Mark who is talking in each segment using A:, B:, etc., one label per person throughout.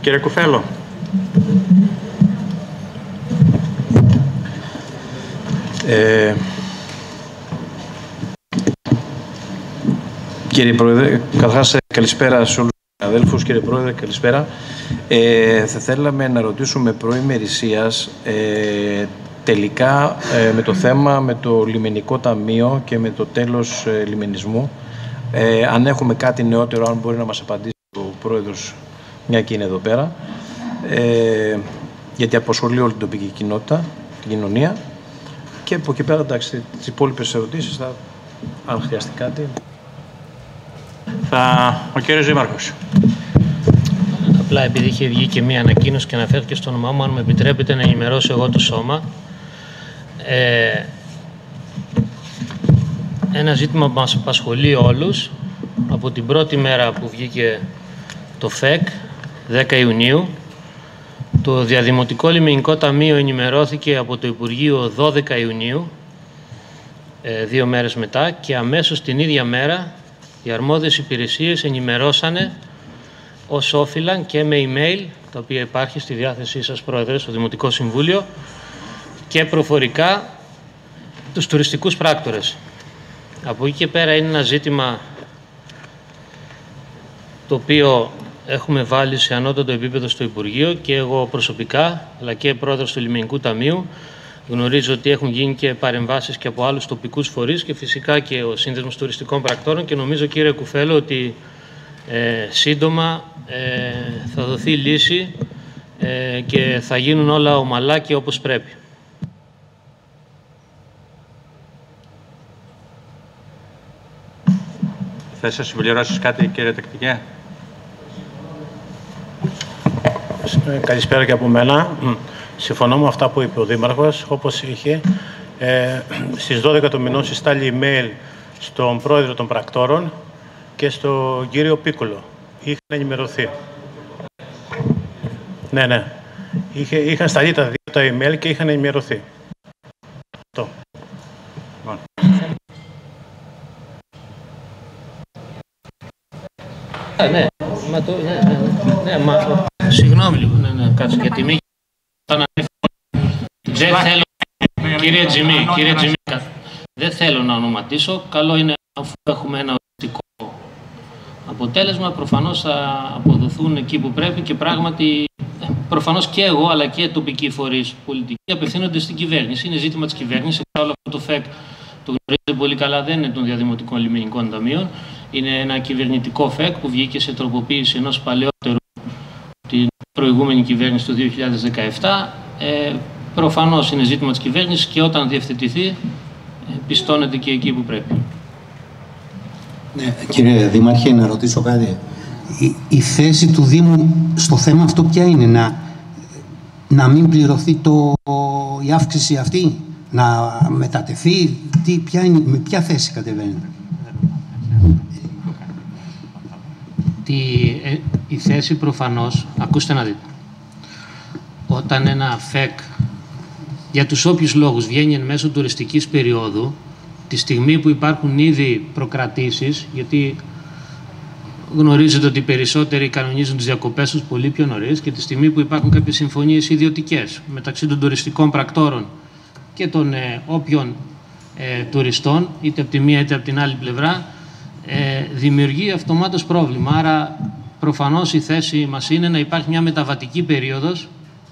A: Κύριε Κουφέλο. Κύριε Πρόεδρε, καταρχάς καλησπέρα σε όλους τους αδέλφους. Κύριε Πρόεδρε, καλησπέρα. Θα θέλαμε να ρωτήσουμε προημερησίας τελικά με το θέμα με το λιμενικό ταμείο και με το τέλος λιμενισμού. Αν έχουμε κάτι νεότερο, αν μπορεί να μας απαντήσει ο Πρόεδρος, μια και είναι εδώ πέρα, γιατί αποσχολεί όλη την τοπική κοινότητα, την κοινωνία. Και από εκεί πέρα, εντάξει, τις υπόλοιπες ερωτήσεις, αν χρειαστεί κάτι. Ο κύριος Δήμαρχος.
B: Απλά επειδή είχε βγει και μία ανακοίνωση και αναφέρθηκε στο όνομά μου, αν μου επιτρέπετε να ενημερώσω εγώ το σώμα. Ένα ζήτημα που μας απασχολεί όλους από την πρώτη μέρα που βγήκε το ΦΕΚ, 10 Ιουνίου. Το Διαδημοτικό Λιμενικό Ταμείο ενημερώθηκε από το Υπουργείο 12 Ιουνίου, 2 μέρες μετά, και αμέσως την ίδια μέρα οι αρμόδιες υπηρεσίες ενημερώσανε ως όφυλαν και με email, τα οποία υπάρχει στη διάθεσή σας, Πρόεδρε, στο Δημοτικό Συμβούλιο, και προφορικά τους τουριστικούς πράκτορες. Από εκεί και πέρα είναι ένα ζήτημα το οποίο έχουμε βάλει σε ανώτατο επίπεδο στο Υπουργείο και εγώ προσωπικά, αλλά και Πρόεδρος του Λιμενικού Ταμείου. Γνωρίζω ότι έχουν γίνει και παρεμβάσεις και από άλλους τοπικούς φορείς και φυσικά και ο Σύνδεσμος Τουριστικών Πρακτόρων, και νομίζω, κύριε Κουφέλο, ότι σύντομα θα δοθεί λύση και θα γίνουν όλα ομαλά και όπως πρέπει.
A: Θες να συμπληρώσεις κάτι, κύριε Τακτικέ?
C: Καλησπέρα και από μένα. Συμφωνώ με αυτά που είπε ο Δήμαρχος. Όπως είχε, στις 12 του μηνός συστάλει email στον Πρόεδρο των Πρακτόρων και στον κύριο Πίκολο. Είχαν ενημερωθεί. Ναι. Είχαν σταλεί τα δύο τα email και είχαν ενημερωθεί. Αυτό.
B: Ναι. Συγγνώμη λίγο, κάτσε, γιατί μη... Δεν θέλω, κύριε Τζιμί, δεν θέλω να ονοματίσω. Καλό είναι, αφού έχουμε ένα οριστικό αποτέλεσμα, προφανώς θα αποδοθούν εκεί που πρέπει και πράγματι, προφανώς και εγώ αλλά και τοπικοί φορείς πολιτικοί απευθύνονται στην κυβέρνηση. Είναι ζήτημα της κυβέρνησης. Όλο αυτό το ΦΕΚ, το γνωρίζετε πολύ καλά, δεν είναι των Διαδημοτικών Λιμενικών Ταμείων. Είναι ένα κυβερνητικό ΦΕΚ που βγήκε σε τροποποίηση ενός παλαιότερου την προηγούμενη κυβέρνηση του 2017. Προφανώς είναι ζήτημα της κυβέρνησης και όταν διευθετηθεί πιστώνεται και εκεί που πρέπει.
D: Ναι, κύριε Δήμαρχε, να ρωτήσω κάτι. Η θέση του Δήμου στο θέμα αυτό ποια είναι? Να μην πληρωθεί η αύξηση αυτή, να μετατεθεί, με ποια θέση κατεβαίνει?
B: Η θέση προφανώς, ακούστε να δείτε, όταν ένα ΦΕΚ για τους όποιους λόγους βγαίνει εν μέσω τουριστικής περίοδου, τη στιγμή που υπάρχουν ήδη προκρατήσεις, γιατί γνωρίζετε ότι οι περισσότεροι κανονίζουν τις διακοπές τους πολύ πιο νωρίς, και τη στιγμή που υπάρχουν κάποιες συμφωνίες ιδιωτικές μεταξύ των τουριστικών πρακτόρων και των όποιων τουριστών, είτε από τη μία είτε από την άλλη πλευρά, δημιουργεί αυτομάτως πρόβλημα. Άρα προφανώς η θέση μας είναι να υπάρχει μια μεταβατική περίοδος,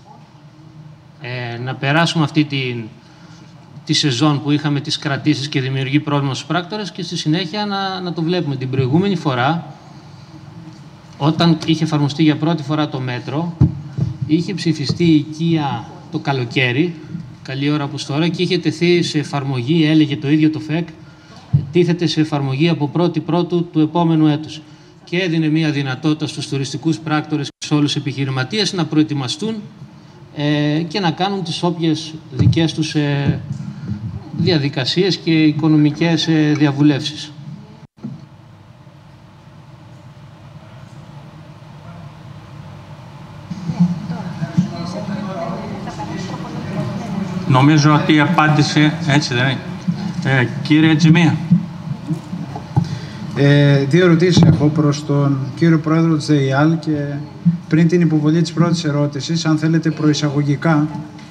B: να περάσουμε αυτή τη σεζόν που είχαμε τις κρατήσεις και δημιουργεί πρόβλημα στους πράκτορες, και στη συνέχεια να το βλέπουμε. Την προηγούμενη φορά, όταν είχε εφαρμοστεί για πρώτη φορά το μέτρο, είχε ψηφιστεί η οικία το καλοκαίρι, καλή ώρα όπως τώρα, και είχε τεθεί σε εφαρμογή, έλεγε το ίδιο το ΦΕΚ, τίθεται σε εφαρμογή από 1η Πρώτου του επόμενου έτους. Και έδινε μια δυνατότητα στους τουριστικούς πράκτορες και σε όλους τους επιχειρηματίες να προετοιμαστούν και να κάνουν τις όποιες δικές τους διαδικασίες και οικονομικές διαβουλεύσεις.
A: Νομίζω ότι απάντησε, έτσι δεν είναι? Κύριε Τζιμία.
E: Δύο ερωτήσεις έχω προς τον κύριο Πρόεδρο της ΔΕΙΑΛ και πριν την υποβολή της πρώτης ερώτησης, αν θέλετε προεισαγωγικά.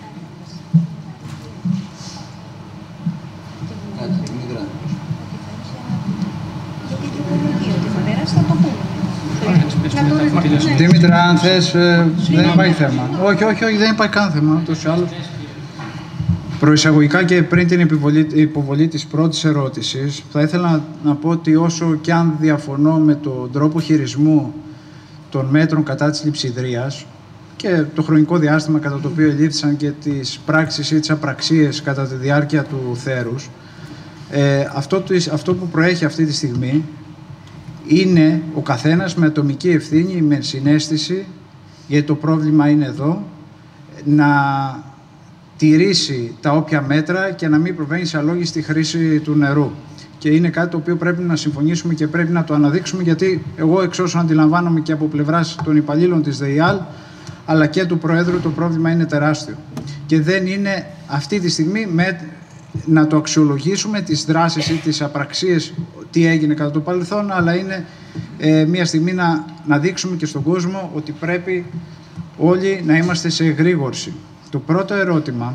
E: Δήμητρα, αν θες, δεν υπάρχει θέμα. Όχι, δεν υπάρχει καν θέμα, ούτως ή άλλως. Προεισαγωγικά και πριν την υποβολή της πρώτης ερώτησης, θα ήθελα να πω ότι όσο και αν διαφωνώ με τον τρόπο χειρισμού των μέτρων κατά της λειψιδρίας και το χρονικό διάστημα κατά το οποίο ελήφθησαν και τις πράξεις ή τις απραξίες κατά τη διάρκεια του θέρους, αυτό που προέχει αυτή τη στιγμή είναι ο καθένας με ατομική ευθύνη, με συναίσθηση, γιατί το πρόβλημα είναι εδώ, να τηρήσει τα όποια μέτρα και να μην προβαίνει σε αλόγιστη χρήση του νερού. Και είναι κάτι το οποίο πρέπει να συμφωνήσουμε και πρέπει να το αναδείξουμε, γιατί εγώ, εξ όσων αντιλαμβάνομαι και από πλευράς των υπαλλήλων της ΔΕΙΑΛ αλλά και του Προέδρου, το πρόβλημα είναι τεράστιο. Και δεν είναι αυτή τη στιγμή να το αξιολογήσουμε τις δράσεις ή τις απραξίες, τι έγινε κατά το παρελθόν, αλλά είναι μια στιγμή να δείξουμε και στον κόσμο ότι πρέπει όλοι να είμαστε σε εγρήγορση. Το πρώτο ερώτημα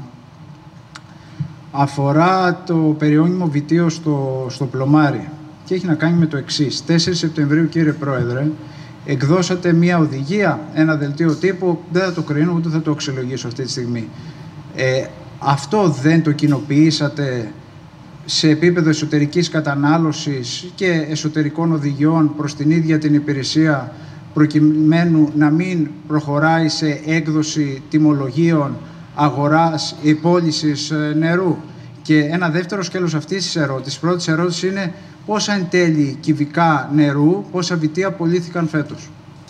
E: αφορά το περιώνυμο βιτίο στο Πλωμάρι και έχει να κάνει με το εξής. 4 Σεπτεμβρίου, κύριε Πρόεδρε, εκδώσατε μια οδηγία, ένα δελτίο τύπου, δεν θα το κρίνω ούτε θα το αξιολογήσω αυτή τη στιγμή. Αυτό δεν το κοινοποιήσατε σε επίπεδο εσωτερικής κατανάλωσης και εσωτερικών οδηγιών προς την ίδια την υπηρεσία, προκειμένου να μην προχωράει σε έκδοση τιμολογίων αγοράς ή πώλησης νερού? Και ένα δεύτερο σκέλος αυτής της ερώτησης, πρώτης ερώτησης, είναι πόσα εν τέλει κυβικά νερού, πόσα βιτία πωλήθηκαν φέτος?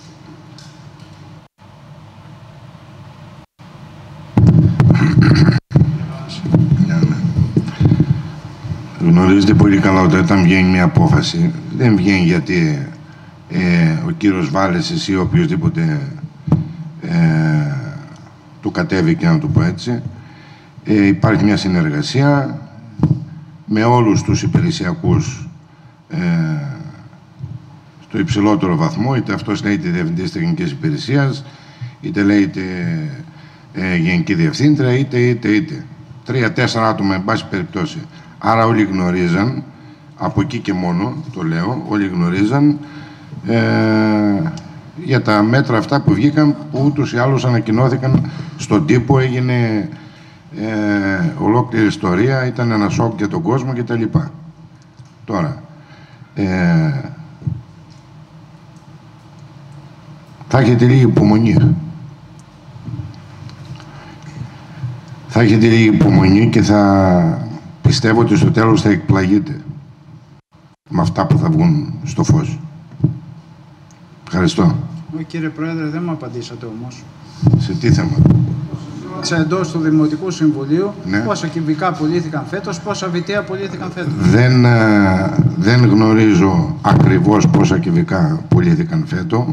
F: Γνωρίζετε πολύ καλά ότι όταν βγαίνει μια απόφαση, δεν βγαίνει γιατί ο κύριος Βάλεσης ή οποιοδήποτε του κατέβηκε, να το πω έτσι. Υπάρχει μια συνεργασία με όλους τους υπηρεσιακούς στο υψηλότερο βαθμό, είτε αυτός λέγεται Διευθυντής Τεχνικής Υπηρεσίας, είτε λέγεται Γενική Διευθύντρια, είτε. 3-4 άτομα, εν πάση περιπτώσει. Άρα όλοι γνωρίζαν, από εκεί και μόνο το λέω, όλοι γνωρίζαν για τα μέτρα αυτά που βγήκαν, που ούτως ή άλλως ανακοινώθηκαν στον τύπο, έγινε ολόκληρη ιστορία, ήταν ένα σοκ για τον κόσμο κτλ. Τώρα, θα έχετε λίγη υπομονή. Θα έχετε λίγη υπομονή και θα πιστεύω ότι στο τέλος θα εκπλαγείτε με αυτά που θα βγουν στο φως. Ευχαριστώ.
E: Κύριε Πρόεδρε, δεν μου απαντήσατε όμως.
F: Σε τι θέμα?
E: Εντός του Δημοτικού Συμβουλίου,
F: ναι.
E: Πόσα κυβικά πωλήθηκαν φέτος, πόσα βιτία πωλήθηκαν φέτος?
F: Δεν γνωρίζω ακριβώς πόσα κυβικά πωλήθηκαν φέτος.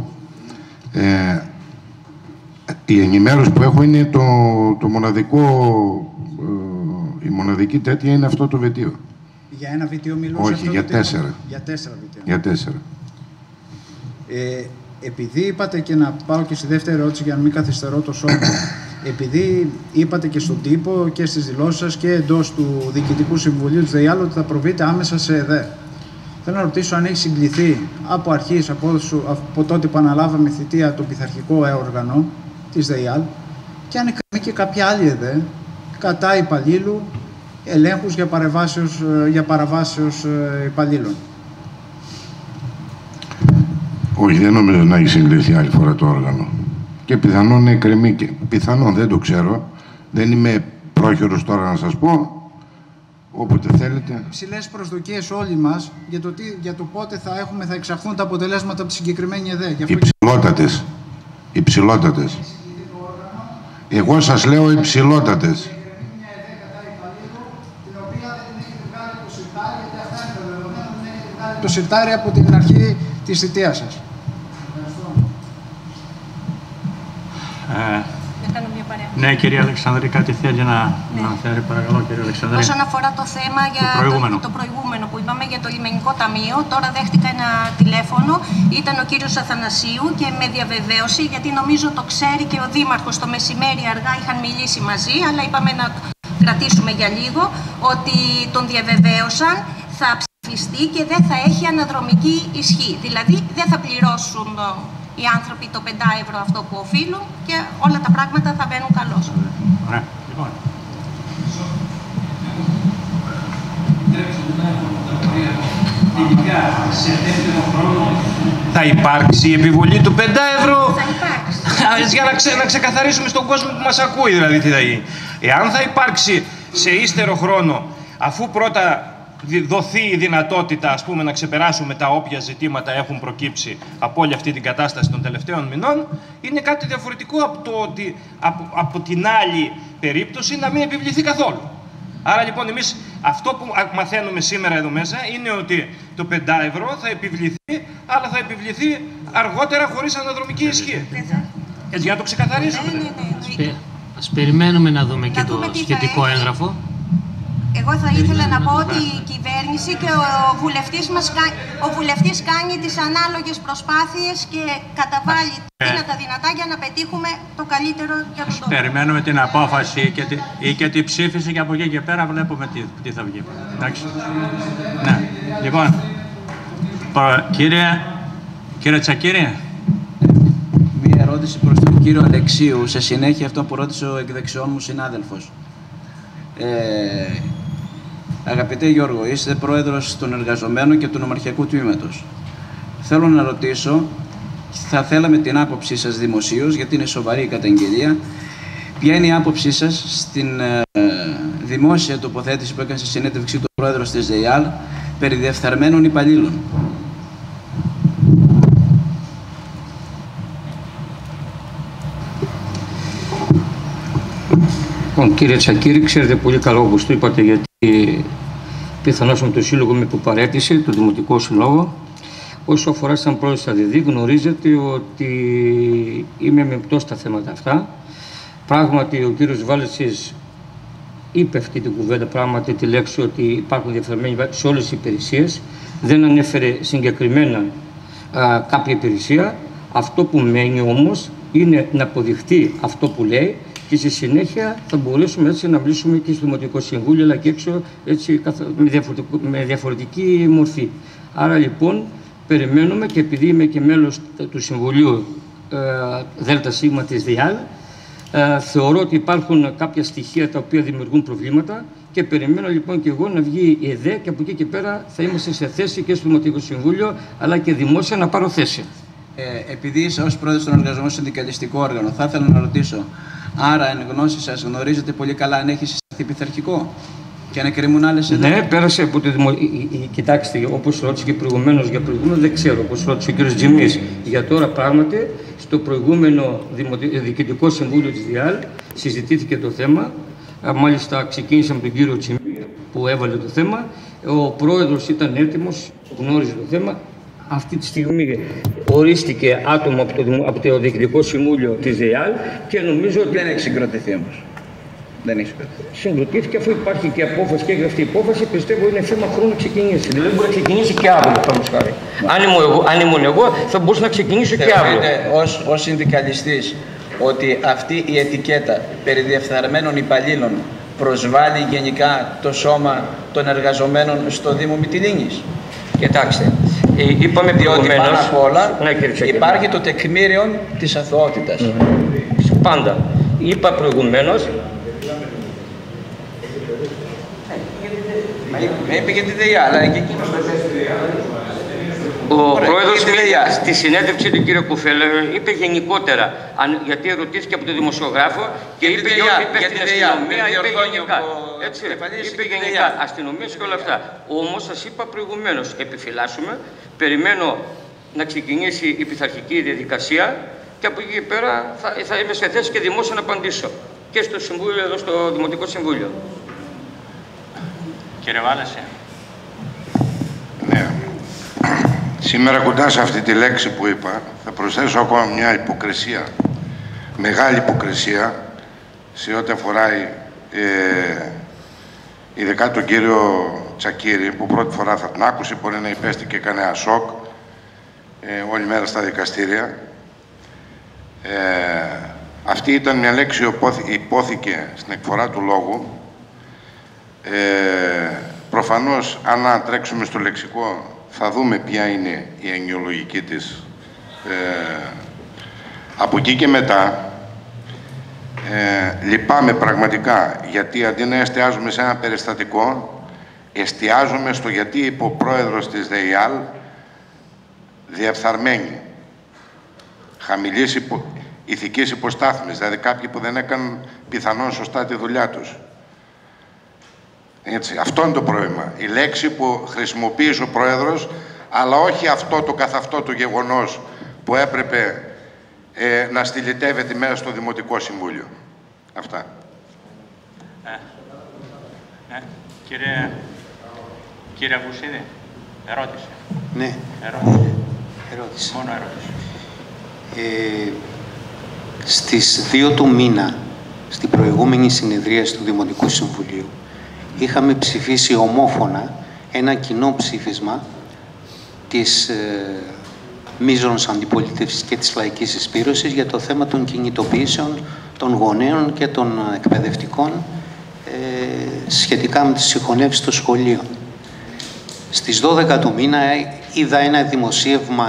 F: Η ενημέρωση που έχω είναι το μοναδικό, η μοναδική τέτοια είναι αυτό το βιτίο.
E: Για ένα βιτίο μιλούσε?
F: Όχι, για 4.
E: Για 4 βιτία.
F: Για 4.
E: Επειδή είπατε, και να πάω και στη δεύτερη ερώτηση για να μην καθυστερώ το σώμα, επειδή είπατε και στον τύπο και στις δηλώσεις σας και εντός του Διοικητικού Συμβουλίου της ΔΕΙΑΛ ότι θα προβείτε άμεσα σε ΕΔΕ, θέλω να ρωτήσω αν έχει συγκληθεί από αρχής, από τότε που αναλάβαμε θητεία, το πειθαρχικό όργανο της ΔΕΙΑΛ, και αν έκανε και κάποια άλλη ΕΔΕ κατά υπαλλήλου, ελέγχους για παραβάσεως υπαλλήλων.
F: Όχι, δεν νομίζω να έχει συγκληθεί άλλη φορά το όργανο. Και πιθανόν να εκκρεμεί και πιθανόν, δεν το ξέρω. Δεν είμαι πρόχειρος τώρα να σας πω. Όποτε θέλετε.
E: Υψηλές προσδοκίες όλοι μας για το πότε θα εξαχθούν τα αποτελέσματα από τη συγκεκριμένη ΕΔΕ.
F: Υψηλότατες. Υψηλότατες. Εγώ σας λέω υψηλότατες.
E: Το συρτάρι από την αρχή της θητείας σας.
G: κάνω μια παρέμβαση.
H: Ναι, κυρία Αλεξανδρή, κάτι θέλει να αναφέρει, παρακαλώ, κύριε Αλεξανδρή.
G: Όσον αφορά το θέμα για το προηγούμενο που είπαμε για το λιμενικό ταμείο, τώρα δέχτηκα ένα τηλέφωνο, ήταν ο κύριος Αθανασίου και με διαβεβαίωσε, γιατί νομίζω το ξέρει και ο Δήμαρχος, το μεσημέρι αργά είχαν μιλήσει μαζί, αλλά είπαμε να κρατήσουμε για λίγο, ότι τον διαβεβαίωσαν, θα ψηφιστεί και δεν θα έχει αναδρομική ισχύ. Δηλαδή δεν θα πληρώσουν οι άνθρωποι το 5 ευρώ αυτό που οφείλουν και όλα τα πράγματα θα βαίνουν καλώς.
H: Ωραία. Λοιπόν.
I: Θα υπάρξει η επιβολή του 5 ευρώ.
G: Θα υπάρξει.
I: Για να ξεκαθαρίσουμε στον κόσμο που μας ακούει, δηλαδή τι θα γίνει. Εάν θα υπάρξει σε ύστερο χρόνο, αφού πρώτα δοθεί η δυνατότητα, ας πούμε, να ξεπεράσουμε τα όποια ζητήματα έχουν προκύψει από όλη αυτή την κατάσταση των τελευταίων μηνών, είναι κάτι διαφορετικό από το ότι από την άλλη περίπτωση να μην επιβληθεί καθόλου. Άρα λοιπόν εμείς αυτό που μαθαίνουμε σήμερα εδώ μέσα είναι ότι το 5 ευρώ θα επιβληθεί, αλλά θα επιβληθεί αργότερα χωρίς αναδρομική ισχύ. Έτσι, για να το ξεκαθαρίσουμε.
B: Ας περιμένουμε να δούμε και το σχετικό έγγραφο.
G: Εγώ θα ήθελα να πω ότι η κυβέρνηση και ο βουλευτής κάνει τις ανάλογες προσπάθειες και καταβάλει τα δυνατά για να πετύχουμε το καλύτερο για τον τόπο.
H: Περιμένουμε την απόφαση ή και την ψήφιση και από εκεί και πέρα βλέπουμε τι θα βγει. Εντάξει. Ναι. Λοιπόν, κύριε Τσακύρη.
J: Μία ερώτηση προς τον κύριο Αλεξίου, σε συνέχεια αυτό που ρώτησε ο εκδεξιών μου συνάδελφος. Αγαπητέ Γιώργο, είστε πρόεδρος των εργαζομένων και του νομαρχιακού τμήματος. Θέλω να ρωτήσω, θα θέλαμε την άποψή σας δημοσίως, γιατί είναι σοβαρή η καταγγελία. Ποια είναι η άποψή σας στην δημόσια τοποθέτηση που έκανε στη συνέντευξη του πρόεδρος της ΔΕΙΑΛ περί διεφθαρμένων υπαλλήλων?
K: Κύριε Τσακύρη, ξέρετε πολύ καλό όπως το είπατε, γιατί πιθανώς με το σύλλογο με που παρέτησε, το Δημοτικό Συλλόγο. Όσο αφορά σαν πρόεδρος ΑΔΔ, γνωρίζετε ότι είμαι μεμπτός στα θέματα αυτά. Πράγματι, ο κύριος Βάλετσης είπε αυτή την κουβέντα, πράγματι τη λέξη ότι υπάρχουν διαφορετικοί σε όλες τις υπηρεσίες. Δεν ανέφερε συγκεκριμένα κάποια υπηρεσία. Αυτό που μένει όμως είναι να αποδειχτεί αυτό που λέει, και στη συνέχεια θα μπορέσουμε έτσι να μιλήσουμε και στο Δημοτικό Συμβούλιο, αλλά και έξω έτσι, με διαφορετική μορφή. Άρα λοιπόν περιμένουμε, και επειδή είμαι και μέλος του Συμβουλίου ΔΣ της ΔΙΑΛ, θεωρώ ότι υπάρχουν κάποια στοιχεία τα οποία δημιουργούν προβλήματα και περιμένω λοιπόν και εγώ να βγει η ΕΔΕ και από εκεί και πέρα θα είμαστε σε θέση και στο Δημοτικό Συμβούλιο αλλά και δημόσια να πάρω θέση.
J: Επειδή είσαι ως πρόεδρος των εργαζομένων συνδικαλιστικό όργανο, θα ήθελα να ρωτήσω, άρα εν γνώση σας γνωρίζετε πολύ καλά αν έχει συσταθεί πειθαρχικό και αν εκκρεμούν άλλες ΕΔΕ?
K: Ναι, πέρασε από το Κοιτάξτε, όπως ρώτησε και προηγουμένως για προηγούμενο, δεν ξέρω, όπως ρώτησε ο κ. Τζιμής. Για τώρα πράγματι, στο προηγούμενο Διοικητικό Συμβούλιο της ΔΙΑΛ συζητήθηκε το θέμα. Μάλιστα ξεκίνησα με τον κύριο Τζιμή που έβαλε το θέμα. Ο πρόεδρος ήταν έτοιμος, γνώριζε το θέμα. Αυτή τη στιγμή ορίστηκε άτομο από το Διοικητικό Συμβούλιο της ΔΙΑΛ και νομίζω ότι...
J: Δεν έχει συγκροτηθεί όμως. Δεν έχει συγκροτηθεί.
K: Συγκροτήθηκε, αφού υπάρχει και απόφαση και έγραφτη υπόφαση, πιστεύω είναι θέμα χρόνου να ξεκινήσει. Δηλαδή μπορεί να ξεκινήσει και αύριο, παραδείγματος χάρη. Αν ήμουν εγώ, θα μπορούσα να ξεκινήσω και αύριο.
J: Θεωρείτε ως συνδικαλιστής ότι αυτή η ετικέτα περί διεφθαρμένων υπαλλήλων προσβάλλει γενικά το σώμα των εργαζομένων στο Δήμο Μυτιλήνης?
K: Κοιτάξτε, είπαμε
J: διότι πάνω απ' όλα υπάρχει το τεκμήριο της αθωότητας.
K: Πάντα. Είπα προηγουμένως.
J: Με είπε για τη ΔΕΙΑ, αλλά και εκείνος
K: ο πρόεδρος στη συνέντευξη του κ. Κουφέλα είπε γενικότερα, γιατί ερωτήθηκε από τον δημοσιογράφο και είπε για ό,τι είπε στην αστυνομία, είπε γενικά. Έτσι, είπε γενικά, αστυνομία και όλα αυτά. Όμως σας είπα προηγουμένως, επιφυλάσσουμε, περιμένω να ξεκινήσει η πειθαρχική διαδικασία και από εκεί και πέρα θα είμαι σε θέση και δημόσια να απαντήσω. Και στο Συμβούλιο, εδώ στο Δημοτικό Συμβούλιο.
H: Κύριε Βάλεση.
F: Ναι. Σήμερα κοντά σε αυτή τη λέξη που είπα θα προσθέσω ακόμα μια υποκρισία μεγάλη υποκρισία σε ό,τι αφορά ειδικά τον κύριο Τσακίρη, που πρώτη φορά θα την άκουσε, μπορεί να υπέστη και κανένα σοκ όλη μέρα στα δικαστήρια. Αυτή ήταν μια λέξη που υπόθηκε στην εκφορά του λόγου. Προφανώς, αν τρέξουμε στο λεξικό, θα δούμε ποια είναι η ενοιολογική της. Από εκεί και μετά, λυπάμαι πραγματικά, γιατί αντί να εστιάζουμε σε ένα περιστατικό, εστιάζουμε στο γιατί είπε ο πρόεδρος της ΔΕΙΑΛ διεφθαρμένη, χαμηλής ηθικής υποστάθμης, δηλαδή κάποιοι που δεν έκαναν πιθανόν σωστά τη δουλειά τους. Έτσι, αυτό είναι το πρόβλημα. Η λέξη που χρησιμοποίησε ο πρόεδρος, αλλά όχι αυτό το καθ' αυτό το γεγονός που έπρεπε να στυλιτεύεται μέσα στο Δημοτικό Συμβούλιο. Αυτά.
H: Κύριε Βουσίδη, ερώτηση.
D: Ναι.
H: Ερώτηση. Μόνο ερώτηση.
D: Στις 2 του μήνα, στην προηγούμενη συνεδρίαση του Δημοτικού Συμβουλίου, είχαμε ψηφίσει ομόφωνα ένα κοινό ψήφισμα της μείζωνος αντιπολίτευσης και της λαϊκής συσπήρωσης για το θέμα των κινητοποιήσεων των γονέων και των εκπαιδευτικών σχετικά με τις συγχωνεύσεις των σχολείων. Στις 12 του μήνα είδα ένα δημοσίευμα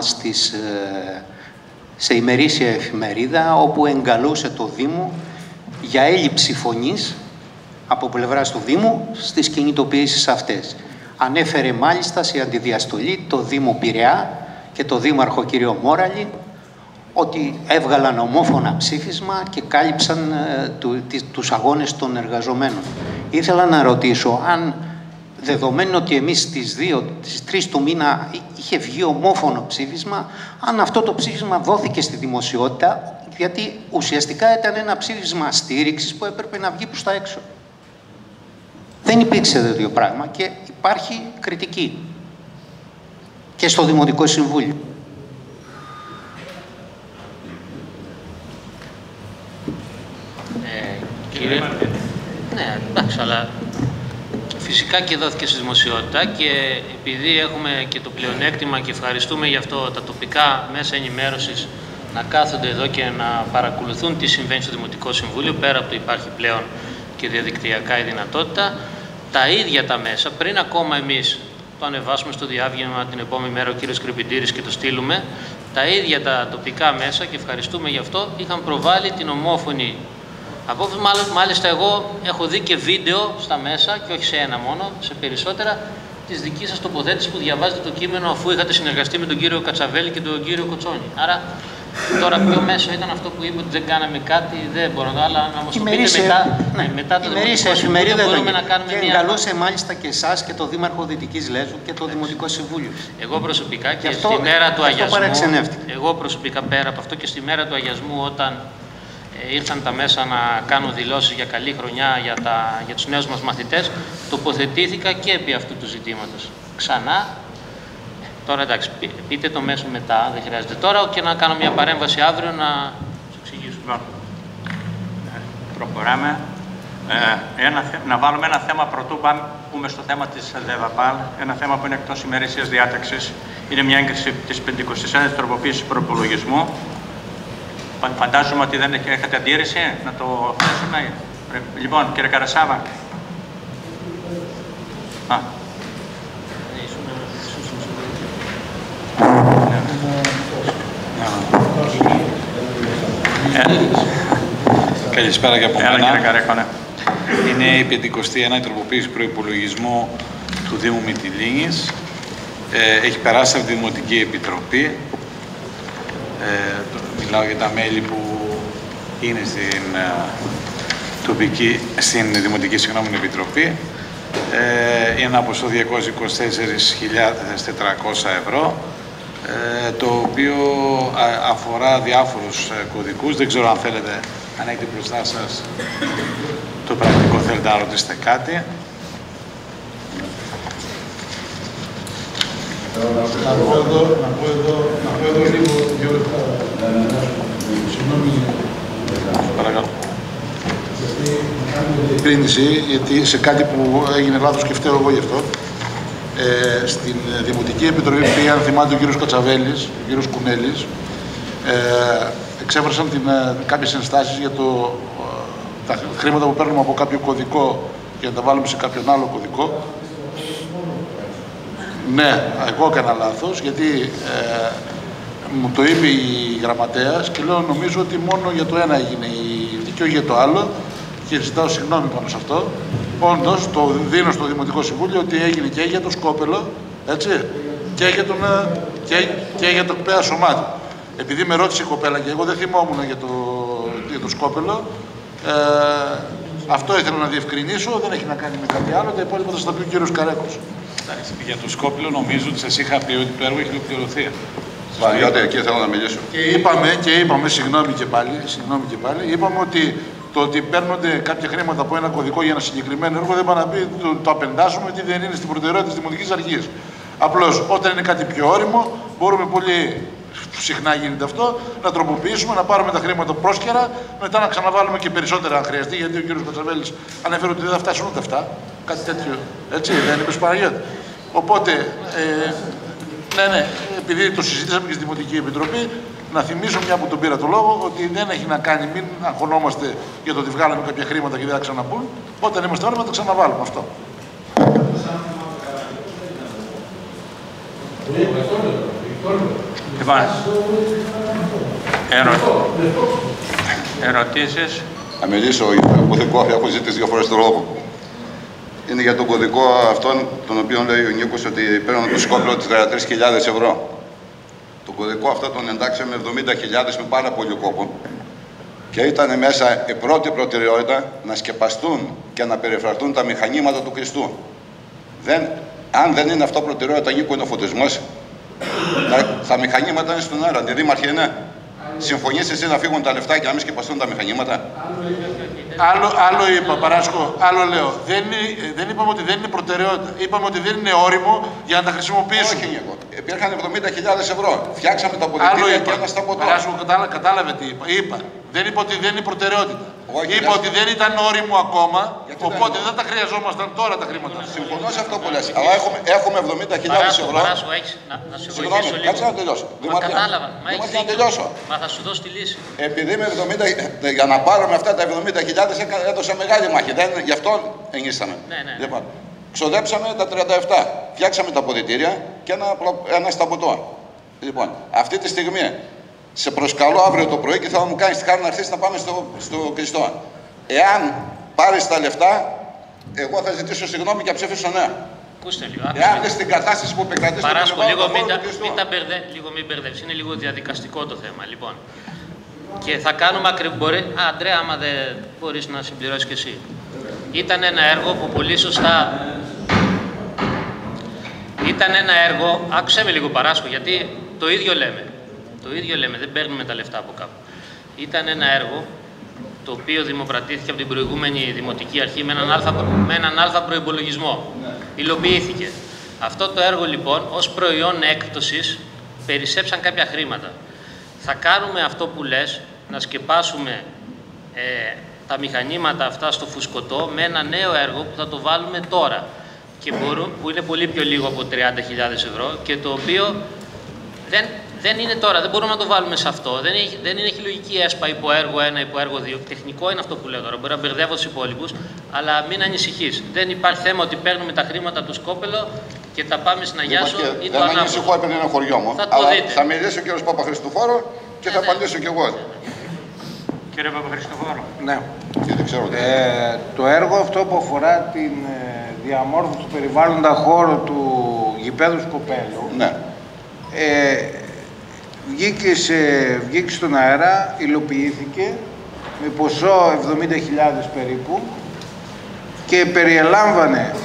D: σε ημερήσια εφημερίδα, όπου εγκαλούσε το Δήμο για έλλειψη φωνής από πλευράς του Δήμου στις κινητοποιήσεις αυτές. Ανέφερε μάλιστα σε αντιδιαστολή το Δήμο Πειραιά και το Δήμαρχο κύριο Μόραλη, ότι έβγαλαν ομόφωνα ψήφισμα και κάλυψαν τους αγώνες των εργαζομένων. Ήθελα να ρωτήσω αν, δεδομένου ότι εμείς στις 3 του μήνα είχε βγει ομόφωνο ψήφισμα, αν αυτό το ψήφισμα δόθηκε στη δημοσιότητα, γιατί ουσιαστικά ήταν ένα ψήφισμα στήριξης που έπρεπε να βγει προς τα έξω. Δεν υπήρξε τέτοιο πράγμα και υπάρχει κριτική και στο Δημοτικό Συμβούλιο.
B: Κύριε, ναι, εντάξει, αλλά φυσικά και δόθηκε στη δημοσιότητα και επειδή έχουμε και το πλεονέκτημα και ευχαριστούμε γι' αυτό τα τοπικά μέσα ενημέρωσης να κάθονται εδώ και να παρακολουθούν τι συμβαίνει στο Δημοτικό Συμβούλιο, πέρα από το υπάρχει πλέον και διαδικτυακά η δυνατότητα, τα ίδια τα μέσα, πριν ακόμα εμείς το ανεβάσουμε στο διάβγευμα την επόμενη μέρα ο κύριος Κρυπητήρης και το στείλουμε, τα ίδια τα τοπικά μέσα, και ευχαριστούμε γι' αυτό, είχαν προβάλει την ομόφωνη απόφαση. Μάλιστα εγώ έχω δει και βίντεο στα μέσα, και όχι σε ένα μόνο, σε περισσότερα, της δικής σας τοποθέτησης που διαβάζετε το κείμενο αφού είχατε συνεργαστεί με τον κύριο Κατσαβέλη και τον κύριο Κοτσόνη. Άρα τώρα ποιο μέσο ήταν αυτό που είπε ότι δεν κάναμε κάτι, δεν μπορώ να, αλλά να μας το πείτε μετά το Δημοτικό Συμβούλιο μπορούμε να κάνουμε
D: και
B: μια...
D: εγκαλούσε μάλιστα και εσάς και το Δήμαρχο Δυτικής Λέσβου και το Δημοτικό Συμβούλιο.
B: Εγώ προσωπικά και
D: αυτό,
B: στη μέρα του αγιασμού,
D: εγώ
B: προσωπικά πέρα από αυτό και στη μέρα του αγιασμού, όταν ήρθαν τα μέσα να κάνουν δηλώσεις για καλή χρονιά για τους νέους μας μαθητές, τοποθετήθηκα και επί αυτού του ζητήματος. Ξανά, τώρα εντάξει, πείτε το μέσο μετά, δεν χρειάζεται τώρα, και να κάνω μια παρέμβαση αύριο να σας εξηγήσω.
H: Προχωράμε. Να βάλουμε ένα θέμα πρωτού πούμε στο θέμα της ΔΕΒΑΠΑΛ, ένα θέμα που είναι εκτός ημερήσιας διάταξης. Είναι μια έγκριση της 51ης τροποποίησης προπολογισμού. Φαντάζομαι ότι δεν έχετε αντίρρηση να το θέσουμε. Λοιπόν, κύριε Καρασάβα.
L: Καλησπέρα και από μένα. Είναι η 51η τροποποίηση προϋπολογισμού του Δήμου Μυτιλήνης. Έχει περάσει από τη Δημοτική Επιτροπή. Μιλάω για τα μέλη που είναι στην Δημοτική Επιτροπή. Είναι ένα ποσό 224.400 ευρώ, το οποίο αφορά διάφορους κωδικούς. Δεν ξέρω αν θέλετε, αν έχετε μπροστά σας το πρακτικό, θέλετε να ρωτήσετε κάτι.
M: Να πω εδώ λίγο, Γιώργο, συγγνώμη,
L: Παρακαλώ. Διευκρίνηση, γιατί σε κάτι που έγινε λάθος και φταίω εγώ γι' αυτό. Στην Δημοτική Επιτροπή που αν θυμάται ο κύριος Κατσαβέλης, ο κύριος Κουνέλης, εξέφρασαν κάποιες ενστάσεις για τα χρήματα που παίρνουμε από κάποιο κωδικό και να τα βάλουμε σε κάποιον άλλο κωδικό. Ναι, εγώ έκανα λάθος, γιατί μου το είπε η γραμματέας και λέω νομίζω ότι μόνο για το ένα έγινε και όχι για το άλλο και ζητάω συγγνώμη πάνω σε αυτό. Όντως, το δίνω στο Δημοτικό Συμβούλιο ότι έγινε και για το Σκόπελο, έτσι, και για το ΚΠΕΑ Σωμάτου. Επειδή με ρώτησε η κοπέλα και εγώ δεν θυμόμουν για το Σκόπελο, αυτό ήθελα να διευκρινίσω, δεν έχει να κάνει με κάτι άλλο, τα υπόλοιπα θα σας τα πει ο κύριος Καρέκος. Για το Σκόπελο νομίζω ότι σας είχα πει ότι το έργο έχει ολοκληρωθεί.
F: Παναγιώτη, εκεί θέλω να μιλήσω.
L: Και είπαμε, συγγνώμη και πάλι, είπαμε ότι το ότι παίρνονται κάποια χρήματα από ένα κωδικό για ένα συγκεκριμένο έργο δεν πάει να πει το απεντάσουμε ότι δεν είναι στην προτεραιότητα της Δημοτικής Αρχής. Απλώς όταν είναι κάτι πιο όριμο, μπορούμε πολύ συχνά γίνεται αυτό, να τροποποιήσουμε, να πάρουμε τα χρήματα πρόσκαιρα, μετά να ξαναβάλουμε και περισσότερα αν χρειαστεί. Γιατί ο κ. Κατσαβέλης ανέφερε ότι δεν θα φτάσουν ούτε αυτά. Κάτι τέτοιο. Έτσι, δεν είπες Παναγιώτη. Οπότε, ναι, επειδή το συζήτησαμε και στη Δημοτική Επιτροπή, να θυμίσω μια που τον πήρα το λόγο ότι δεν έχει να κάνει, μην αγχωνόμαστε για το ότι βγάλαμε κάποια χρήματα και δεν θα ξαναμπούν. Όταν είμαστε όριμοι, θα τα ξαναβάλουμε αυτό.
H: Ερωτήσεις.
F: Θα μιλήσω για το κωδικό, έχω ζητήσει δύο φορές το λόγο. Είναι για τον κωδικό αυτόν, τον οποίο λέει ο Νίκος ότι παίρνουν το Σκόπελο τις 13.000 ευρώ. Το κωδικό αυτό τον εντάξαμε με 70.000 με πάρα πολύ κόπο. Και ήταν μέσα η πρώτη προτεραιότητα να σκεπαστούν και να περιφραχτούν τα μηχανήματα του Χριστού. Αν δεν είναι αυτό προτεραιότητα, Νίκο, είναι ο φωτισμός. Τα μηχανήματα είναι στον αέρα. Αντιδήμαρχε, ναι. Συμφωνείς εσύ να φύγουν τα λεφτά και να μην σκεπαστούν τα μηχανήματα.
L: Άλλο είπα, Παράσκο, άλλο λέω. Δεν είπαμε ότι δεν είναι προτεραιότητα. Είπαμε ότι δεν είναι όριμο για να τα χρησιμοποιήσουμε.
F: Όχι, Νίκο. Υπήρχαν 70.000 ευρώ. Φτιάξαμε τα αποδυτήρια και ένα σταματό.
L: Παράσκο, κατάλαβε τι είπα. Δεν είπα ότι δεν είναι προτεραιότητα. Είπα ότι δεν ήταν όριμο ακόμα, οπότε δεν τα χρειαζόμασταν τώρα τα χρήματα.
F: Συμφωνώ σε αυτό που λες. Αλλά έχουμε 70.000 ευρώ.
B: Παράσκο, έχεις να σε βοηθήσω λίγο.
F: Κάτσε να τελειώσω.
B: Μα κατάλαβα.
F: Να τελειώσω.
B: Μα θα σου δώσω τη λύση.
F: Επειδή με 70, για να πάρουμε αυτά τα 70.000 έδωσα μεγάλη μάχη. Γι' αυτό ενίσταμε.
B: Ναι.
F: Λοιπόν, ξοδέψαμε τα 37. Φτιάξαμε τα αποδυτήρια και ένα σταμποτό. Λοιπόν, αυτή τη στιγμή σε προσκαλώ αύριο το πρωί και θα μου κάνεις τη χάρη να έρθεις να πάμε στο Χριστό. Εάν πάρεις τα λεφτά, εγώ θα ζητήσω συγγνώμη και θα ψηφίσω ναι.
B: Ακούστε λίγο.
F: Εάν είναι στην κατάσταση που επικρατεί στο
B: Παράσκο, λίγο μην μπερδεύεις. Είναι λίγο διαδικαστικό το θέμα. Λοιπόν, και θα κάνουμε ακριβώς. Αντρέα, άμα δεν μπορείς να συμπληρώσεις και εσύ. Ήταν ένα έργο που πολύ σωστά. Ήταν ένα έργο. Άκουσε με λίγο, Παράσκο, γιατί το ίδιο λέμε. Το ίδιο λέμε, δεν παίρνουμε τα λεφτά από κάπου. Ήταν ένα έργο το οποίο δημοπρατήθηκε από την προηγούμενη Δημοτική Αρχή με έναν αλφα προϋπολογισμό. Υλοποιήθηκε. Αυτό το έργο λοιπόν ως προϊόν έκπτωσης περισσέψαν κάποια χρήματα. Θα κάνουμε αυτό που λες, να σκεπάσουμε τα μηχανήματα αυτά στο φουσκωτό με ένα νέο έργο που θα το βάλουμε τώρα και που είναι πολύ πιο λίγο από 30.000 ευρώ και το οποίο δεν είναι τώρα, δεν μπορούμε να το βάλουμε σε αυτό. Δεν έχει λογική ΕΣΠΑ υπό έργο 1, υπό έργο 2. Τεχνικό είναι αυτό που λέω τώρα. Μπορεί να μπερδεύω τους υπόλοιπους, αλλά μην ανησυχείς. Δεν υπάρχει θέμα ότι παίρνουμε τα χρήματα του Σκόπελο και τα πάμε στην Αγιάσο ή το ανάποδο.
F: Δεν ανησυχώ, έπαιρνε ένα χωριό μου. Αλλά θα μιλήσει ο κ. Παπαχριστοφόρο και θα απαντήσω κι εγώ.
H: Κύριε Παπαχριστοφόρο.
J: Ναι. Το έργο αυτό που αφορά την διαμόρφωση του περιβάλλοντα χώρου του γηπέδου Σκοπέλου.
F: Ναι.
J: Βγήκε στον αέρα, υλοποιήθηκε με ποσό 70.000 περίπου και περιελάμβανε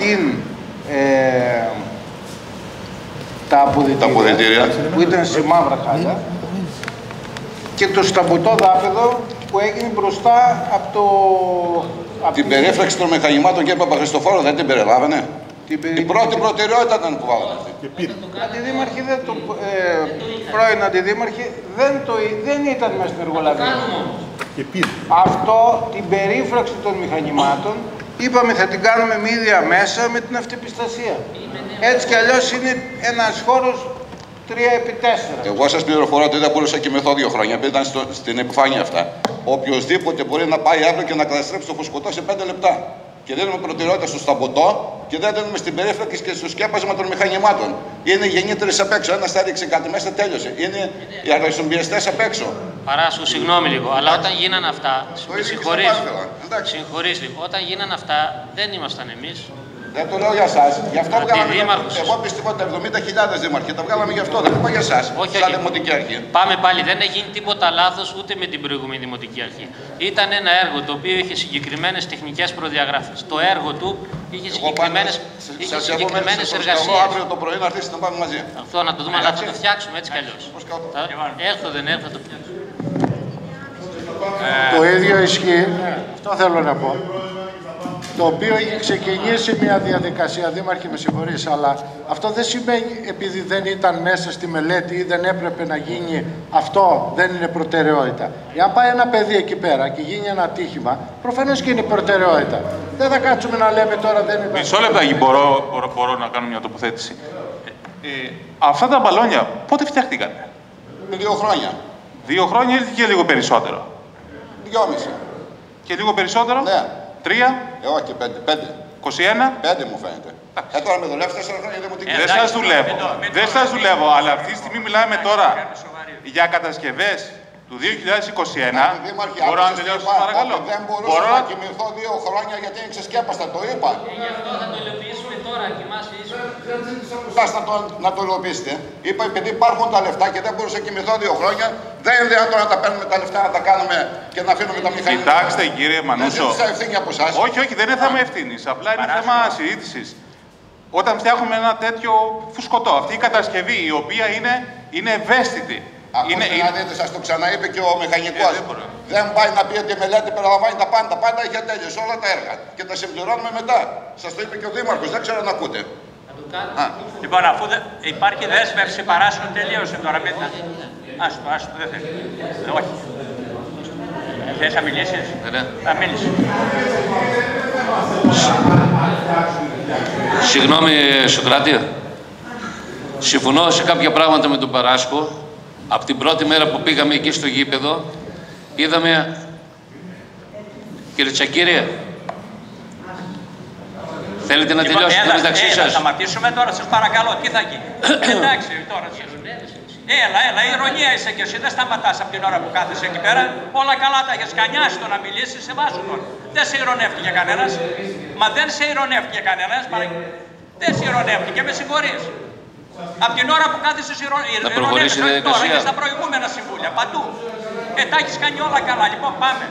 J: τα αποδυτήρια που ήταν σε μαύρα χάλια και το σταμποτό δάπεδο που έγινε μπροστά από
F: την περίφραξη των μηχανημάτων και Παπαχριστοφόρο δεν την περιλάβανε. Η πρώτη προτεραιότητα ήταν που βάλαμε.
J: Αντιδήμαρχοι πρώην αντιδήμαρχοι δεν ήταν μέσα στην εργολαβία.
M: Αυτό, την περίφραξη των μηχανημάτων, είπαμε θα την κάνουμε με ίδια μέσα με την αυτεπιστασία. Έτσι κι αλλιώς είναι ένας χώρος 3x4.
N: Εγώ σας πληροφορώ ότι δεν μπορούσα να κοιμηθώ 2 χρόνια, επειδή ήταν στην επιφάνεια αυτά. Οποιοςδήποτε μπορεί να πάει αύριο και να καταστρέψει το φουσκωτό σε 5 λεπτά. Και δίνουμε προτεραιότητα στο σταμποτό και δεν δίνουμε στην περίφραξη και στο σκέπασμα των μηχανημάτων. Είναι γεννήτρες απ' έξω. Ένας θα ρίξει κάτι μέσα, τέλειωσε. Είναι οι αεροσυμπιεστές απ' έξω.
B: Παράσχω, συγγνώμη λίγο, αλλά όταν γίνανε αυτά. Συγχωρείς λίγο. Όταν γίνανε αυτά, δεν ήμασταν εμείς.
N: Δεν το λέω για εσάς. Γι' αυτό βγάλαμε. Εγώ πιστεύω ότι 70.000 δήμαρχοι τα βγάλαμε γι' αυτό. Δεν το είπα για εσάς.
B: Όχι,
N: σαν δημοτική αρχή.
B: Πάμε πάλι. Δεν έχει γίνει τίποτα λάθος ούτε με την προηγούμενη δημοτική αρχή. Ήταν ένα έργο το οποίο είχε συγκεκριμένες τεχνικές προδιαγραφές. Το έργο του είχε συγκεκριμένες εργασίες.
N: Αύριο το πρωί να έρθεις να πάμε μαζί.
B: Αυτό να το δούμε, αλλά θα το φτιάξουμε έτσι κι αλλιώς. Έρθω, δεν έρθω, το φτιάξουμε.
O: Το ίδιο ισχύει. Αυτό θέλω να πω. Το οποίο είχε ξεκινήσει μια διαδικασία, δήμαρχε με συγχωρείς, αλλά αυτό δεν σημαίνει επειδή δεν ήταν μέσα στη μελέτη ή δεν έπρεπε να γίνει αυτό, δεν είναι προτεραιότητα. Εάν πάει ένα παιδί εκεί πέρα και γίνει ένα ατύχημα, προφανώς και είναι προτεραιότητα. Δεν θα κάτσουμε να λέμε τώρα δεν είναι.
P: Μισό λεπτάκι, μπορώ να κάνω μια τοποθέτηση. Αυτά τα μπαλόνια πότε φτιάχτηκαν?
N: 2 χρόνια.
P: 2 χρόνια ή και λίγο περισσότερο?
N: 2,5.
P: Και λίγο περισσότερο?
N: Ναι.
P: 3?
N: Όχι, 5.
P: 21?
N: 5 μου φαίνεται. Τώρα με δουλεύει 4 χρόνια δημοτική.
P: Δεν σας δουλεύω. Δεν σας δουλεύω, αλλά αυτή τη στιγμή μιλάμε τώρα για κατασκευές του 2021. Μπορώ να τελειώσω, παρακαλώ?
N: Δεν μπορούσα να κοιμηθώ 2 χρόνια γιατί είναι ξεσκέπαστα, το είπα.
B: Γι' αυτό θα το υλοποιήσουμε τώρα, κοιμάσαι ίσως.
N: Να το υλοποιήσετε. Είπα επειδή υπάρχουν τα λεφτά και δεν μπορούσα να κοιμηθώ 2 χρόνια, δεν είναι δυνατόν να τα παίρνουμε τα λεφτά, να τα κάνουμε και να αφήνουμε τα μηχανήματα.
P: Κοιτάξτε, κύριε Μανούσο.
N: Δεν ζήτησα ευθύνη από εσάς.
P: Όχι, δεν είναι θέμα ευθύνης. Απλά είναι θέμα συζήτησης. Όταν φτιάχνουμε ένα τέτοιο φουσκωτό, αυτή η κατασκευή η οποία είναι ευαίσθητη.
N: Ακούστε να δείτε, σας το ξαναείπε και ο μηχανικός. Δεν πάει να πει ότι η μελέτη περιλαμβάνει τα πάντα. Τα πάντα έχει τέλειωση, όλα τα έργα. Και τα συμπληρώνουμε μετά. Σας το είπε και ο Δήμαρχος, δεν ξέρω αν ακούτε.
H: Λοιπόν, αφού υπάρχει δέσμευση παράσχων, τελείωσε τώρα. Άστο, δεν θέλει. Όχι. Θες να μιλήσεις? Θα μίλησε.
Q: Συγγνώμη, Σοκράτη. Συμφωνώ σε κάποια πράγματα με τον Παράσκο. Από την πρώτη μέρα που πήγαμε εκεί στο γήπεδο, είδαμε... Κύριε Τσακύρη, θέλετε να τελειώσετε μεταξύ σας?
H: Θα σταματήσουμε τώρα, σας παρακαλώ, τι θα γίνει? Εντάξει, τώρα. Έλα, ηρωνία είσαι και εσύ, δεν σταματάς από την ώρα που κάθεσαι εκεί πέρα. Όλα καλά τα έχεις κανιάσει, το να μιλήσεις, σε βάζουν τώρα. Δεν σε ηρωνεύτηκε κανένας. Μα δεν σε ηρωνεύτηκε κανένας. Δεν σε ηρωνεύτηκε, με συγχωρείς. Από την ώρα που κάθεσαι ηρωνεύτηκε τώρα και στα προηγούμενα συμβούλια, παντού. Τα έχεις κάνει όλα καλά, λοιπόν πάμε.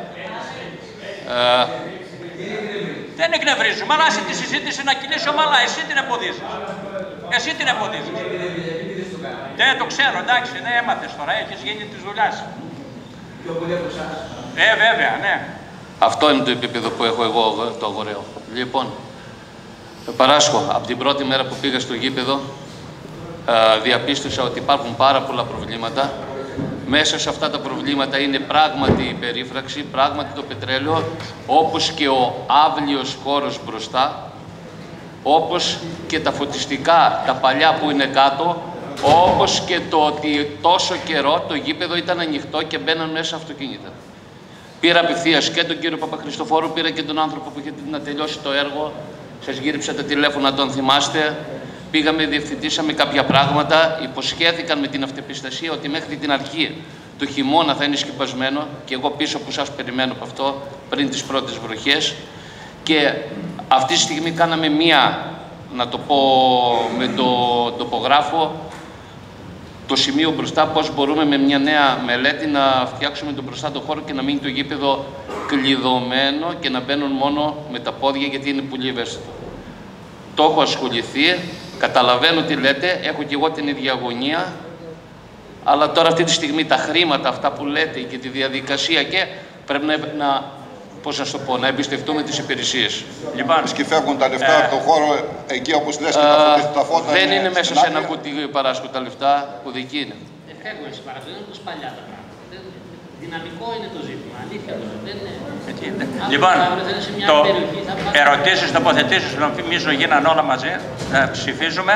H: Δεν εκνευρίζουμε, αλλά άσε τη συζήτηση να κινήσει ομαλά. Εσύ την εμποδίζεις. Ναι, το ξέρω, εντάξει, ναι, έμαθες τώρα, έχεις γίνει της δουλειάς. Πιο πολύ από εσάς. Βέβαια, ναι.
Q: Αυτό είναι το επίπεδο που έχω εγώ, το αγοραίο. Λοιπόν, Παράσχω, από την πρώτη μέρα που πήγα στο γήπεδο, διαπίστωσα ότι υπάρχουν πάρα πολλά προβλήματα. Μέσα σε αυτά τα προβλήματα είναι πράγματι η περίφραξη, πράγματι το πετρέλαιο, όπως και ο άβλιος χώρος μπροστά, όπως και τα φωτιστικά, τα παλιά που είναι κάτω, όπως και το ότι τόσο καιρό το γήπεδο ήταν ανοιχτό και μπαίναν μέσα αυτοκίνητα. Πήρα απευθείας και τον κύριο Παπαχριστοφόρου, πήρα και τον άνθρωπο που είχε να τελειώσει το έργο. Σας γύριψα τα τηλέφωνα, τον θυμάστε. Πήγαμε, διευθυντήσαμε κάποια πράγματα. Υποσχέθηκαν με την αυτεπιστασία ότι μέχρι την αρχή του χειμώνα θα είναι σκεπασμένο και εγώ πίσω από σας περιμένω από αυτό πριν τις πρώτες βροχές. Και αυτή τη στιγμή κάναμε μία, να το πω με τον τοπογράφο, το σημείο μπροστά, πώς μπορούμε με μια νέα μελέτη να φτιάξουμε τον μπροστά το χώρο και να μείνει το γήπεδο κλειδωμένο και να μπαίνουν μόνο με τα πόδια, γιατί είναι πολύ ευαίσθητο. Το έχω ασχοληθεί, καταλαβαίνω τι λέτε, έχω και εγώ την ίδια αγωνία, αλλά τώρα αυτή τη στιγμή τα χρήματα αυτά που λέτε και τη διαδικασία και πρέπει να πώς να το πω, να εμπιστευτούμε τις υπηρεσίες.
N: Λοιπόν, σκυφεύουν τα λεφτά από τον χώρο εκεί όπως λες και τα φώτα.
Q: Δεν είναι μέσα σε ένα κουτί Παράσκο τα λεφτά, που δική είναι.
B: Δεν φεύγουν σε παραδείγμα, είναι παλιά τα πράγματα. Δυναμικό είναι το ζήτημα, αλήθεια το ζήτημα.
H: Λοιπόν, ερωτήσεις, τοποθετήσεις, νομίζω γίνανε όλα μαζί. Ψηφίζουμε.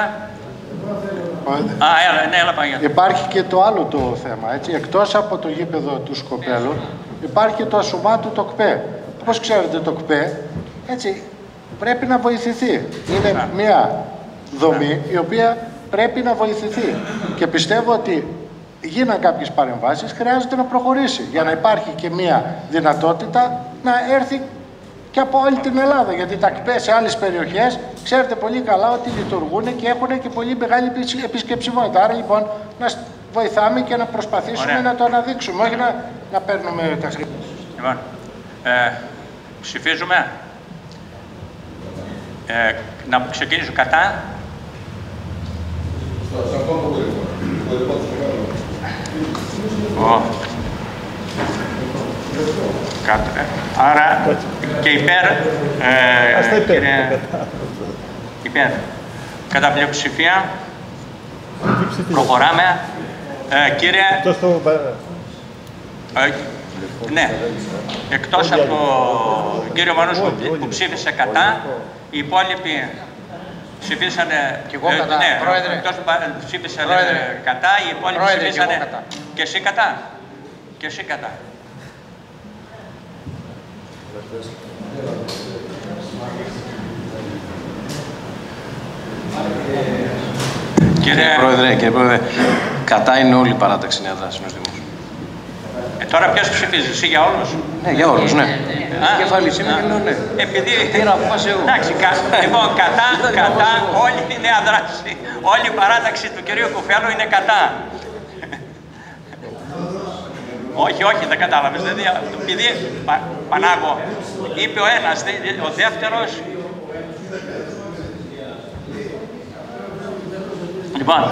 O: Υπάρχει και το άλλο το θέμα, έτσι. Εκτός από το γήπεδο του Σκοπέλου, υπάρχει και το ασωμάτου το ΚΠΕ. Όπως ξέρετε, το ΚΠΕ, έτσι, πρέπει να βοηθηθεί. Είναι μια δομή η οποία πρέπει να βοηθηθεί. Και πιστεύω ότι γίναν κάποιες παρεμβάσεις, χρειάζεται να προχωρήσει για να υπάρχει και μια δυνατότητα να έρθει και από όλη την Ελλάδα. Γιατί τα ΚΠΕ σε άλλες περιοχές ξέρετε πολύ καλά ότι λειτουργούν και έχουν και πολύ μεγάλη επισκεψιμότητα. Άρα λοιπόν να βοηθάμε και να προσπαθήσουμε να το αναδείξουμε, όχι να παίρνουμε τα χρήματα.
H: Λοιπόν, ψηφίζουμε. Να ξεκινήσω κατά. Άρα και υπέρ, υπέρ. Κατά πλειοψηφία. Προχωράμε. Κύριε... Ναι, εκτός από τον κύριο Μανούσκο που ψήφισε κατά, οι υπόλοιποι ψηφίσανε...
M: Και εγώ κατά, Πρόεδρε.
H: Εκτός που ψήφισαν κατά, οι υπόλοιποι ψηφίσανε... Και εσύ κατά. Και εσύ κατά.
A: Κύριε Πρόεδρε, κατά είναι όλη η παράταξη Νέα Δράση ενός Δήμου.
H: Τώρα ποιος ψηφίζει, εσύ για όλους?
A: Ναι, για όλους, ναι. Κεφαλής είμαι και λέω ναι.
H: Επειδή... Εντάξει, λοιπόν, κατά όλη η Νέα Δράση, όλη η παράταξη του κυρίου Κουφέλου είναι κατά. Όχι, δεν κατάλαβες. Δηλαδή, επειδή, Πανάγο, είπε ο ένας, ο δεύτερος... Λοιπόν,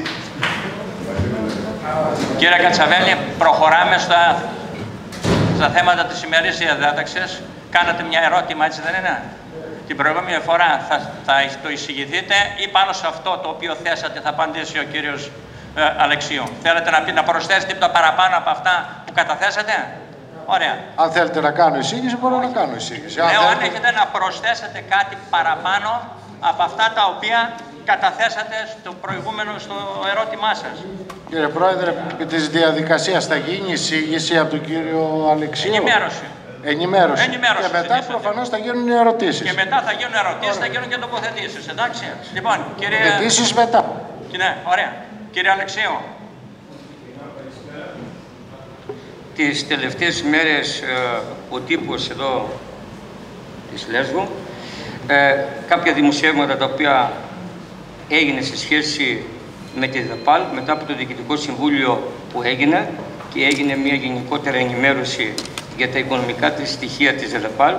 H: κύριε Κατσαβέλη, προχωράμε στα θέματα της ημερήσιας διάταξης. Κάνατε μια ερώτημα, έτσι δεν είναι? Την προηγούμενη φορά θα το εισηγηθείτε ή πάνω σε αυτό το οποίο θέσατε θα απαντήσει ο κύριος Αλεξίου? Θέλετε να προσθέσετε το παραπάνω από αυτά που καταθέσατε? Ωραία.
O: Αν θέλετε να κάνω εισήγηση, μπορώ να κάνω εισήγηση.
H: Αν έχετε να προσθέσετε κάτι παραπάνω από αυτά τα οποία καταθέσατε στο ερώτημά σας.
O: Κύριε Πρόεδρε, επί της διαδικασίας θα γίνει εισήγηση από τον κύριο Αλεξίου. Ενημέρωση. Και μετά προφανώς θα γίνουν ερωτήσεις.
H: Και μετά θα γίνουν ερωτήσεις, θα γίνουν και τοποθετήσεις, εντάξει. Λοιπόν, κύριε...
O: Επίσης μετά.
H: Ναι, ωραία. Κύριε Αλεξίου.
K: Τις τελευταίες μέρες ο τύπος εδώ της Λέσβου, κάποια δημοσιεύματα τα οποία έγινε σε σχέση με τη ΔΕΠΑΛ μετά από το Διοικητικό Συμβούλιο που έγινε και έγινε μια γενικότερη ενημέρωση για τα οικονομικά της στοιχεία της ΔΕΠΑΛ,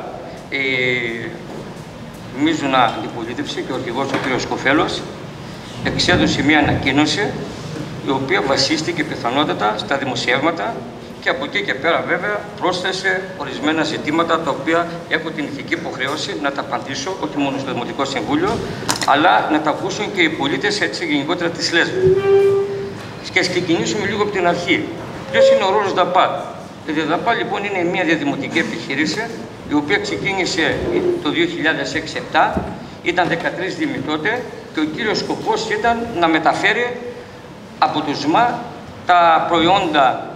K: μίζουνα αντιπολίτευση και ο αρχηγός ο κ. Σκοφέλος εξέδωσε μια ανακοίνωση η οποία βασίστηκε πιθανότατα στα δημοσιεύματα και από εκεί και πέρα βέβαια πρόσθεσε ορισμένα ζητήματα τα οποία έχω την ηθική υποχρέωση να τα απαντήσω όχι μόνο στο Δημοτικό Συμβούλιο αλλά να τα ακούσουν και οι πολίτες έτσι γενικότερα της Λέσβου. Και ας ξεκινήσουμε λίγο από την αρχή. Ποιος είναι ο ρόλος ΔΑΠΑΛ? Η ΔΑΠΑΛ λοιπόν είναι μια διαδημοτική επιχείρηση η οποία ξεκίνησε το 2006-2007, ήταν 13 δήμοι τότε και ο κύριος σκοπός ήταν να μεταφέρει από το ΣΜΑ τα προϊόντα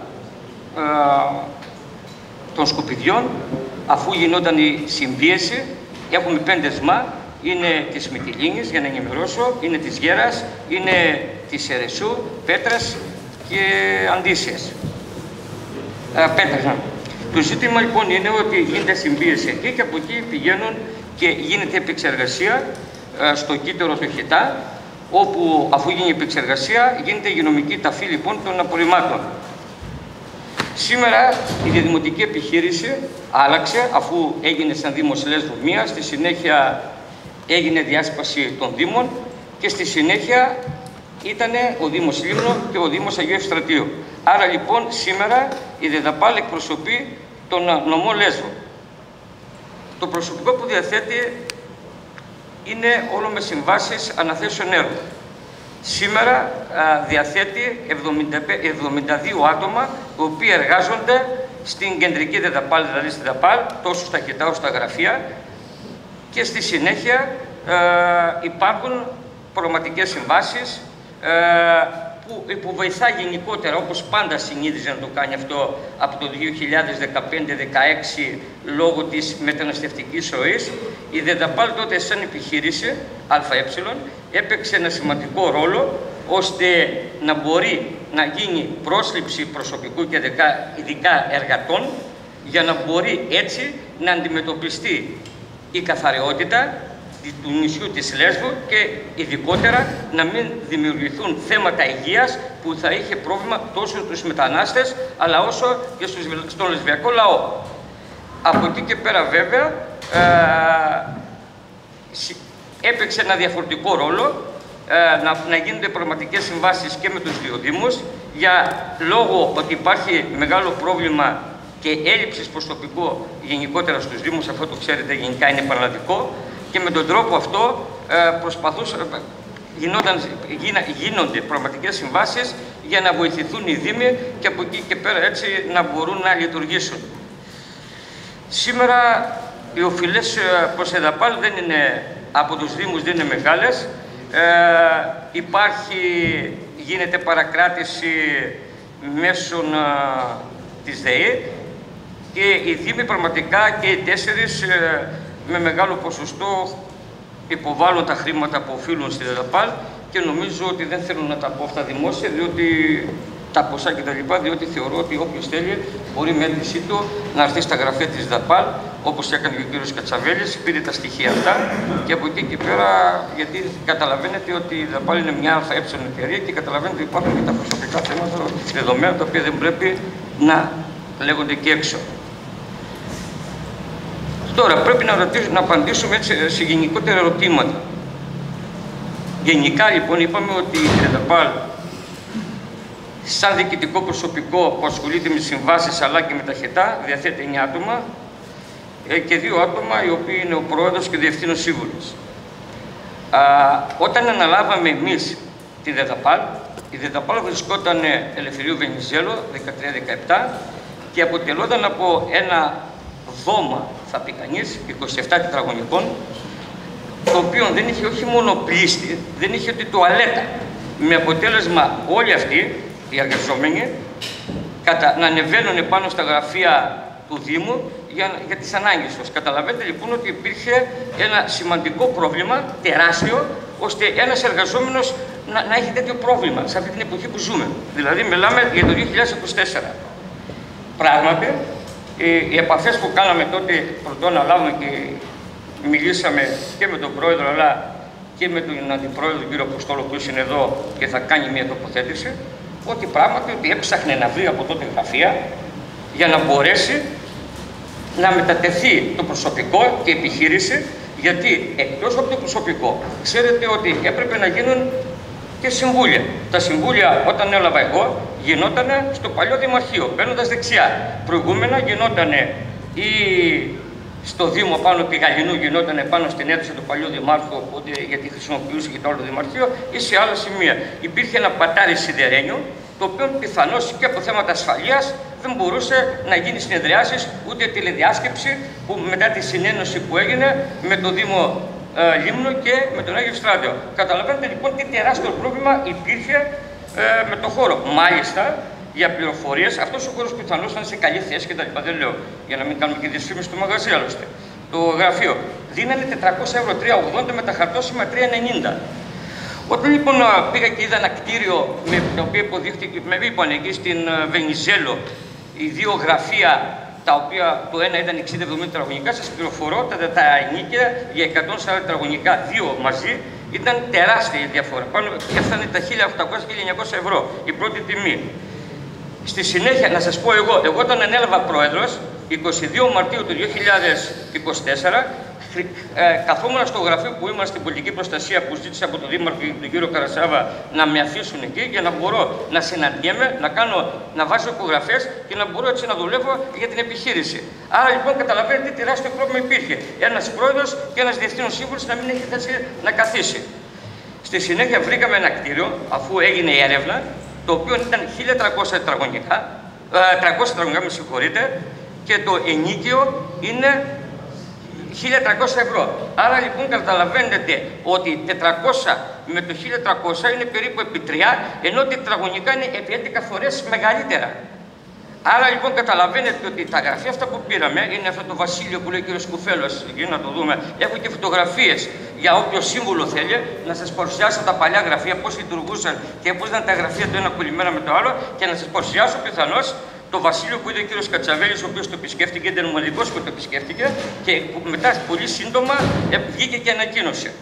K: των σκουπιδιών, αφού γινόταν η συμπίεση. Έχουμε 5 ΣΜΑ, είναι της Μυτιλήνης για να ενημερώσω, είναι της Γέρας, είναι της Ερεσού, Πέτρας και Αντίσιας. Πέτρας. Το ζήτημα λοιπόν είναι ότι γίνεται συμπίεση εκεί και από εκεί πηγαίνουν και γίνεται επεξεργασία στο κύτταρο του Χιτά, όπου αφού γίνει η επεξεργασία γίνεται η υγειονομική ταφή λοιπόν των απορριμμάτων. Σήμερα η διαδημοτική επιχείρηση άλλαξε αφού έγινε σαν Δήμος Λέσβου μία, στη συνέχεια έγινε διάσπαση των Δήμων και στη συνέχεια ήταν ο Δήμος Λίμνο και ο Δήμος Αγίου Ευστρατείου. Άρα λοιπόν σήμερα η ΔΕΔΑΠΑΛ εκπροσωπεί τον νομό Λέσβου. Το προσωπικό που διαθέτει είναι όλο με συμβάσεις αναθέσεων έργου.
R: σήμερα διαθέτει 72 άτομα, οι οποίοι εργάζονται στην κεντρική ΔΕΔΑΠΑΛ, δηλαδή στη ΔΑΠΑΛ, τόσο στα χιτά όσο στα γραφεία, και στη συνέχεια υπάρχουν προγραμματικές συμβάσεις που βοηθά γενικότερα, όπως πάντα συνήθιζε να το κάνει αυτό από το 2015-16 λόγω της μεταναστευτικής ροής. Η ΔΕΔΑΠΑΛ τότε σαν επιχείρηση ΑΕ έπαιξε ένα σημαντικό ρόλο ώστε να μπορεί να γίνει πρόσληψη προσωπικού και ειδικά εργατών, για να μπορεί έτσι να αντιμετωπιστεί η καθαριότητα του νησιού της Λέσβου και ειδικότερα να μην δημιουργηθούν θέματα υγείας που θα είχε πρόβλημα τόσο στους μετανάστες αλλά όσο και στον λεσβιακό λαό. Από εκεί και πέρα βέβαια έπαιξε ένα διαφορετικό ρόλο να γίνονται πραγματικές συμβάσεις και με τους δύο Δήμους, για λόγω ότι υπάρχει μεγάλο πρόβλημα και έλλειψης προσωπικού γενικότερα στους Δήμους, αυτό το ξέρετε γενικά είναι πανελλαδικό, και με τον τρόπο αυτό γίνονται πραγματικές συμβάσεις για να βοηθηθούν οι Δήμοι και από εκεί και πέρα έτσι να μπορούν να λειτουργήσουν. Σήμερα οι οφειλές προς ΕΔΑΠΑΛ δεν είναι, από τους Δήμους δεν είναι μεγάλες. Γίνεται παρακράτηση μέσω της ΔΕΗ και οι Δήμοι πραγματικά και οι 4 με μεγάλο ποσοστό υποβάλλουν τα χρήματα που οφείλουν στη ΔΕΔΑΠΑΛ και νομίζω ότι δεν θέλω να τα πω αυτά δημόσια, διότι τα ποσά κτλ. Διότι θεωρώ ότι όποιος θέλει μπορεί με αίτησή του να έρθει στα γραφεία της ΔΑΠΑΛ, όπως έκανε και ο κύριος Κατσαβέλης, πήρε τα στοιχεία αυτά και από εκεί και πέρα, γιατί καταλαβαίνετε ότι η ΔΑΠΑΛ είναι μια ΑΕ εταιρεία και καταλαβαίνετε ότι υπάρχουν και τα προσωπικά θέματα δεδομένα τα οποία δεν πρέπει να λέγονται και έξω. Τώρα πρέπει να απαντήσουμε έτσι σε γενικότερα ερωτήματα. Γενικά λοιπόν είπαμε ότι η ΔΕΔΑΠΑΛ σαν διοικητικό προσωπικό που ασχολείται με συμβάσεις αλλά και με τα χετά διαθέτει 9 άτομα και 2 άτομα οι οποίοι είναι ο πρόεδρος και ο διευθύνων σύμβουλος. Όταν αναλάβαμε εμείς τη ΔΕΔΑΠΑΛ, η ΔΕΔΑΠΑΛ βρισκόταν Ελευθερίου Βενιζέλο 13-17 και αποτελόταν από ένα δώμα, θα πει κανείς, 27 τετραγωνικών, το οποίο δεν είχε όχι μόνο πλήστη, δεν είχε ούτε τουαλέτα. Με αποτέλεσμα όλοι αυτοί οι εργαζόμενοι να ανεβαίνουν πάνω στα γραφεία του Δήμου για τις ανάγκες τους. Καταλαβαίνετε λοιπόν ότι υπήρχε ένα σημαντικό πρόβλημα, τεράστιο, ώστε ένας εργαζόμενος να έχει τέτοιο πρόβλημα σε αυτή την εποχή που ζούμε. Δηλαδή μιλάμε για το 2024. Πράγματι, οι επαφές που κάναμε τότε πρωτού να λάβουμε και μιλήσαμε και με τον πρόεδρο αλλά και με τον αντιπρόεδρο τον κύριο Αποστόλο που είναι εδώ και θα κάνει μια τοποθέτηση, ότι πράγματι ότι έψαχνε να βρει από τότε γραφεία για να μπορέσει να μετατεθεί το προσωπικό και η επιχείρηση, γιατί εκτός από το προσωπικό ξέρετε ότι έπρεπε να γίνουν και συμβούλια. Τα συμβούλια όταν έλαβα εγώ γινόταν στο παλιό Δημαρχείο, μπαίνοντας δεξιά. Προηγούμενα γινόταν στο Δήμο πάνω επί Γαλλινού, γινόταν πάνω στην αίθουσα του παλιού Δημάρχου, οπότε γιατί χρησιμοποιούσε και το άλλο Δημαρχείο, ή σε άλλα σημεία. Υπήρχε ένα πατάρι σιδερένιο, το οποίο πιθανώς και από θέματα ασφαλείας δεν μπορούσε να γίνει συνεδριάσεις ούτε τηλεδιάσκεψη που μετά τη συνένωση που έγινε με το Δήμο Λίμνου και με τον Άγιο Στράτιο. Καταλαβαίνετε λοιπόν τι τεράστιο πρόβλημα υπήρχε με το χώρο. Μάλιστα, για πληροφορίες, αυτός ο χώρος πιθανώς ήταν σε καλή θέση και τα λοιπά. Δεν λέω για να μην κάνουμε και δυσφήμιση του μαγαζί, άλλωστε. Το γραφείο δίνανε 400 ευρώ, 3,80 με τα χαρτόσημα 3,90. Όταν λοιπόν πήγα και είδα ένα κτίριο με το οποίο υποδείχθηκε, με είπαν εκεί στην Βενιζέλο, οι 2 γραφεία, τα οποία το ένα ήταν 60-70 τετραγωνικά, σας πληροφορώ, τα ενίκαια για 140 τετραγωνικά, 2 μαζί, ήταν τεράστια η διαφορά. Πάνω έφτανε τα 1.800-1.900 ευρώ η πρώτη τιμή. Στη συνέχεια, να σας πω εγώ όταν ανέλαβα πρόεδρος, 22 Μαρτίου του 2024, καθόμουν στο γραφείο που ήμουν στην πολιτική προστασία που ζήτησα από τον Δήμαρχο και τον κύριο Καρασάβα να με αφήσουν εκεί για να μπορώ να συναντιέμαι, να βάζω υπογραφές και να μπορώ έτσι να δουλεύω για την επιχείρηση. Άρα λοιπόν καταλαβαίνετε τι τεράστιο πρόβλημα υπήρχε. Ένας πρόεδρος και ένας διευθύνων σύμβουλος να μην έχει θέση να καθίσει. Στη συνέχεια βρήκαμε ένα κτίριο, αφού έγινε η έρευνα, το οποίο ήταν 1.300 τετραγωνικά, 300 τετραγωνικά, με συγχωρείτε, και το ενοίκιο είναι 1.300 ευρώ. Άρα λοιπόν καταλαβαίνετε ότι 400 με το 1.300 είναι περίπου επί 3, ενώ τετραγωνικά είναι επί 11 φορές μεγαλύτερα. Άρα λοιπόν καταλαβαίνετε ότι τα γραφεία αυτά που πήραμε είναι αυτό το Βασίλειο που λέει ο κ. Κουφέλος, εκεί να το δούμε. Έχω και φωτογραφίες για όποιο σύμβουλο θέλει να σας παρουσιάσω τα παλιά γραφεία, πώς λειτουργούσαν και πώς ήταν τα γραφεία το ένα κολλημένα με το άλλο και να σας παρουσιάσω πιθανώς το Βασίλειο που είναι ο κ. Κατσαβέλης, ο οποίος το επισκέφτηκε, ήταν μοναδικός που το επισκέφτηκε και μετά πολύ σύντομα βγήκε και ανακοίνωσε.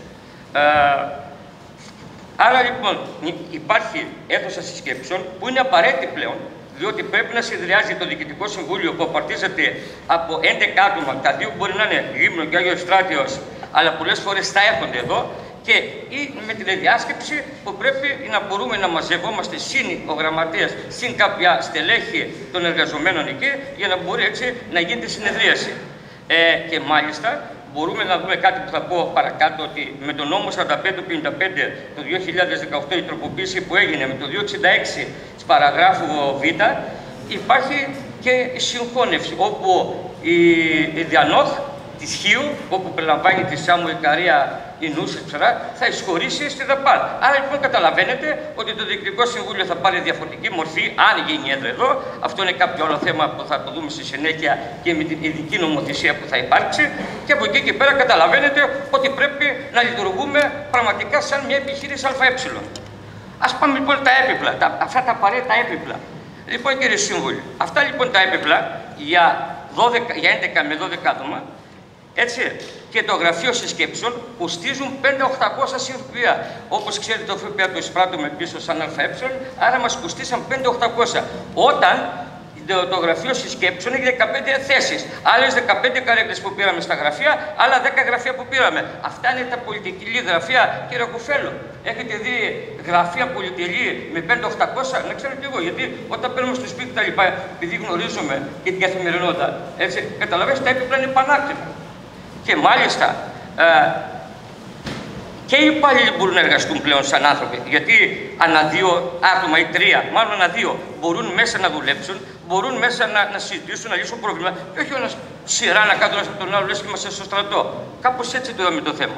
R: Άρα λοιπόν υπάρχει αίθουσα συσκέψεων που είναι απαραίτητη πλέον, διότι πρέπει να συνεδριάζει το Διοικητικό Συμβούλιο που απαρτίζεται από 11 άτομα, τα δύο μπορεί να είναι Λίμνο και Άγιος Στράτιος, αλλά πολλές φορές θα έρχονται εδώ, και ή με την διάσκεψη που πρέπει να μπορούμε να μαζευόμαστε συν ο γραμματέας, συν κάποια στελέχη των εργαζομένων εκεί, για να μπορεί έτσι να γίνεται συνεδρίαση. Και μάλιστα μπορούμε να δούμε κάτι που θα πω παρακάτω, ότι με τον νόμο 45-55 του 2018, η τροποποίηση που έγινε με το 266 της παραγράφου Β, υπάρχει και η συγχώνευση, όπου η Διανόχ της Χίου, όπου περιλαμβάνει τη Σάμου, η Καρία, η Νούση, θα εισχωρήσει στη ΔΑΠΑΛ. Άρα λοιπόν καταλαβαίνετε ότι το Διοικητικό Συμβούλιο θα πάρει διαφορετική μορφή, αν γίνει έδρα εδώ. Αυτό είναι κάποιο άλλο θέμα που θα το δούμε στη συνέχεια και με την ειδική νομοθεσία που θα υπάρξει. Και από εκεί και πέρα καταλαβαίνετε ότι πρέπει να λειτουργούμε πραγματικά σαν μια επιχείρηση ΑΕ. Ας πάμε λοιπόν τα έπιπλα, αυτά τα απαραίτητα έπιπλα. Λοιπόν, κύριε Σύμβουλοι, αυτά λοιπόν τα έπιπλα για 11 με 12 άτομα, έτσι, και το γραφείο συσκέψεων κοστίζουν 5.800 ΦΠΑ. Όπως ξέρετε, το ΦΠΑ το εισπράττουμε πίσω σαν ΑΕ, άρα μας κοστίσαν 5.800. Όταν το γραφείο συσκέψεων έχει 15 θέσεις. Άλλες 15 καρέκλες που πήραμε στα γραφεία, άλλα 10 γραφεία που πήραμε. Αυτά είναι τα πολυτελή γραφεία, κύριε Κουφέλο. Έχετε δει γραφεία πολυτελή με 5.800, να ξέρω κι εγώ, γιατί όταν παίρνουμε στο σπίτι τα λοιπά, επειδή γνωρίζουμε και την καθημερινότητα, έτσι, καταλαβαίνετε, τα έπιπλα είναι πανάκριβα. Και μάλιστα και οι υπάλληλοι μπορούν να εργαστούν πλέον σαν άνθρωποι, γιατί ανά 2 άτομα ή 3, μάλλον ανά 2, μπορούν μέσα να δουλέψουν, μπορούν μέσα να συζητήσουν, να λύσουν πρόβλημα, και όχι ένας σειρά να κάτω ένας από τον άλλο, λες και είμαστε στο στρατό. Κάπως έτσι το είδαμε το θέμα.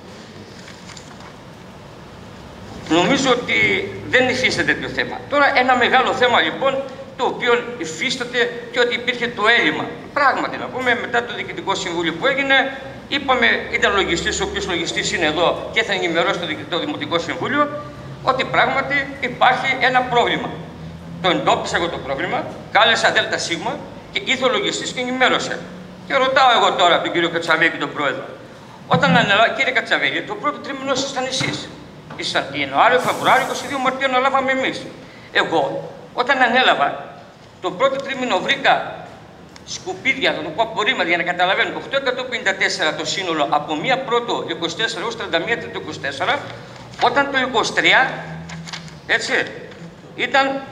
R: Νομίζω ότι δεν υφίσταται τέτοιο θέμα. Τώρα ένα μεγάλο θέμα λοιπόν, το οποίο υφίσταται και ότι υπήρχε το έλλειμμα. Πράγματι, να πούμε, μετά το Διοικητικό Συμβούλιο που έγινε, είπαμε, ήταν λογιστής, ο οποίος λογιστής είναι εδώ και θα ενημερώσει το Δημοτικό Συμβούλιο, ότι πράγματι υπάρχει ένα πρόβλημα. Το εντόπισα εγώ το πρόβλημα, κάλεσα ΔΣ και ήρθε ο λογιστής και ενημέρωσε. Και ρωτάω εγώ τώρα τον κύριο Κατσαβέλη και τον πρόεδρο, όταν ανέλαβα, κύριε Κατσαβέλη, το πρώτο τρίμηνο ήσασταν εσείς. Ήσασταν Ιανουάριο, Φεβρουάριο, 22 Μαρτίου αναλάβαμε εμείς. Εγώ, όταν ανέλαβα, το πρώτο τρίμηνο βρήκα σκουπίδια, θα το πω απορρίμματα για να καταλαβαίνω, 854 το σύνολο από 1 Πρώτο 24 έως 31 Τρίτο 24, όταν το 23, έτσι, ήταν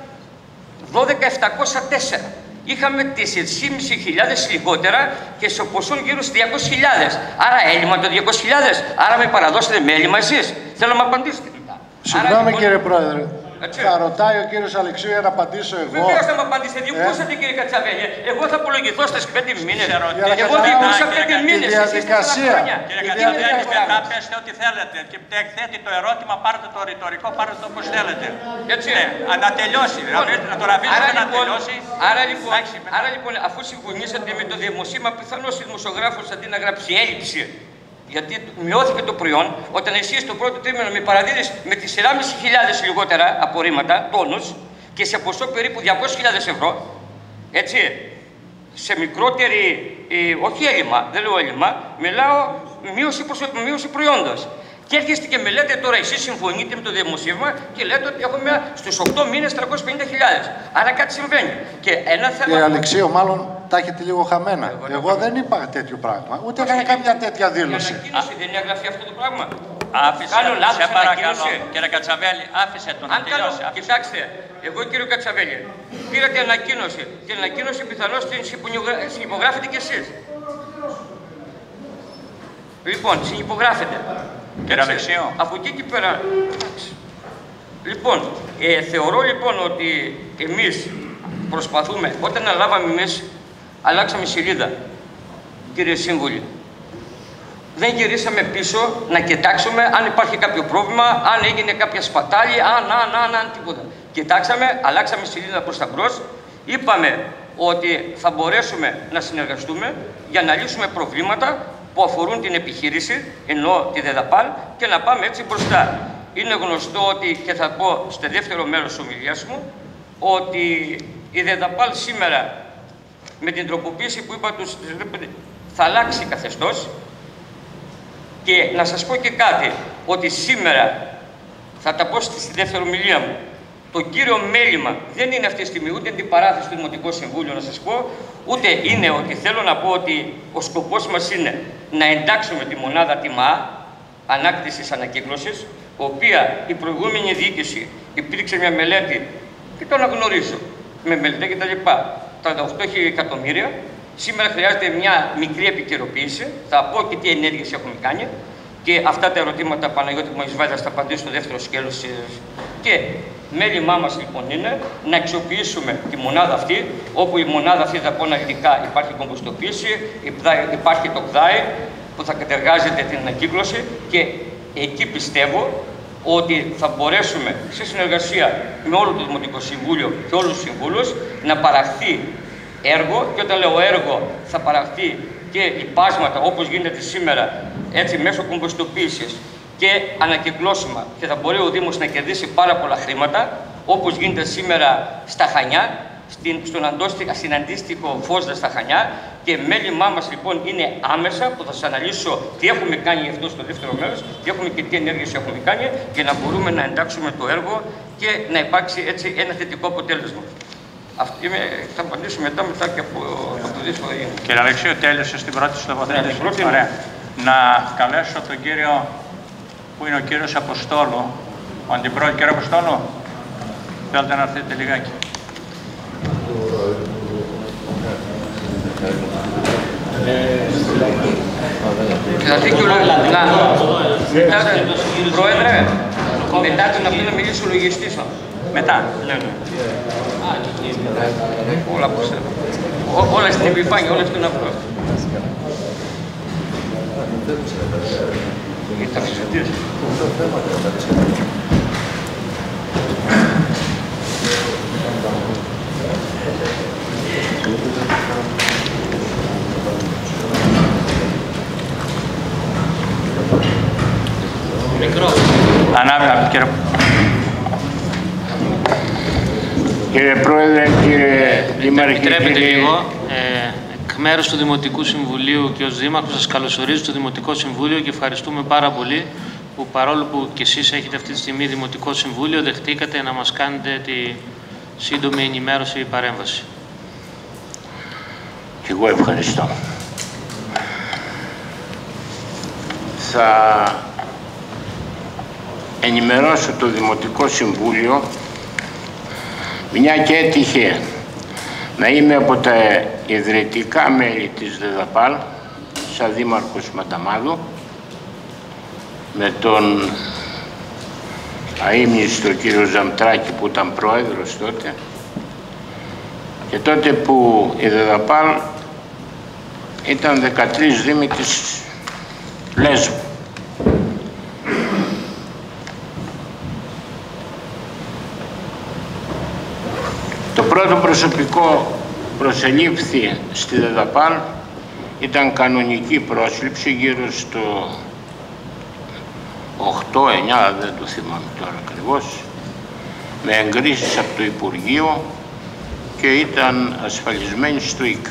R: 12.704. Είχαμε 4.500 λιγότερα και σε ποσό γύρω στις 200.000. Άρα έλλειμμα το 200.000. Άρα με παραδώσετε με έλλειμμα εσείς. Θέλω να μου απαντήσετε.
O: Συγγνώμη κύριε Πρόεδρε. Θα ρωτάει ο κύριος Αλεξίου για να απαντήσω εγώ.
R: Βεβαίως θα μου απαντήσετε. Διοικούσατε κύριε Κατσαβέλη. Εγώ θα απολογηθώ στις 5 μήνες. Εγώ διοικούσα 5 μήνες.
O: Τη διαδικασία.
H: Κύριε Κατσαβέλη, μετά πέστε ό,τι θέλετε. Και εκθέτει το ερώτημα, πάρτε το ρητορικό, πάρτε το όπως θέλετε.
R: Έτσι.
H: Να τελειώσει. Να το ραβίζετε να τελειώσει.
R: Άρα λοιπόν, αφού συμφωνήσατε με το δημοσίευμα, πιθανώς ο δημοσιογράφος αντί να γράψει έλλειψη, γιατί μειώθηκε το προϊόν, όταν εσείς το πρώτο τρίμηνο με παραδίδεις με τις 4.500 λιγότερα απορρίμματα, τόνους, και σε ποσό περίπου 200.000 ευρώ, έτσι, σε μικρότερη, όχι έλλειμμα, δεν λέω έλλειμμα, μιλάω μείωση προϊόντος. Και έρχεστε και με λέτε τώρα, εσείς συμφωνείτε με το δημοσίευμα και λέτε ότι έχουμε στους 8 μήνες 350.000. Άρα κάτι συμβαίνει. Και ένα θέμα.
O: Κύριε Αλεξίου, μάλλον τα έχετε λίγο χαμένα. Εγώ δεν είπα τέτοιο πράγμα. Ούτε έκανα καμιά τέτοια δήλωση.
R: Η ανακοίνωση δεν είναι γραφεί αυτό το πράγμα.
H: Άφησε. Σε παρακαλώ, κύριε Κατσαβέλη, άφησε τον να τελειώσει.
R: Κοιτάξτε, εγώ κύριο Κατσαβέλη, πήρατε ανακοίνωση. Την ανακοίνωση πιθανώς την συνυπογράφετε κι εσείς. Λοιπόν, συνυπογράφετε.
H: Κύριε Αλεξίου.
R: Από εκεί και πέρα. Λοιπόν, θεωρώ λοιπόν ότι εμείς προσπαθούμε, όταν αναλάβαμε εμείς, αλλάξαμε σελίδα, κύριε Σύμβουλοι. Δεν γυρίσαμε πίσω να κοιτάξουμε αν υπάρχει κάποιο πρόβλημα, αν έγινε κάποια σπατάλη, αν τίποτα. Κοιτάξαμε, αλλάξαμε σελίδα προς τα μπρος, είπαμε ότι θα μπορέσουμε να συνεργαστούμε για να λύσουμε προβλήματα που αφορούν την επιχείρηση, εννοώ τη ΔΕΔΑΠΑΛ, και να πάμε έτσι μπροστά. Είναι γνωστό ότι, και θα πω στο δεύτερο μέρος της ομιλίας μου, ότι η ΔΕΔΑΠΑΛ σήμερα, με την τροποποίηση που είπα τους, θα αλλάξει καθεστώς. Και να σας πω και κάτι, ότι σήμερα, θα τα πω στη δεύτερη ομιλία μου, το κύριο μέλημα δεν είναι αυτή τη στιγμή ούτε την παράθεση του Δημοτικού Συμβούλιο, να σας πω, ούτε είναι ότι θέλω να πω ότι ο σκοπός μας είναι να εντάξουμε τη μονάδα ΤΙΜΑ, ανάκτησης ανακύκλωσης, οποία η προηγούμενη διοίκηση υπήρξε μια μελέτη, και το αναγνωρίζω, με μελέτη και τα λοιπά, 38 εκατομμύρια. Σήμερα χρειάζεται μια μικρή επικαιροποίηση. Θα πω και τι ενέργειες έχουμε κάνει. Και αυτά τα ερωτήματα, Παναγιώτη, που μου έχεις βάλει, θα τα απαντήσω στο δεύτερο σκέλος. Και μέλημά μας λοιπόν είναι να αξιοποιήσουμε τη μονάδα αυτή, όπου η μονάδα αυτή, θα πω αναλυτικά, υπάρχει κομποστοποίηση, υπάρχει το ΚΔΑΙ που θα κατεργάζεται την ανακύκλωση, και εκεί πιστεύω ότι θα μπορέσουμε σε συνεργασία με όλο το Δημοτικό Συμβούλιο και όλους τους συμβούλους να παραχθεί έργο, και όταν λέω έργο θα παραχθεί και λιπάσματα όπως γίνεται σήμερα, έτσι μέσω κομποστοποίησης και ανακυκλώσιμα, και θα μπορεί ο Δήμος να κερδίσει πάρα πολλά χρήματα, όπως γίνεται σήμερα στα Χανιά, στην αντίστοιχο Φόσδα στα Χανιά. Και μέλημά μας λοιπόν είναι άμεσα, που θα σας αναλύσω τι έχουμε κάνει γι' αυτό στο δεύτερο μέρος, τι έχουμε και τι ενέργειες έχουμε κάνει, για να μπορούμε να εντάξουμε το έργο και να υπάρξει έτσι ένα θετικό αποτέλεσμα. Θα απαντήσω μετά και από το δύσκολο γίνει.
H: Κύριε Αλεξίου, τέλειωσε στην πρώτη σου τοποθέτηση. Ωραία. Να καλέσω τον κύριο, που είναι ο κύριος Αποστόλου, ο αντιπρόεδρος. Κύριε Αποστόλου, θέλετε να έρθετε λιγάκι.
R: Πρόεδρε, μετά τον αυτό να μιλήσει ο λογιστής.
H: Μετά.
R: Όλα που όλα στην επιφάνεια, όλα στον αυγό.
H: Ανάβει, κύριε.
M: Κύριε Πρόεδρε, κύριε Δήμαρχε,
B: επιτρέπετε λίγο, εκ μέρους του Δημοτικού Συμβουλίου και ως Δήμαρχος σας καλωσορίζω στο Δημοτικό Συμβούλιο και ευχαριστούμε πάρα πολύ που, παρόλο που και εσείς έχετε αυτή τη στιγμή Δημοτικό Συμβούλιο, δεχτήκατε να μας κάνετε τη σύντομη ενημέρωση ή παρέμβαση.
M: Και εγώ ευχαριστώ. Θα ενημερώσω το Δημοτικό Συμβούλιο, μια και έτυχε να είμαι από τα ιδρυτικά μέλη της ΔΕΔΑΠΑΛ, σαν Δήμαρχος Μανταμάδου, με τον αείμνηστο κύριο Ζαμτράκη που ήταν πρόεδρος τότε, και τότε που η ΔΕΔΑΠΑΛ ήταν 13 δήμοι της Λέσβου. Το πρώτο προσωπικό προσελήφθη στη ΔΕΔΑΠΑΛ, ήταν κανονική πρόσληψη γύρω στο 8-9, δεν το θυμάμαι τώρα ακριβώς, με εγκρίσεις από το Υπουργείο και ήταν ασφαλισμένη στο ΙΚΑ.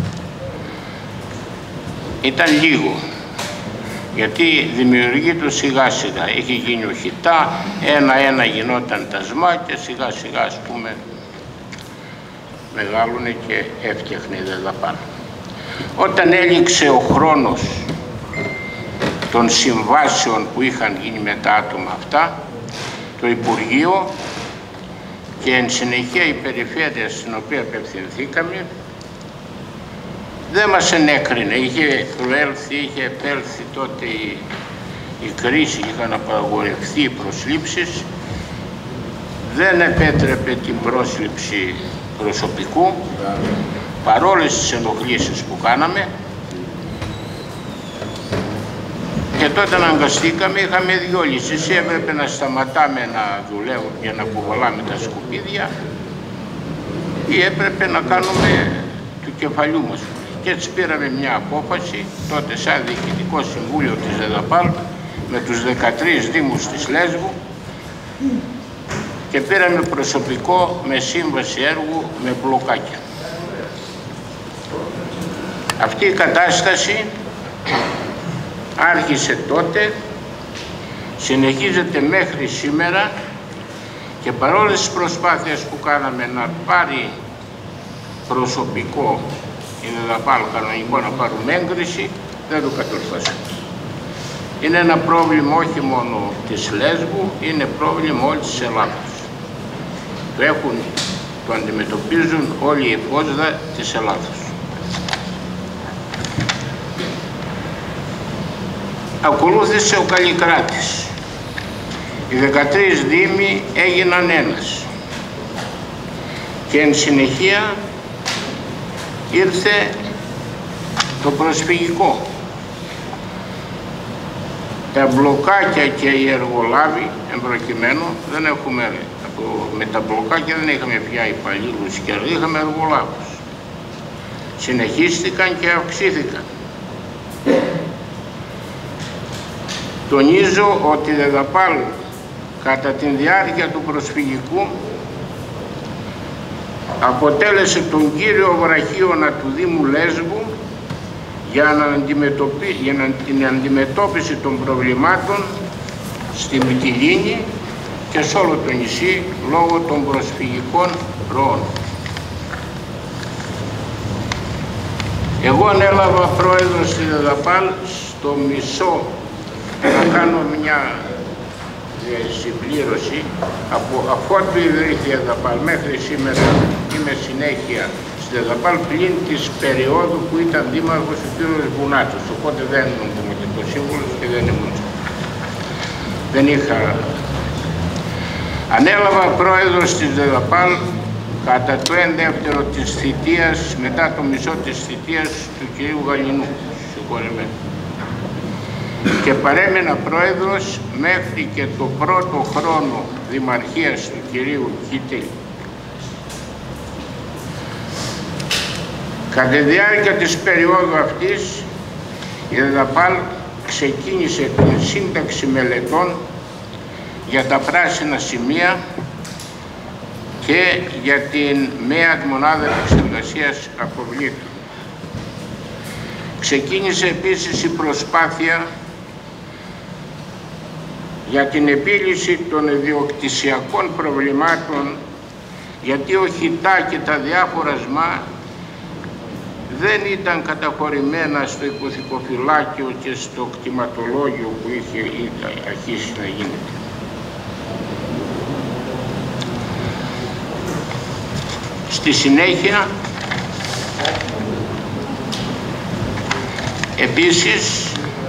M: Ήταν λίγο, γιατί δημιουργείται σιγά σιγά. Έχει γίνει οχητά, ένα-ένα γινόταν τα ΣΜΑ και σιγά σιγά, ας πούμε, μεγάλωνε και έφτιαχνε η ΔΕΔΑΠΑΛ. Όταν έληξε ο χρόνος των συμβάσεων που είχαν γίνει με τα άτομα αυτά, το Υπουργείο και εν συνεχεία η περιφέρεια στην οποία απευθυνθήκαμε δεν μας ενέκρινε. Είχε επέλθει τότε η κρίση, είχαν απαγορευτεί οι προσλήψεις, δεν επέτρεπε την πρόσληψη προσωπικού, παρόλες τις ενοχλήσεις που κάναμε, και τότε αναγκαστήκαμε, είχαμε δύο λύσεις. Έπρεπε να σταματάμε να δουλεύουμε για να κουβαλάμε τα σκουπίδια ή έπρεπε να κάνουμε του κεφαλιού μας. Και έτσι πήραμε μια απόφαση, τότε σαν Διοικητικό Συμβούλιο της ΔΕΔΑΠΑΛ, με τους 13 δήμους της Λέσβου, και πήραμε προσωπικό με σύμβαση έργου με μπλοκάκια. Αυτή η κατάσταση άρχισε τότε, συνεχίζεται μέχρι σήμερα, και παρόλες τις προσπάθειες που κάναμε να πάρει προσωπικό η ΔΕΔΑΠΑΛ κανονικό, να πάρουμε έγκριση, δεν το κατορθώσαμε. Είναι ένα πρόβλημα όχι μόνο της Λέσβου, είναι πρόβλημα όλης της Ελλάδας. Το αντιμετωπίζουν όλοι οι εφόδια της Ελλάδας. Ακολούθησε ο Καλλικράτης. Οι 13 δήμοι έγιναν ένας. Και εν συνεχεία ήρθε το προσφυγικό. Τα μπλοκάκια και οι εργολάβοι, εμπροκειμένου, δεν έχουμε, με τα μπλοκάκια δεν είχαμε πια υπαλλήλους και είχαμε εργολάβους. Συνεχίστηκαν και αυξήθηκαν. Τονίζω ότι η ΔΕΔΑΠΑΛ κατά τη διάρκεια του προσφυγικού αποτέλεσε τον κύριο βραχίωνα του Δήμου Λέσβου για την αντιμετώπιση των προβλημάτων στη Μυτιλήνη και σε όλο το νησί λόγω των προσφυγικών ροών. Εγώ ανέλαβα πρόεδρος στη ΔΕΔΑΠΑΛ στο μισό, να κάνω μια συμπλήρωση, αφού ιδρύθηκε η ΔΕΔΑΠΑΛ μέχρι σήμερα είμαι συνέχεια στη ΔΕΔΑΠΑΛ πλην της περίοδου που ήταν δήμαρχος ο κ. Βουνάτσος, οπότε δεν ήμουν δημοτικός σύμβουλος και δεν είχα. Ανέλαβα πρόεδρος της ΔΕΔΑΠΑΛ κατά το 1/2 της θητείας, μετά το μισό της θητείας του κ. Γαλινού, συγχωρεμένου. Και παρέμεινα πρόεδρος μέχρι και το πρώτο χρόνο δημαρχίας του κυρίου Κίτελ. Κατά τη διάρκεια της περίοδου αυτής, η ΔΕΔΑΠΑΛ ξεκίνησε την σύνταξη μελετών για τα πράσινα σημεία και για την ΜΕΑΤ μονάδα επεξεργασίας αποβλήτων. Ξεκίνησε επίσης η προσπάθεια για την επίλυση των ιδιοκτησιακών προβλημάτων, γιατί ο ΧΙΤΑ και τα διάφορα ΣΜΑ δεν ήταν καταχωρημένα στο υποθηκοφυλάκιο και στο κτηματολόγιο που είχε αρχίσει να γίνεται. Στη συνέχεια, επίσης,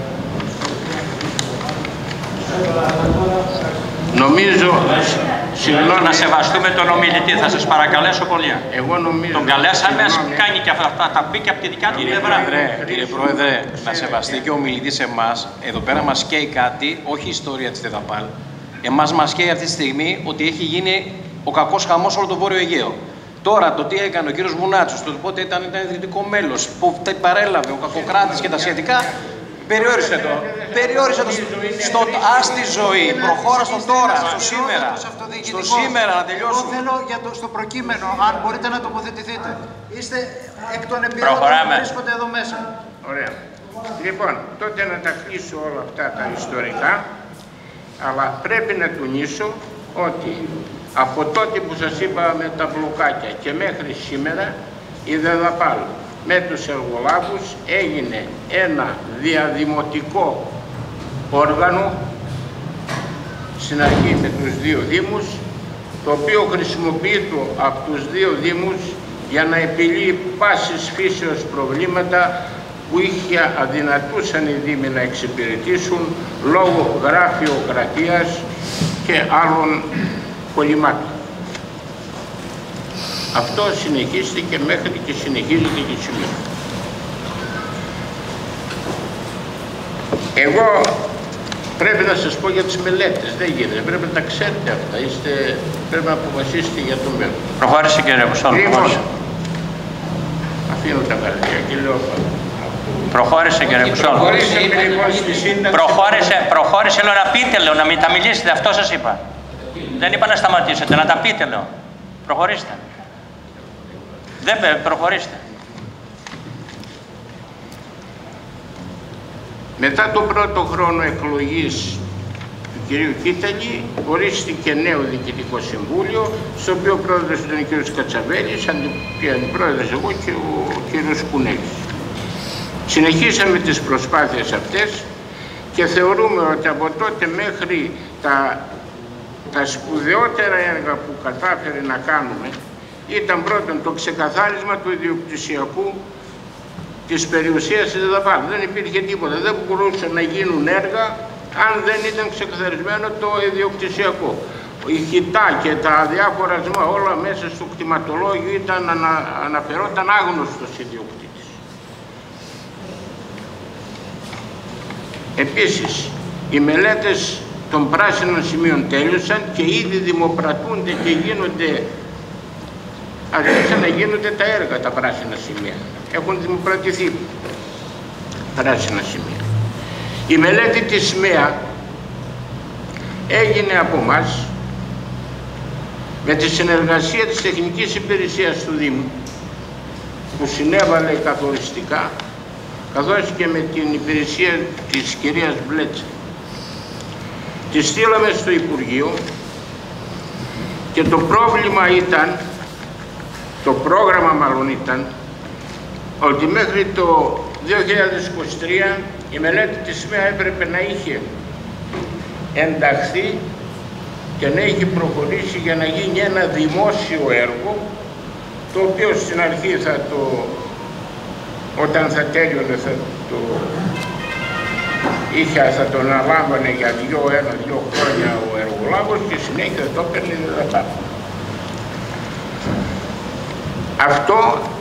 M: νομίζω,
H: συγγνώμη, να σεβαστούμε τον ομιλητή, θα σας παρακαλέσω πολύ.
M: Εγώ νομίζω,
H: τον καλέσαμε, ας κάνει και αυτά, τα πει και από τη δικιά του πλευρά.
A: Κύριε Πρόεδρε, να σεβαστεί και ο ομιλητής εμάς. Εδώ πέρα μας καίει κάτι, όχι η ιστορία της ΔΕΔΑΠΑΛ. Εμάς μας καίει αυτή τη στιγμή ότι έχει γίνει ο κακός χαμός όλο το Βόρειο Αιγαίο. Τώρα το τι έκανε ο κύριος Βουνάτσος, το πότε ήταν ιδρυτικό μέλος, που παρέλαβε ο κακοκράτης και τα σχετικά, περιόρισε το. Περιόρισε το στη ζωή. Προχώρα στο τώρα, στο σήμερα. Στο σήμερα να τελειώσουμε.
E: Εγώ θέλω στο προκείμενο, αν μπορείτε να τοποθετηθείτε. Είστε εκ των εμπειρών που βρίσκονται εδώ μέσα.
M: Ωραία. Λοιπόν, τότε να τα κλείσω όλα αυτά τα ιστορικά, αλλά πρέπει να τονίσω ότι από τότε που σας είπα με τα μπλοκάκια και μέχρι σήμερα η ΔΕΔΑΠΑΛ με τους εργολάβους έγινε ένα διαδημοτικό όργανο στην αρχή με τους δύο δήμους, το οποίο χρησιμοποιείται από τους δύο δήμους για να επιλύει πάσης φύσεως προβλήματα που αδυνατούσαν οι δήμοι να εξυπηρετήσουν λόγω γραφειοκρατίας και άλλων κολλημάτων. Αυτό συνεχίστηκε μέχρι και συνεχίζεται και σήμερα. Εγώ πρέπει να σας πω για τις μελέτες, δεν γίνεται, πρέπει να τα ξέρετε αυτά, πρέπει να αποφασίσετε για το μέλλον.
H: Προχώρησε κύριε Μπουσόλ,
M: λοιπόν, αφήνω τα καρδιά και λέω
H: προχώρησε κύριε Μπουσόλ. Προχώρησε, λέω να πείτε, λέω, να μην τα μιλήσετε, αυτό σας είπα. Δεν είπα να σταματήσετε, να τα πείτε, λέω. Προχωρήστε. Δεν προχωρήστε.
M: Μετά τον πρώτο χρόνο εκλογής του κυρίου Κίταγη, ορίστηκε νέο διοικητικό συμβούλιο, στο οποίο πρόεδρος ήταν ο κύριος Κατσαβέλης, αντιπρόεδρος εγώ και ο κύριος Κουνέλης. Συνεχίσαμε τις προσπάθειες αυτές και θεωρούμε ότι από τότε μέχρι τα σπουδαιότερα έργα που κατάφερε να κάνουμε ήταν πρώτον το ξεκαθάρισμα του ιδιοκτησιακού της περιουσίας της ΔΕΔΑΠΑΛ. Δεν υπήρχε τίποτα, δεν μπορούσαν να γίνουν έργα αν δεν ήταν ξεκαθαρισμένο το ιδιοκτησιακό. Η χιτά και τα διάφορα σμα όλα μέσα στο κτηματολόγιο αναφερόταν άγνωστος ιδιοκτήτης. Επίσης, οι μελέτες των πράσινων σημείων τέλειωσαν και ήδη δημοπρατούνται και αρχίσαν να γίνονται τα έργα τα πράσινα σημεία. Έχουν δημοπρατηθεί πράσινα σημεία. Η μελέτη της ΣΜΕΑ έγινε από μας με τη συνεργασία της Τεχνικής Υπηρεσίας του Δήμου που συνέβαλε καθοριστικά, καθώς και με την υπηρεσία της κυρίας Μπλέτσα. Τη στείλαμε στο Υπουργείο και το πρόγραμμα μάλλον ήταν ότι μέχρι το 2023 η μελέτη της ΣΜΕΑ έπρεπε να είχε ενταχθεί και να είχε προχωρήσει για να γίνει ένα δημόσιο έργο, το οποίο στην αρχή όταν θα τέλειωνε θα τον αναλάμβανε για 1-2 χρόνια ο εργολάβος και συνέχεια το έπαιρνε η ΔΕΔΑΠΑΛ. Αυτό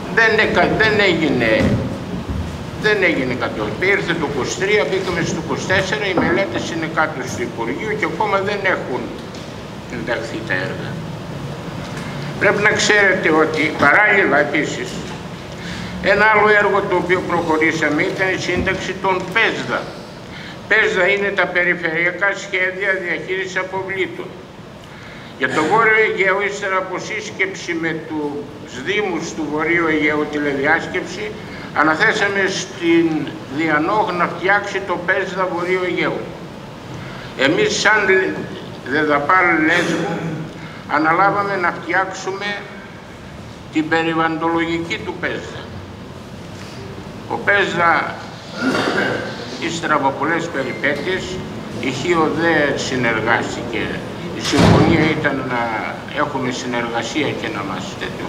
M: δεν έγινε κατ' ήρθε το 23, μπήκαμε στο 24, οι μελέτες είναι κάτω στο Υπουργείο και ακόμα δεν έχουν ενταχθεί τα έργα. Πρέπει να ξέρετε ότι παράλληλα επίσης ένα άλλο έργο το οποίο προχωρήσαμε ήταν η σύνταξη των ΠΕΣΔΑ. ΠΕΣΔΑ είναι τα Περιφερειακά Σχέδια Διαχείρισης Αποβλήτων. Για το Βόρειο Αιγαίο, ύστερα από σύσκεψη με τους Δήμους του Βορείου Αιγαίου τηλεδιάσκεψη, αναθέσαμε στην Διανόχ να φτιάξει το ΠΕΣΔΑ Βορείου Αιγαίου. Εμείς σαν ΔΕΔΑΠΑΛ Λέσβου αναλάβαμε να φτιάξουμε την περιβαλλοντολογική του ΠΕΣΔΑ. Ο ΠΕΣΔΑ, ύστερα από πολλές περιπέτειες, η ΧΙΟΔΕ συνεργάστηκε. Η συμφωνία ήταν να έχουμε συνεργασία και να μας τέτοιο.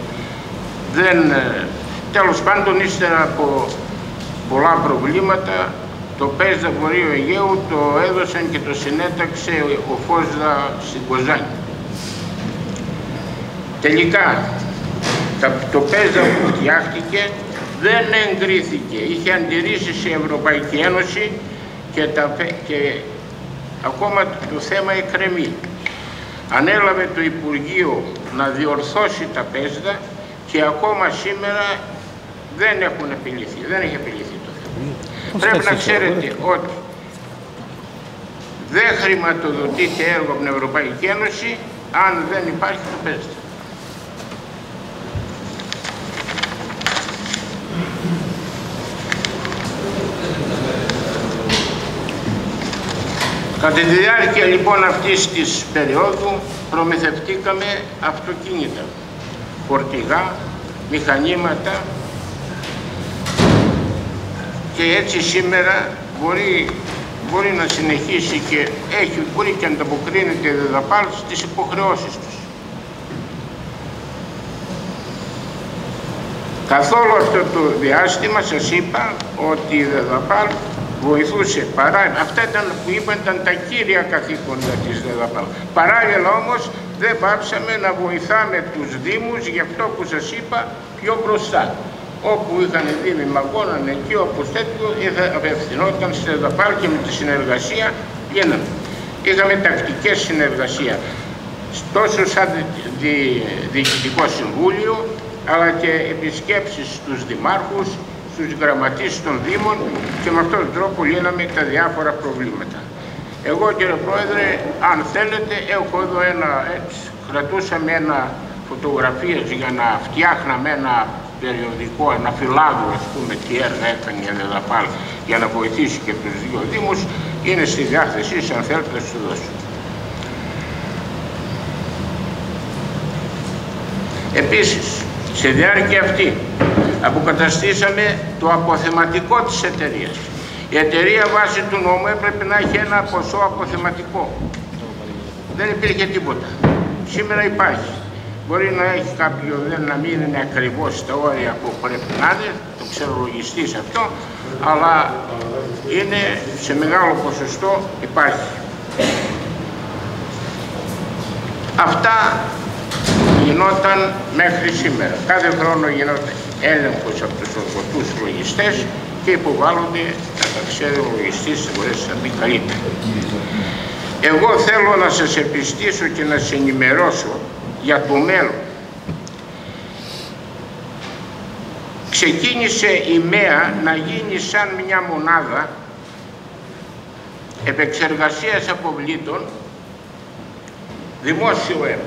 M: Τέλος πάντων, ύστερα από πολλά προβλήματα, το ΠΕΣΔΑ Βορείου Αιγαίου το έδωσαν και το συνέταξε ο ΦΟΣΔΑ στην Κοζάνη. Τελικά, το ΠΕΣΔΑ που φτιάχτηκε δεν εγκρίθηκε. Είχε αντιρρήσεις η Ευρωπαϊκή Ένωση και ακόμα το θέμα εκκρεμεί. Ανέλαβε το Υπουργείο να διορθώσει τα ΠΕΣΔΑ και ακόμα σήμερα δεν έχουν επιλυθεί, δεν έχει επιλυθεί το θέμα. Πρέπει να ξέρετε ότι δεν χρηματοδοτείται έργο από την Ευρωπαϊκή Ένωση αν δεν υπάρχει το ΠΕΣΔΑ. Κατά τη διάρκεια λοιπόν αυτής της περίοδου προμηθευτήκαμε αυτοκίνητα, φορτηγά, μηχανήματα και έτσι σήμερα μπορεί να συνεχίσει και μπορεί και να ανταποκρίνεται η ΔΕΔΑΠΑΛ στις υποχρεώσεις τους. Καθ' όλο αυτό το διάστημα σας είπα ότι η ΔΕΔΑΠΑΛ βοηθούσε. Αυτά ήταν που είπαν ήταν τα κύρια καθήκοντα της ΔΕΔΑΠΑΛ. Παράλληλα όμως δεν πάψαμε να βοηθάμε τους Δήμους για αυτό που σας είπα πιο μπροστά. Όπου είχαν Δήμοι μαγώναν εκεί, όπως τέτοιο απευθυνόταν στη ΔΕΔΑΠΑΛ και με τη συνεργασία γίνανε. Είχαμε τακτικές συνεργασία τόσο σαν Διοικητικό Συμβούλιο, αλλά και επισκέψεις στους δημάρχους, στους γραμματείς των Δήμων και με αυτόν τον τρόπο λύναμε τα διάφορα προβλήματα. Εγώ, κύριε Πρόεδρε, αν θέλετε, έχω εδώ κρατούσαμε ένα φωτογραφίες για να φτιάχναμε ένα περιοδικό, ένα φυλάδιο, ας πούμε, τι έργα έκανε η ΔΕΔΑΠΑΛ για να βοηθήσει και τους δύο Δήμους. Είναι στη διάθεσή σας, αν θέλετε, να σου δώσω. Επίσης, σε διάρκεια αυτή αποκαταστήσαμε το αποθεματικό της εταιρείας. Η εταιρεία βάσει του νόμου έπρεπε να έχει ένα ποσό αποθεματικό. Δεν υπήρχε τίποτα. Σήμερα υπάρχει. Μπορεί να έχει κάποιο, να μην είναι ακριβώς στα όρια που πρέπει να είναι, το ξερολογιστής αυτό, αλλά είναι σε μεγάλο ποσοστό υπάρχει. Αυτά γινόταν μέχρι σήμερα. Κάθε χρόνο γινόταν έλεγχος από τους ορκωτούς λογιστές και υποβάλλονται να τα ξέρει ο λογιστής να μπορέσει να μπει καλύτερα. Εγώ θέλω να σας επιστήσω και να σας ενημερώσω για το μέλλον. Ξεκίνησε η ΜΕΑ να γίνει σαν μια μονάδα επεξεργασίας αποβλήτων δημόσιο έργο.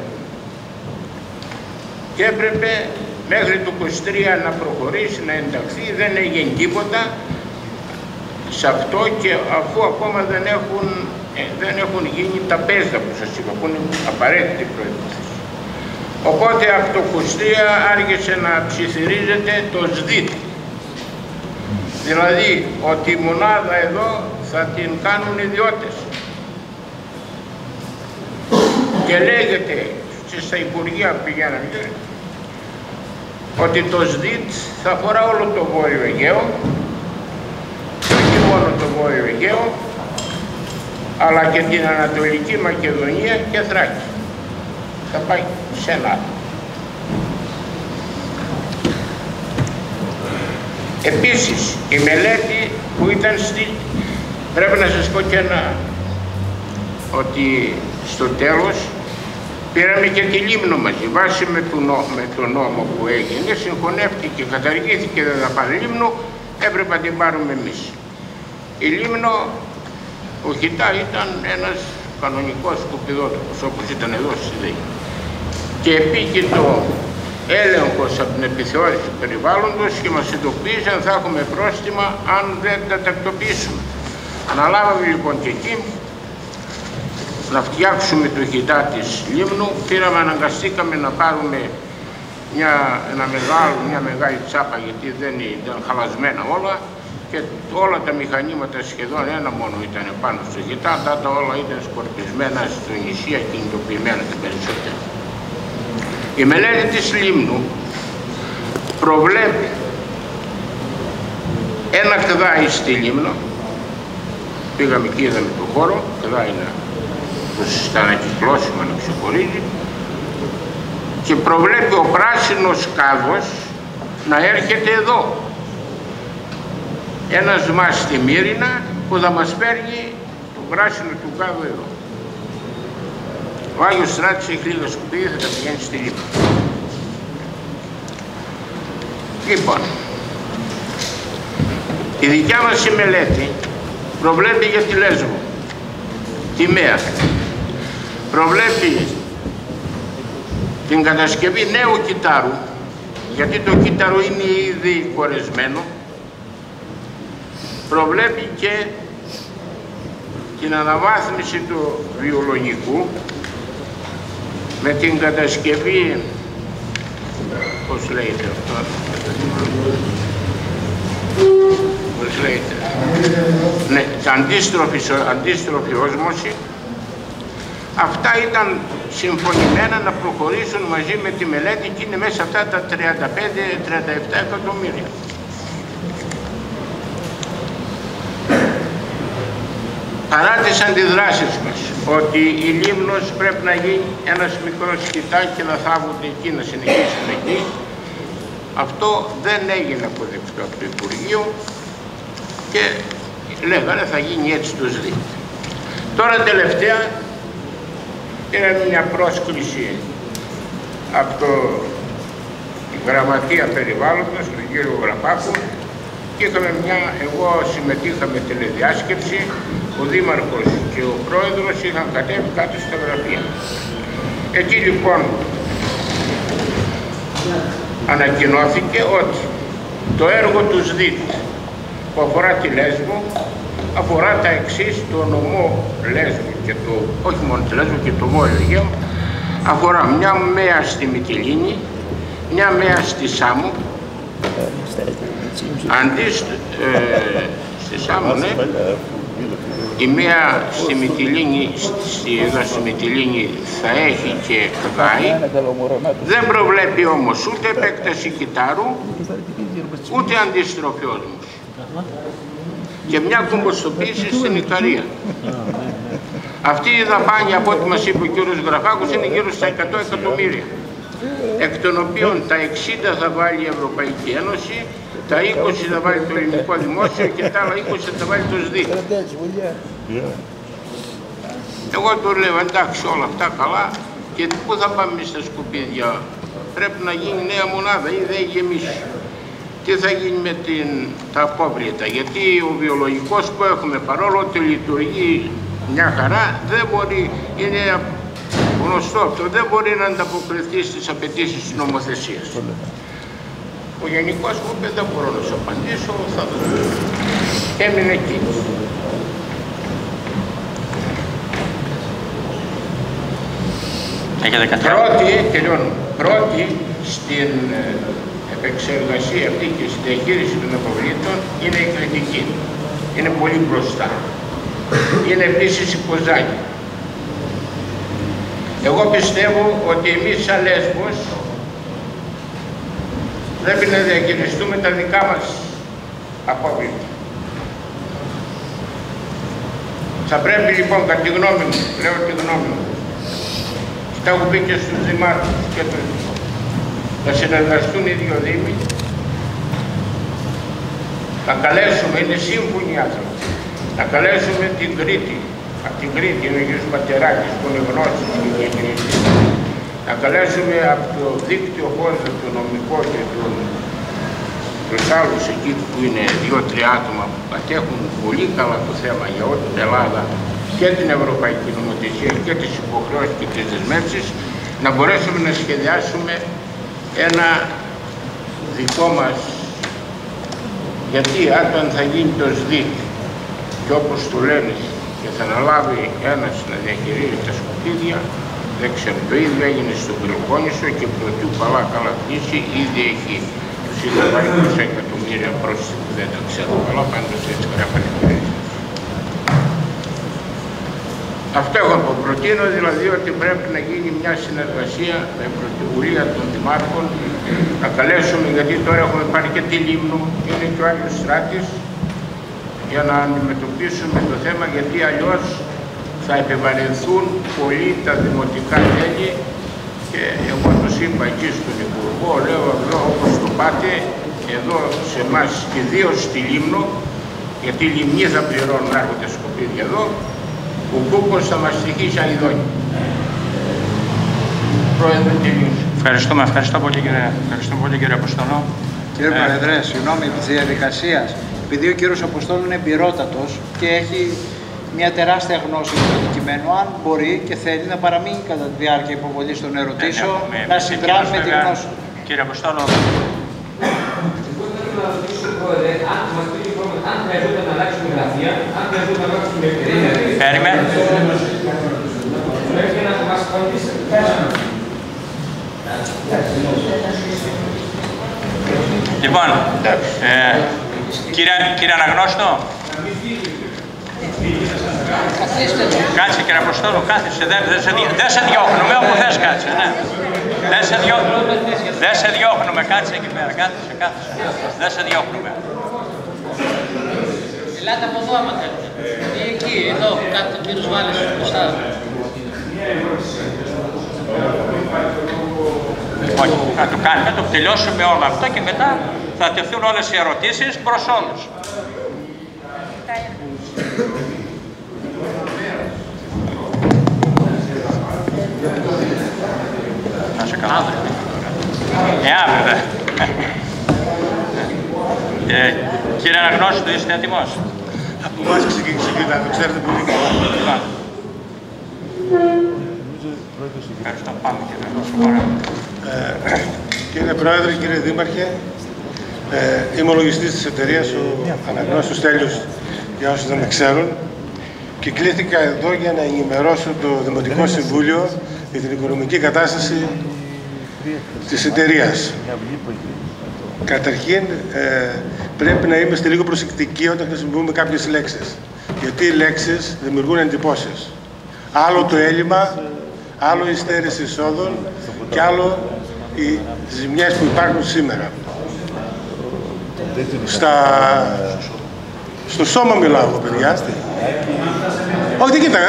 M: Και έπρεπε μέχρι το 23 να προχωρήσει, να ενταχθεί, δεν έγινε τίποτα σε αυτό και αφού ακόμα δεν έχουν γίνει τα πέστα που σας είπα, που είναι απαραίτητη προϋπόθεση. Οπότε από το 23 άρχισε να ψιθυρίζεται το ΣΔΙΤ. Δηλαδή ότι η μονάδα εδώ θα την κάνουν ιδιώτες. Και λέγεται στα Υπουργεία που πηγαίνανε ότι το ΣΔΙΤ θα αφορά όλο το Βόρειο Αιγαίο και όχι μόνο το Βόρειο Αιγαίο, αλλά και την Ανατολική Μακεδονία και Θράκη. Θα πάει σε ένα άλλο. Επίσης, η μελέτη που ήταν πρέπει να σας πω και ότι στο τέλος πήραμε και τη Λίμνο μαζί, βάσει με τον νόμο που έγινε, συγχωνεύτηκε, καταργήθηκε η ΔΕΔΑΠΑΛ Λίμνο, έπρεπε να την πάρουμε εμείς. Η Λίμνο, ο Χιτά ήταν ένας κανονικός σκουπιδότοπος, όπως ήταν εδώ στη ΔΕΗ. Και πήγε το έλεγχος από την επιθεώρηση περιβάλλοντος και μας ειδοποίησαν θα έχουμε πρόστιμα αν δεν τα τακτοποιήσουμε. Αναλάβαμε λοιπόν και εκεί να φτιάξουμε το Χιτά της Λίμνου, αναγκαστήκαμε να πάρουμε μια μεγάλη τσάπα γιατί δεν ήταν χαλασμένα όλα και όλα τα μηχανήματα σχεδόν ένα μόνο ήταν πάνω στο Χιτά, τα όλα ήταν σκορπισμένα στο νησί, κινητοποιημένα τα περισσότερα. Η μελέτη της Λίμνου προβλέπει ένα κδάι στη Λίμνο, πήγαμε και είδαμε τον χώρο, κδάι στα ανακυκλώσιμα να ξεχωρίζει και προβλέπει ο πράσινος κάδος να έρχεται εδώ. Ένας μας στη Μύρινα που θα μας παίρνει το πράσινο του κάδου εδώ. Ο Άγιος Στράτης έχει λίγα σκουπίδια, θα τα πηγαίνει στη Λίμνο. Λοιπόν, η δικιά μας η μελέτη προβλέπει για τη Λέσβο, τη ΜΕΑ. Προβλέπει την κατασκευή νέου κυτάρου, γιατί το κύτταρο είναι ήδη κορεσμένο. Προβλέπει και την αναβάθμιση του βιολογικού με την κατασκευή, πώς λέγεται αυτό, πώς λέγεται, ναι, αντίστροφη όσμωση. Αυτά ήταν συμφωνημένα να προχωρήσουν μαζί με τη μελέτη και είναι μέσα αυτά τα 35-37 εκατομμύρια. παρά τις αντιδράσεις μας ότι η Λίμνος πρέπει να γίνει ένας μικρός σκητάκι και να θάβονται εκεί, να συνεχίσουν εκεί, αυτό δεν έγινε αποδεκτό από το Υπουργείο και λέγανε θα γίνει έτσι το ΣΔΙΤ. Τώρα τελευταία πήρα μια πρόσκληση από τη Γραμματεία Περιβάλλοντος, τον κύριο Γραπάκου, και εγώ συμμετείχα με τηλεδιάσκεψη, ο Δήμαρχος και ο Πρόεδρος είχαν κατέβει κάτω στα γραφεία. Εκεί λοιπόν ανακοινώθηκε ότι το έργο του ΣΔΙΤ που αφορά τη Λέσβο αφορά τα εξής: το νομό Λέσβο και όχι μόνο τη Λέσβο και το Βόρειο Αιγαίο, αφορά μια μέα στη Μυτιλήνη, μια μέα στη Σάμο, αντί στη Σάμο, ναι, η μία στη Μυτιλήνη θα έχει και γάι, δεν προβλέπει όμως ούτε επέκταση κυτάρου, ούτε αντίστροφη όσμους. Και μια κομποστοποίηση στην Ικαρία. Αυτή η δαπάνη, από ό,τι μας είπε ο κύριος Γραφάκος, είναι γύρω στα 100 εκατομμύρια, εκ των οποίων τα 60 θα βάλει η Ευρωπαϊκή Ένωση, τα 20 θα βάλει το ελληνικό δημόσιο και τα άλλα 20 θα βάλει το ΣΔΙΤ. Εγώ του λέω εντάξει, όλα αυτά καλά, και πού θα πάμε εμείς στα σκουπίδια? Πρέπει να γίνει νέα μονάδα ή δεν γεμίσει. Τι θα γίνει με τα απόβλητα? Γιατί ο βιολογικός που έχουμε, παρόλο ότι λειτουργεί μια χαρά, δεν μπορεί, είναι γνωστό αυτό, δεν μπορεί να ανταποκριθεί στις απαιτήσεις της νομοθεσίας. Ο γενικός μου είπε δεν μπορώ να σου απαντήσω, θα δω. Έμεινε εκεί. Πρώτη στην επεξεργασία αυτή και στη διαχείριση των αποβλήτων είναι η Κρητική. Είναι πολύ μπροστά. Είναι επίσης η Κοζάνη. Εγώ πιστεύω ότι εμείς σαν Λέσβος πρέπει να διαχειριστούμε τα δικά μας απόβλητα. Θα πρέπει λοιπόν, κατά τη γνώμη μου, λέω τη γνώμη μου, και τα έχω πει και στους δημάρχους και να συνεργαστούν οι δύο δήμοι, να καλέσουμε, είναι σύμφωνοι οι άνθρωποι, να καλέσουμε την Κρήτη, από την Κρήτη είναι ο κ. Πατεράκης που είναι γνώσης και Κρήτη, να καλέσουμε από το δίκτυο χώρο το νομικό και τους άλλους εκεί που είναι 2-3 άτομα που κατέχουν πολύ καλά το θέμα για όλη την Ελλάδα και την Ευρωπαϊκή Νομοθεσία και τις υποχρεώσεις και τις δεσμεύσεις, να μπορέσουμε να σχεδιάσουμε ένα δικό μας, γιατί όταν θα γίνει το ΣΔΙΤ και όπως το λένε και θα αναλάβει ένας να διαχειρίζει τα σκουπίδια, δεν ξέρω, το ίδιο έγινε στον Πελοπόννησο και προτού καλά κλείσει, ήδη έχει τους είχα πάει 20 εκατομμύρια πρόσθετα, δεν τα ξέρω καλά, πάντως έτσι γράφανε. Αυτό έχω προτείνω, δηλαδή ότι πρέπει να γίνει μια συνεργασία με πρωτοβουλία των δημάρχων, να καλέσουμε, γιατί τώρα έχουμε πάρει και τη Λίμνο, είναι και ο Άγιος Στράτης, για να αντιμετωπίσουμε το θέμα, γιατί αλλιώς θα επιβαρυνθούν πολύ τα δημοτικά τέλη και εγώ τους είπα εκεί στον Υπουργό, λέω εδώ όπως το πάτε, εδώ σε εμάς και ιδίως στη Λίμνο, γιατί οι Λιμνοί θα πληρώνουν να έρχονται σκουπίδια εδώ, ο Κούκος θα μας στοιχήσει αηδόνι. Πρόεδρε, τελείωσε.
H: Ευχαριστώ πολύ κύριε Αποστολό.
E: Κύριε Πρόεδρε, συγγνώμη της διαδικασίας. Επειδή ο κύριος Αποστόλου είναι εμπειρότατος και έχει μια τεράστια γνώση του αντικειμένου, αν μπορεί και θέλει να παραμείνει κατά τη διάρκεια υποβολής των ερωτήσεων, να συνδράμει με τη γνώση του.
H: Κύριε Αποστόλου. Λοιπόν, κύριε Αναγνώστο, κάτσε κύριε Αποστόλου, κάθισε, δεν σε διώχνουμε, όπου θες κάτσε, ναι. Δεν σε διώχνουμε, κάτσε εκεί πέρα, κάθισε, δεν σε διώχνουμε.
B: Ελάτε από εδώ άμα θέλετε, εκεί. εδώ, κάτω, ο κύριος Βάλης, μπροστά.
H: Όχι, θα το κάνουμε, το τελειώσουμε όλο αυτό και μετά θα τεθούν όλες οι ερωτήσεις προς όλους. Να σε καλά. Αύριο. Κύριε Αναγνώστου, είστε έτοιμος?
O: Από εμάς ξεκίνησε, το ξέρετε πολύ καλά.
H: Ευχαριστώ, πάμε κύριε Αναγνώστου.
O: Κύριε Πρόεδρε, κύριε Δήμαρχε, είμαι ο λογιστής της εταιρείας, ο Αναγνώστος Τέλειος, για όσους δεν με ξέρουν, και κλήθηκα εδώ για να ενημερώσω το Δημοτικό Συμβούλιο για την οικονομική κατάσταση της εταιρείας. Καταρχήν, πρέπει να είμαστε λίγο προσεκτικοί όταν χρησιμοποιούμε κάποιες λέξεις, γιατί οι λέξεις δημιουργούν εντυπώσεις. Άλλο το έλλειμμα, άλλο η στέρηση εισόδων και άλλο οι ζημιές που υπάρχουν σήμερα. Στο σώμα μιλάω εγώ, παιδιά. Όχι, δεν κοίταγα.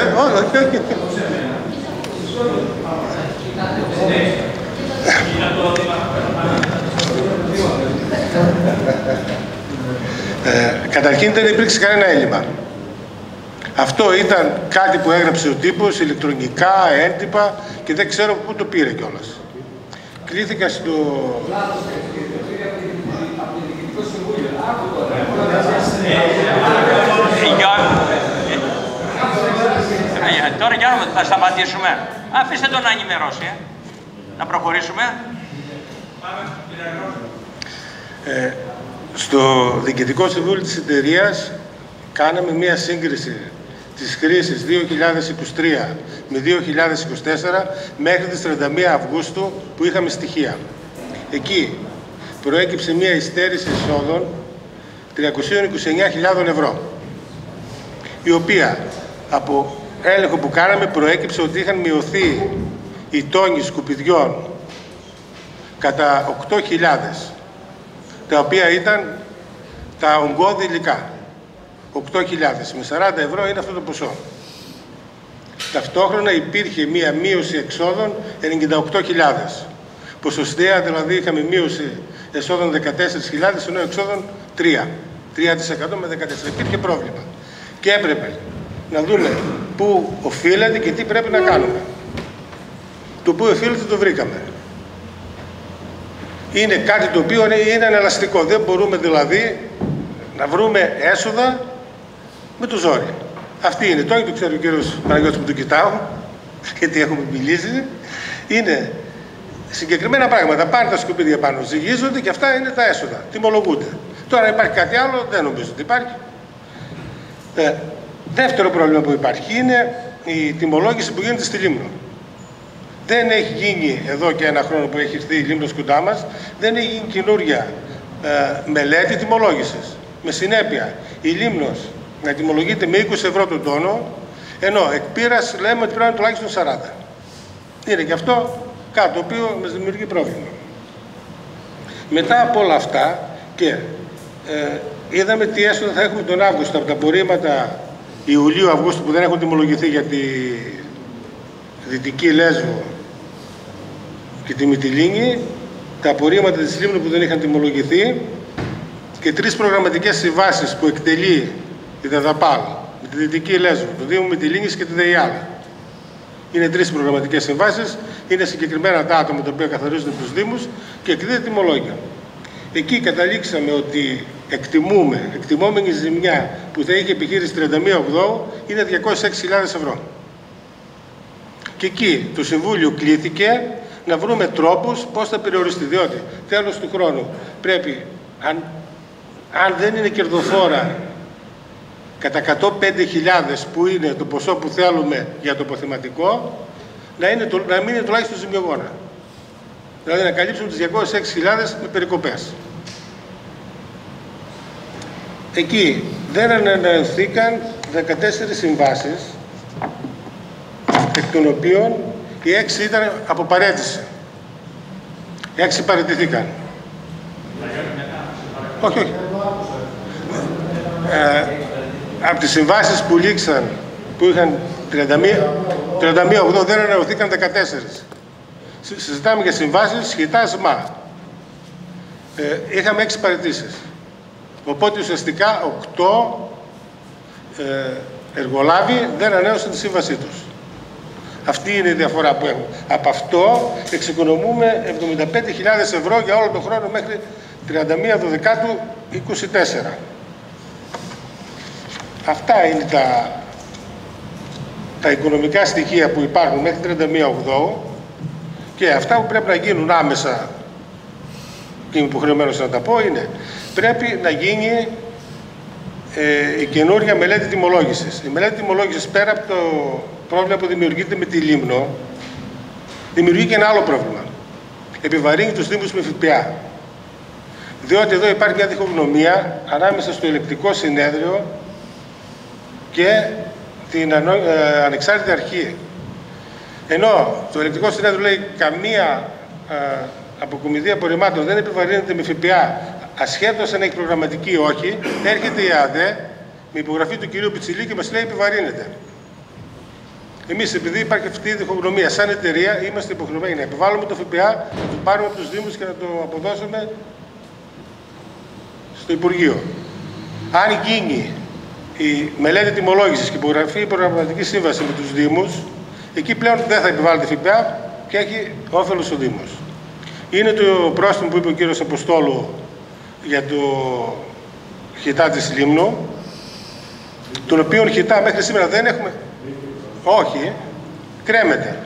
O: Καταρχήν δεν υπήρξε κανένα έλλειμμα. Αυτό ήταν κάτι που έγραψε ο τύπος, ηλεκτρονικά, έντυπα και δεν ξέρω πού το πήρε κιόλας. Κλήθηκα στο...
H: Τώρα για να θα σταματήσουμε. Αφήστε τον να ενημερώσει. Να προχωρήσουμε.
O: Στο Διοικητικό Συμβούλιο της εταιρείας κάναμε μία σύγκριση της χρήσης 2023 με 2024 μέχρι τις 31 Αυγούστου που είχαμε στοιχεία. Εκεί προέκυψε μία υστέρηση εισόδων 329.000 ευρώ, η οποία από έλεγχο που κάναμε προέκυψε ότι είχαν μειωθεί οι τόνοι σκουπιδιών κατά 8.000, τα οποία ήταν τα ογκώδη υλικά. 8.000 με 40 ευρώ είναι αυτό το ποσό. Ταυτόχρονα υπήρχε μία μείωση εξόδων 98.000. Ποσοστιαία δηλαδή είχαμε μείωση εσόδων 14.000 ενώ εξόδων 3% με 14. Υπήρχε πρόβλημα. Και έπρεπε να δούμε πού οφείλεται και τι πρέπει να κάνουμε. Το πού οφείλεται το βρήκαμε. Είναι κάτι το οποίο είναι ανελαστικό. Δεν μπορούμε δηλαδή να βρούμε έσοδα με το ζόρι. Αυτή είναι. Το ξέρει ο κύριος Παναγιώτης που το κοιτάω, γιατί έχουμε μιλήσει. Είναι συγκεκριμένα πράγματα. Πάνε τα σκουπίδια πάνω, ζυγίζονται και αυτά είναι τα έσοδα. Τιμολογούνται. Τώρα υπάρχει κάτι άλλο, δεν νομίζω ότι υπάρχει. Δεύτερο πρόβλημα που υπάρχει είναι η τιμολόγηση που γίνεται στη Λίμνο. Δεν έχει γίνει εδώ και ένα χρόνο που έχει έρθει η Λίμνος κοντά μας, δεν έχει γίνει καινούργια μελέτη τιμολόγησης. Με συνέπεια, η Λίμνος να τιμολογείται με 20 ευρώ τον τόνο, ενώ εκ πείρας λέμε ότι πρέπει τουλάχιστον 40. Είναι και αυτό κάτι το οποίο μας δημιουργεί πρόβλημα. Μετά από όλα αυτά και είδαμε τι έσοδα θα έχουμε τον Αύγουστο από τα απορρίμματα Ιουλίου-Αυγούστου που δεν έχουν τιμολογηθεί για τη Δυτική Λέσβο και τη Μυτιλήνη, τα απορρίμματα της Λίμνου που δεν είχαν τιμολογηθεί και 3 προγραμματικές συμβάσεις που εκτελεί η ΔΕΔΑΠΑΛ με τη Δυτική Λέσβο, το Δήμο Μυτιλήνης και τη ΔΕΙΑΛ. Είναι 3 προγραμματικές συμβάσεις, είναι συγκεκριμένα τα άτομα τα οποία καθορίζονται τους Δήμους και εκδίδεται τιμολόγια. Εκεί καταλήξαμε ότι εκτιμόμενη ζημιά που θα είχε επιχείρηση 31/8 είναι 206.000 ευρώ. Και εκεί το Συμβούλιο κλήθηκε να βρούμε τρόπους πώς θα περιοριστεί, διότι τέλος του χρόνου πρέπει, αν δεν είναι κερδοφόρα κατά 105.000 που είναι το ποσό που θέλουμε για το αποθεματικό, να μην είναι τουλάχιστον ζημιογόνα. Δηλαδή να καλύψουμε τις 206.000 με περικοπές. Εκεί δεν ανανεωθήκαν 14 συμβάσεις, εκ των οποίων οι 6 ήταν από παρέτηση. 6 παραιτηθήκαν. Όχι.
S: Από τις συμβάσεις που λήξαν, που είχαν 31-8, δεν ανανεωθήκαν 14. Συζητάμε για συμβάσεις σχετά ΣΜΑ. Είχαμε 6 παραιτήσεις. Οπότε ουσιαστικά 8 εργολάβοι δεν ανανέωσαν τη σύμβασή τους. Αυτή είναι η διαφορά που έχουμε. Από αυτό εξοικονομούμε 75.000 ευρώ για όλο τον χρόνο μέχρι 31/12/24. Αυτά είναι τα οικονομικά στοιχεία που υπάρχουν μέχρι 31/8 και αυτά που πρέπει να γίνουν άμεσα, και είμαι υποχρεωμένος να τα πω, είναι πρέπει να γίνει η καινούργια μελέτη τιμολόγησης. Η μελέτη τιμολόγησης, πέρα από το πρόβλημα που δημιουργείται με τη Λίμνο, δημιουργεί και ένα άλλο πρόβλημα. Επιβαρύνει τους Δήμους με ΦΠΑ. Διότι εδώ υπάρχει μια διχογνωμία ανάμεσα στο ελεκτικό συνέδριο και την ανεξάρτητη αρχή. Ενώ το ελεκτικό συνέδριο λέει καμία αποκομιδή απορριμμάτων δεν επιβαρύνεται με ΦΠΑ, ασχέτως αν έχει προγραμματική ή όχι, έρχεται η ΑΔΕ με υπογραφή του κυρίου Πιτσιλή και μας λέει επιβαρύνεται. Εμείς, επειδή υπάρχει αυτή η διχογνωμία, σαν εταιρεία είμαστε υποχρεωμένοι να επιβάλλουμε το ΦΠΑ, να το πάρουμε από τους Δήμους και να το αποδώσουμε στο Υπουργείο. Αν γίνει η μελέτη τιμολόγησης και υπογραφή η προγραμματική σύμβαση με τους Δήμους, εκεί πλέον δεν θα επιβάλλεται ΦΠΑ και έχει όφελος ο Δήμος. Είναι το πρόστιμο που είπε ο κύριος Αποστόλου για το χιτά της Λίμνου, τον οποίο χιτά μέχρι σήμερα δεν έχουμε. Όχι, κρέμεται.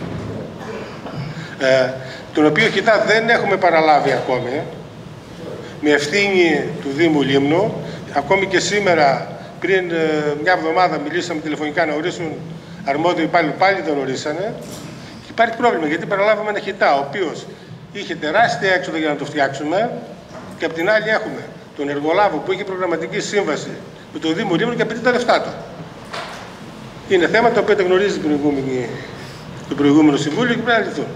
S: Τον οποίο χιτά δεν έχουμε παραλάβει ακόμη, με ευθύνη του Δήμου Λίμνου. Ακόμη και σήμερα, πριν μια εβδομάδα, μιλήσαμε τηλεφωνικά να ορίσουν αρμόδιο υπάλληλο, πάλι δεν ορίσανε. Και υπάρχει πρόβλημα, γιατί παραλάβαμε ένα χιτά, ο οποίος είχε τεράστια έξοδα για να το φτιάξουμε, και απ' την άλλη έχουμε τον εργολάβο που είχε προγραμματική σύμβαση με το Δήμο Λίμνου και απαιτεί τα λεφτά του. Είναι θέματα που τα γνωρίζει το προηγούμενο Συμβούλιο και πρέπει να λυθούν.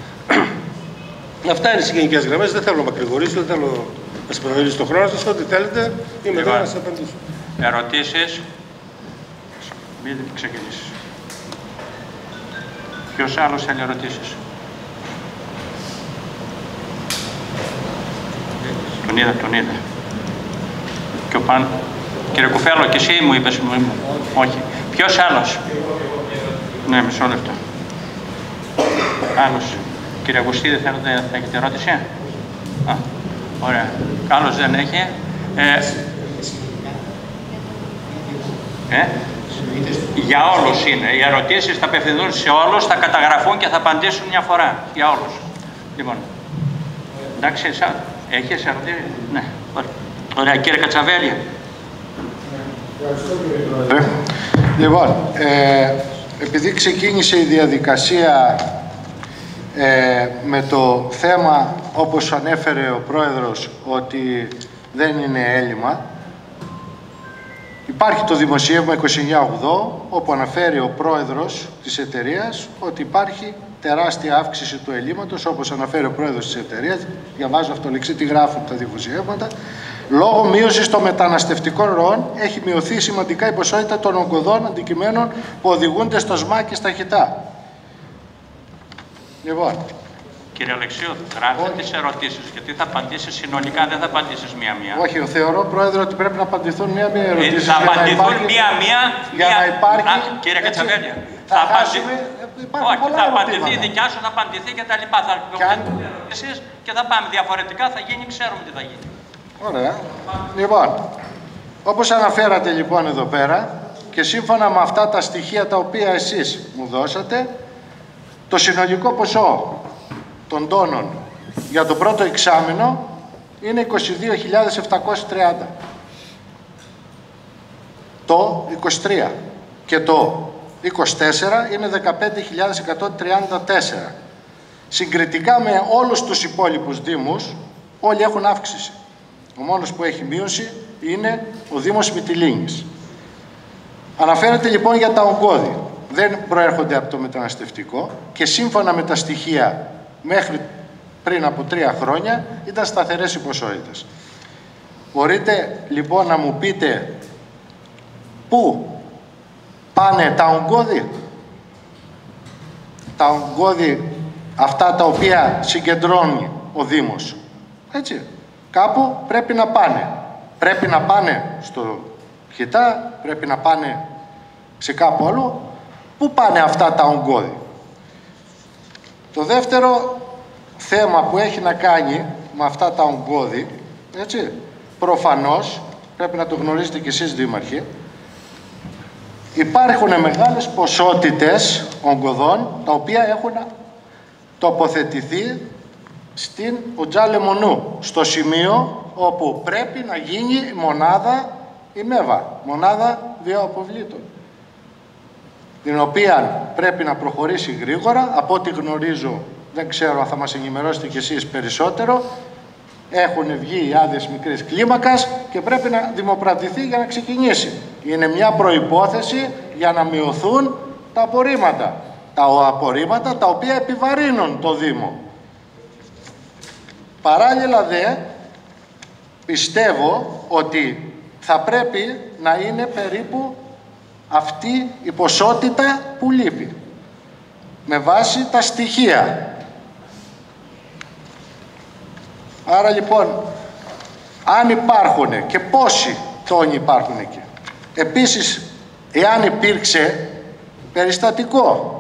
S: Αυτά είναι οι γενικές γραμμές. Δεν θέλω να μακρηγορήσω, δεν θέλω να σας προδελήσω τον χρόνο σας. Ό,τι θέλετε, είμαι εδώ να σας απαντήσω.
H: Ερωτήσεις. Μην ξεκινήσεις. Ποιος άλλος θέλει ερωτήσεις? Τον είδα. Και ο Παν. Κύριε Κουφέλο, και εσύ μου είπες, όχι. Ποιος άλλος? Ναι, μισό λεπτό. Άλλος. Κύριε Αγουστίδη, θέλετε, θα έχετε ερώτηση? Ωραία. Άλλος δεν έχει. Για όλους είναι. Οι ερωτήσεις θα απευθυνθούν σε όλους, θα καταγραφούν και θα απαντήσουν μια φορά. Για όλους. Λοιπόν. Εντάξει, έχεις ερωτήσει? Ναι. Ωραία. Κύριε Κατσαβέλη.
O: Λοιπόν, επειδή ξεκίνησε η διαδικασία με το θέμα, όπως ανέφερε ο Πρόεδρος, ότι δεν είναι έλλειμμα, υπάρχει το δημοσίευμα 29/8, όπου αναφέρει ο Πρόεδρος της εταιρείας ότι υπάρχει τεράστια αύξηση του ελλείμματος, όπως αναφέρει ο Πρόεδρος της εταιρείας, διαβάζω αυτολεξί τι γράφουν τα δημοσιεύματα. Λόγω μείωσης των μεταναστευτικών ροών έχει μειωθεί σημαντικά η ποσότητα των ογκωδών αντικειμένων που οδηγούνται στο ΣΜΑ και στα χιτά. Λοιπόν.
H: Κύριε Αλεξίου, γράφετε τις ερωτήσεις, γιατί θα απαντήσεις συνολικά, δεν θα απαντήσεις μία-μία.
O: Όχι, θεωρώ, Πρόεδρε, ότι πρέπει να απαντηθούν μία-μία ερωτήσεις.
H: Θα απαντηθούν μία-μία.
O: Για να υπάρχει.
H: Κύριε Κατσαβέλη, θα απαντηθεί η δικιά σου, θα απαντηθεί και τα λοιπά. Θα ερωτήσεις και θα πάμε. Διαφορετικά θα γίνει, ξέρουμε τι θα γίνει.
O: Ωραία. Λοιπόν, όπως αναφέρατε λοιπόν εδώ πέρα και σύμφωνα με αυτά τα στοιχεία τα οποία εσείς μου δώσατε, το συνολικό ποσό των τόνων για το πρώτο εξάμηνο είναι 22.730. Το 23 και το 24 είναι 15.134. Συγκριτικά με όλους τους υπόλοιπους δήμους, όλοι έχουν αύξηση. Ο μόνος που έχει μείωση είναι ο Δήμος Μυτιλήνης. Αναφέρεται λοιπόν για τα ογκώδη. Δεν προέρχονται από το μεταναστευτικό και σύμφωνα με τα στοιχεία μέχρι πριν από 3 χρόνια ήταν σταθερές οι ποσότητες. Μπορείτε λοιπόν να μου πείτε Πού πάνε τα ογκώδη? Τα ογκώδη αυτά τα οποία συγκεντρώνει ο Δήμος. Έτσι. Κάπου πρέπει να πάνε. Πρέπει να πάνε στο Χιτά, πρέπει να πάνε σε κάπου αλλού. Πού πάνε αυτά τα ογκώδη? Το δεύτερο θέμα που έχει να κάνει με αυτά τα ογκώδη, έτσι, προφανώς, πρέπει να το γνωρίζετε κι εσείς δήμαρχοι, υπάρχουν μεγάλες ποσότητες ογκωδών τα οποία έχουν τοποθετηθεί στην Οτζά Λεμονού, στο σημείο όπου πρέπει να γίνει μονάδα η ΜΕΒΑ, μονάδα βιοαποβλήτων, την οποία πρέπει να προχωρήσει γρήγορα. Από ό,τι γνωρίζω, δεν ξέρω αν θα μας ενημερώσετε κι εσείς περισσότερο, έχουν βγει οι άδειες μικρής κλίμακας και πρέπει να δημοπρατηθεί για να ξεκινήσει. Είναι μια προϋπόθεση για να μειωθούν τα απορρίμματα. Τα απορρίμματα τα οποία επιβαρύνουν το Δήμο. Παράλληλα δε, πιστεύω ότι θα πρέπει να είναι περίπου αυτή η ποσότητα που λείπει, με βάση τα στοιχεία. Άρα λοιπόν, αν υπάρχουν και πόσοι τόνοι υπάρχουν εκεί. Επίσης, εάν υπήρξε περιστατικό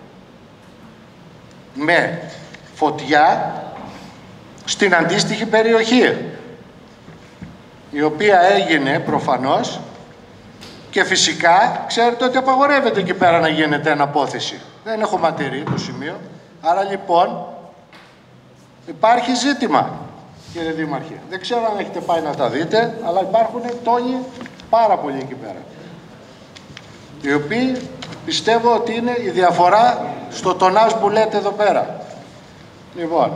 O: με φωτιά στην αντίστοιχη περιοχή, η οποία έγινε προφανώς, και φυσικά ξέρετε ότι απαγορεύεται εκεί πέρα να γίνεται αναπόθεση. Δεν έχω ματερή το σημείο. Άρα λοιπόν υπάρχει ζήτημα, κύριε Δήμαρχε. Δεν ξέρω αν έχετε πάει να τα δείτε, αλλά υπάρχουν τόνοι πάρα πολλοί εκεί πέρα, οι οποίοι πιστεύω ότι είναι η διαφορά στο τονάζ που λέτε εδώ πέρα. Λοιπόν,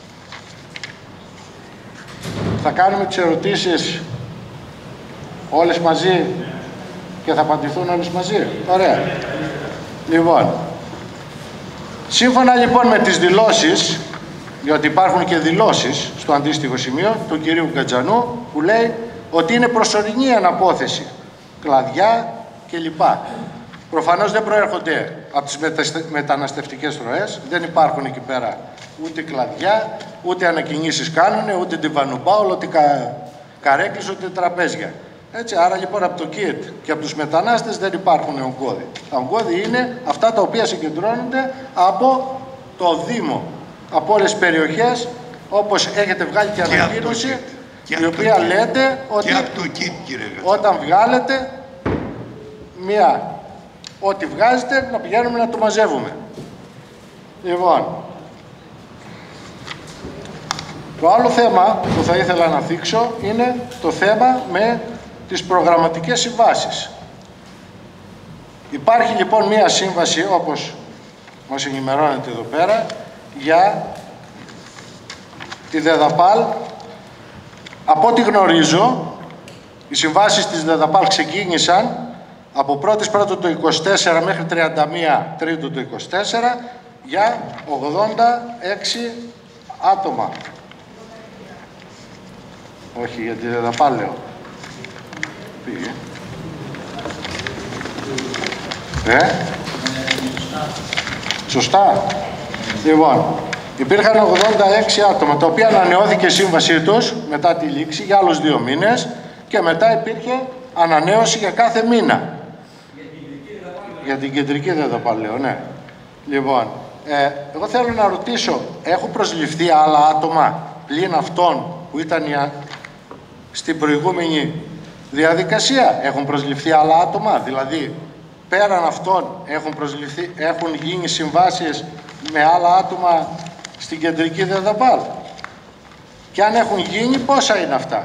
O: θα κάνουμε τις ερωτήσεις όλες μαζί και θα απαντηθούν όλες μαζί. Ωραία. Λοιπόν, σύμφωνα λοιπόν με τις δηλώσεις, διότι υπάρχουν και δηλώσεις στο αντίστοιχο σημείο του κυρίου Κατζανού, που λέει ότι είναι προσωρινή αναπόθεση, κλαδιά κλπ. Προφανώς δεν προέρχονται από τις μεταναστευτικές ροές, δεν υπάρχουν εκεί πέρα ούτε κλαδιά, ούτε ανακοινήσεις κάνουν, ούτε τυβανομπάουλ, ούτε καρέκλες, ούτε τραπέζια. Έτσι, άρα λοιπόν από το ΚΙΤ και από τους μετανάστες δεν υπάρχουν ογκώδη. Τα ογκώδη είναι αυτά τα οποία συγκεντρώνονται από το Δήμο, από όλες τις περιοχές, όπως έχετε βγάλει και ανακοίνωση, η οποία λέτε ότι όταν βγάλετε ό,τι βγάζετε να πηγαίνουμε να το μαζεύουμε. Λοιπόν, το άλλο θέμα που θα ήθελα να θίξω είναι το θέμα με τις προγραμματικές συμβάσεις. Υπάρχει λοιπόν μία σύμβαση, όπως μας ενημερώνεται εδώ πέρα, για τη ΔΕΔΑΠΑΛ. Από ό,τι γνωρίζω, οι συμβάσεις της ΔΕΔΑΠΑΛ ξεκίνησαν από 1η Πρώτου το 24 μέχρι 31 Τρίτου το 24 για 86 άτομα. Όχι, για τη ΔΕΔΑΠΑΛ λέω. Πήγε. Σωστά. Λοιπόν, υπήρχαν 86 άτομα, τα οποία ανανεώθηκε η σύμβασή τους μετά τη λήξη για άλλους 2 μήνες και μετά υπήρχε ανανέωση για κάθε μήνα. Για την κεντρική ΔΕΔΑΠΑΛ λέω, ναι. Λοιπόν, εγώ θέλω να ρωτήσω, έχουν προσληφθεί άλλα άτομα πλην αυτών που ήταν στην προηγούμενη διαδικασία? Έχουν προσληφθεί άλλα άτομα, δηλαδή πέραν αυτών έχουν γίνει συμβάσεις με άλλα άτομα στην κεντρική ΔΕΔΑΠΑΛ? Και αν έχουν γίνει, πόσα είναι αυτά?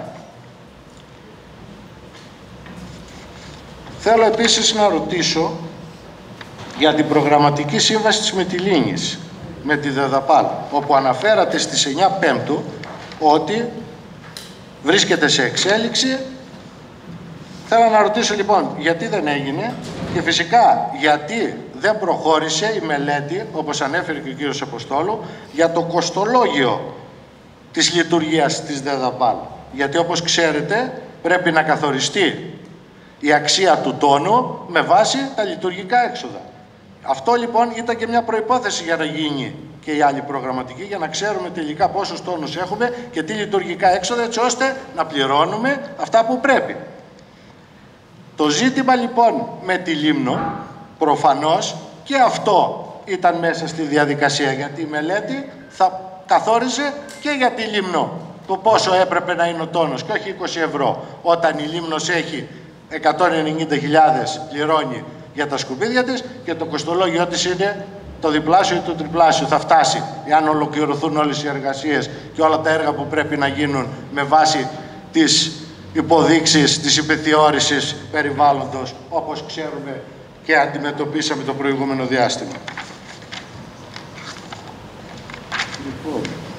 O: Θέλω επίσης να ρωτήσω για την προγραμματική σύμβαση της Μυτιλήνης με τη ΔΕΔΑΠΑΛ, όπου αναφέρατε στις 9 Πέμπτου ότι βρίσκεται σε εξέλιξη. Θέλω να ρωτήσω λοιπόν γιατί δεν έγινε και φυσικά γιατί δεν προχώρησε η μελέτη, όπως ανέφερε και ο κύριος Αποστόλου, για το κοστολόγιο της λειτουργίας της ΔΕΔΑΠΑΛ. Γιατί όπως ξέρετε πρέπει να καθοριστεί η αξία του τόνου με βάση τα λειτουργικά έξοδα. Αυτό λοιπόν ήταν και μια προϋπόθεση για να γίνει και η άλλη προγραμματική, για να ξέρουμε τελικά πόσους τόνους έχουμε και τι λειτουργικά έξοδα, έτσι ώστε να πληρώνουμε αυτά που πρέπει. Το ζήτημα λοιπόν με τη Λίμνο, προφανώς και αυτό ήταν μέσα στη διαδικασία, γιατί η μελέτη θα καθόριζε και για τη Λίμνο το πόσο έπρεπε να είναι ο τόνος και όχι 20 ευρώ, όταν η Λίμνος έχει 190.000 πληρώνει για τα σκουπίδια της και το κοστολόγιο της είναι το διπλάσιο ή το τριπλάσιο. Θα φτάσει εάν ολοκληρωθούν όλες οι εργασίες και όλα τα έργα που πρέπει να γίνουν με βάση τις υποδείξεις της επιθεώρησης περιβάλλοντος, όπως ξέρουμε και αντιμετωπίσαμε το προηγούμενο διάστημα. Λοιπόν,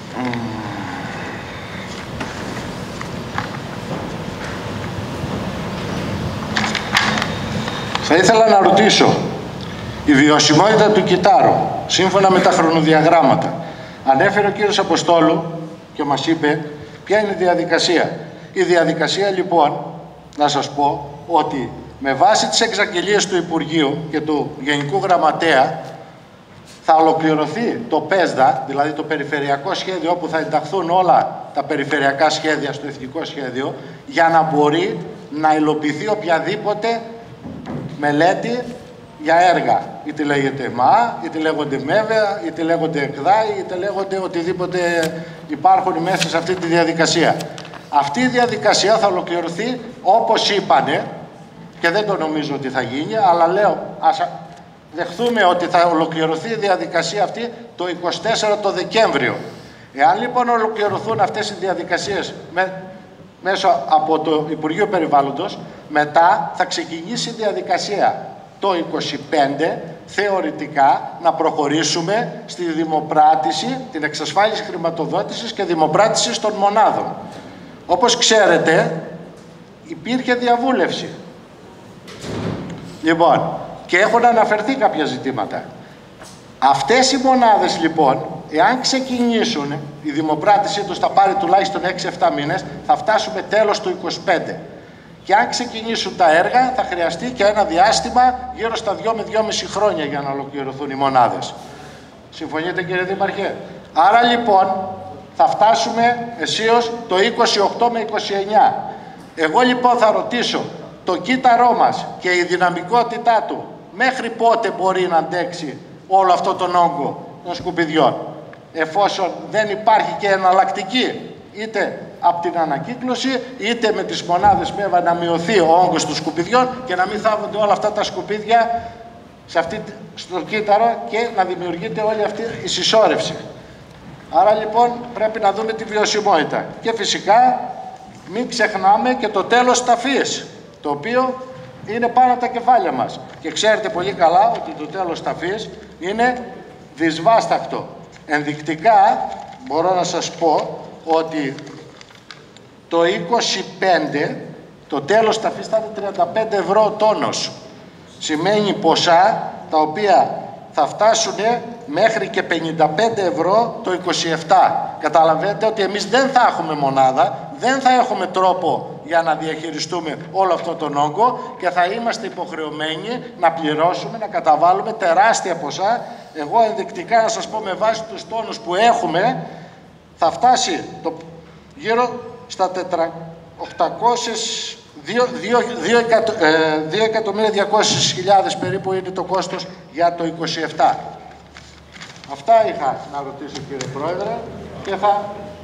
O: θα ήθελα να ρωτήσω, η βιωσιμότητα του κυτάρου, σύμφωνα με τα χρονοδιαγράμματα, ανέφερε ο κύριος Αποστόλου και μας είπε ποια είναι η διαδικασία. Η διαδικασία λοιπόν, να σας πω, ότι με βάση τις εξαγγελίες του Υπουργείου και του Γενικού Γραμματέα θα ολοκληρωθεί το ΠΕΣΔΑ, δηλαδή το περιφερειακό σχέδιο, όπου θα ενταχθούν όλα τα περιφερειακά σχέδια στο εθνικό σχέδιο, για να μπορεί να υλοποιηθεί οποιαδήποτε μελέτη για έργα. Είτε λέγεται ΜΑ, είτε λέγονται ΜΕΒΕΑ, είτε λέγονται ΕΚΔΑΗ, είτε λέγονται οτιδήποτε υπάρχουν μέσα σε αυτή τη διαδικασία. Αυτή η διαδικασία θα ολοκληρωθεί όπως είπανε, και δεν το νομίζω ότι θα γίνει, αλλά λέω ας δεχθούμε ότι θα ολοκληρωθεί η διαδικασία αυτή το 24 το Δεκέμβριο. Εάν λοιπόν ολοκληρωθούν αυτές οι διαδικασίες μέσω από το Υπουργείο Περιβάλλοντος, μετά θα ξεκινήσει η διαδικασία το 25 θεωρητικά να προχωρήσουμε στη δημοπράτηση, την εξασφάλιση χρηματοδότησης και δημοπράτησης των μονάδων. Όπως ξέρετε, υπήρχε διαβούλευση. Λοιπόν, και έχουν αναφερθεί κάποια ζητήματα. Αυτές οι μονάδες λοιπόν, εάν ξεκινήσουν, η δημοπράτησή τους θα πάρει τουλάχιστον 6-7 μήνες, θα φτάσουμε τέλος του 25. Και αν ξεκινήσουν τα έργα, θα χρειαστεί και ένα διάστημα γύρω στα 2 με 2,5 χρόνια για να ολοκληρωθούν οι μονάδες. Συμφωνείτε κύριε Δήμαρχε? Άρα λοιπόν θα φτάσουμε αισίως το 28 με 29. Εγώ λοιπόν θα ρωτήσω, το κύτταρό μας και η δυναμικότητά του μέχρι πότε μπορεί να αντέξει όλο αυτό τον όγκο των σκουπιδιών, εφόσον δεν υπάρχει και εναλλακτική, είτε από την ανακύκλωση, είτε με τις μονάδες ΜΕΒΑ να μειωθεί ο όγκος των σκουπιδιών και να μην θάβονται όλα αυτά τα σκουπίδια στο κύτταρο και να δημιουργείται όλη αυτή η συσσόρευση. Άρα λοιπόν πρέπει να δούμε τη βιωσιμότητα. Και φυσικά μην ξεχνάμε και το τέλος ταφής, το οποίο είναι πάνω από τα κεφάλια μας. Και ξέρετε πολύ καλά ότι το τέλος ταφής είναι δυσβάστακτο. Ενδεικτικά μπορώ να σας πω ότι το 25 το τέλος ταφής θα είναι 35 ευρώ ο τόνος. Σημαίνει ποσά τα οποία θα φτάσουν μέχρι και 55 ευρώ το 27. Καταλαβαίνετε ότι εμείς δεν θα έχουμε μονάδα, δεν θα έχουμε τρόπο για να διαχειριστούμε όλο αυτό τον όγκο και θα είμαστε υποχρεωμένοι να πληρώσουμε, να καταβάλουμε τεράστια ποσά. Εγώ ενδεικτικά να σας πω, με βάση τους τόνους που έχουμε, θα φτάσει γύρω στα 2.200.000 περίπου είναι το κόστος για το 27. Αυτά είχα να ρωτήσω κύριε Πρόεδρε και θα...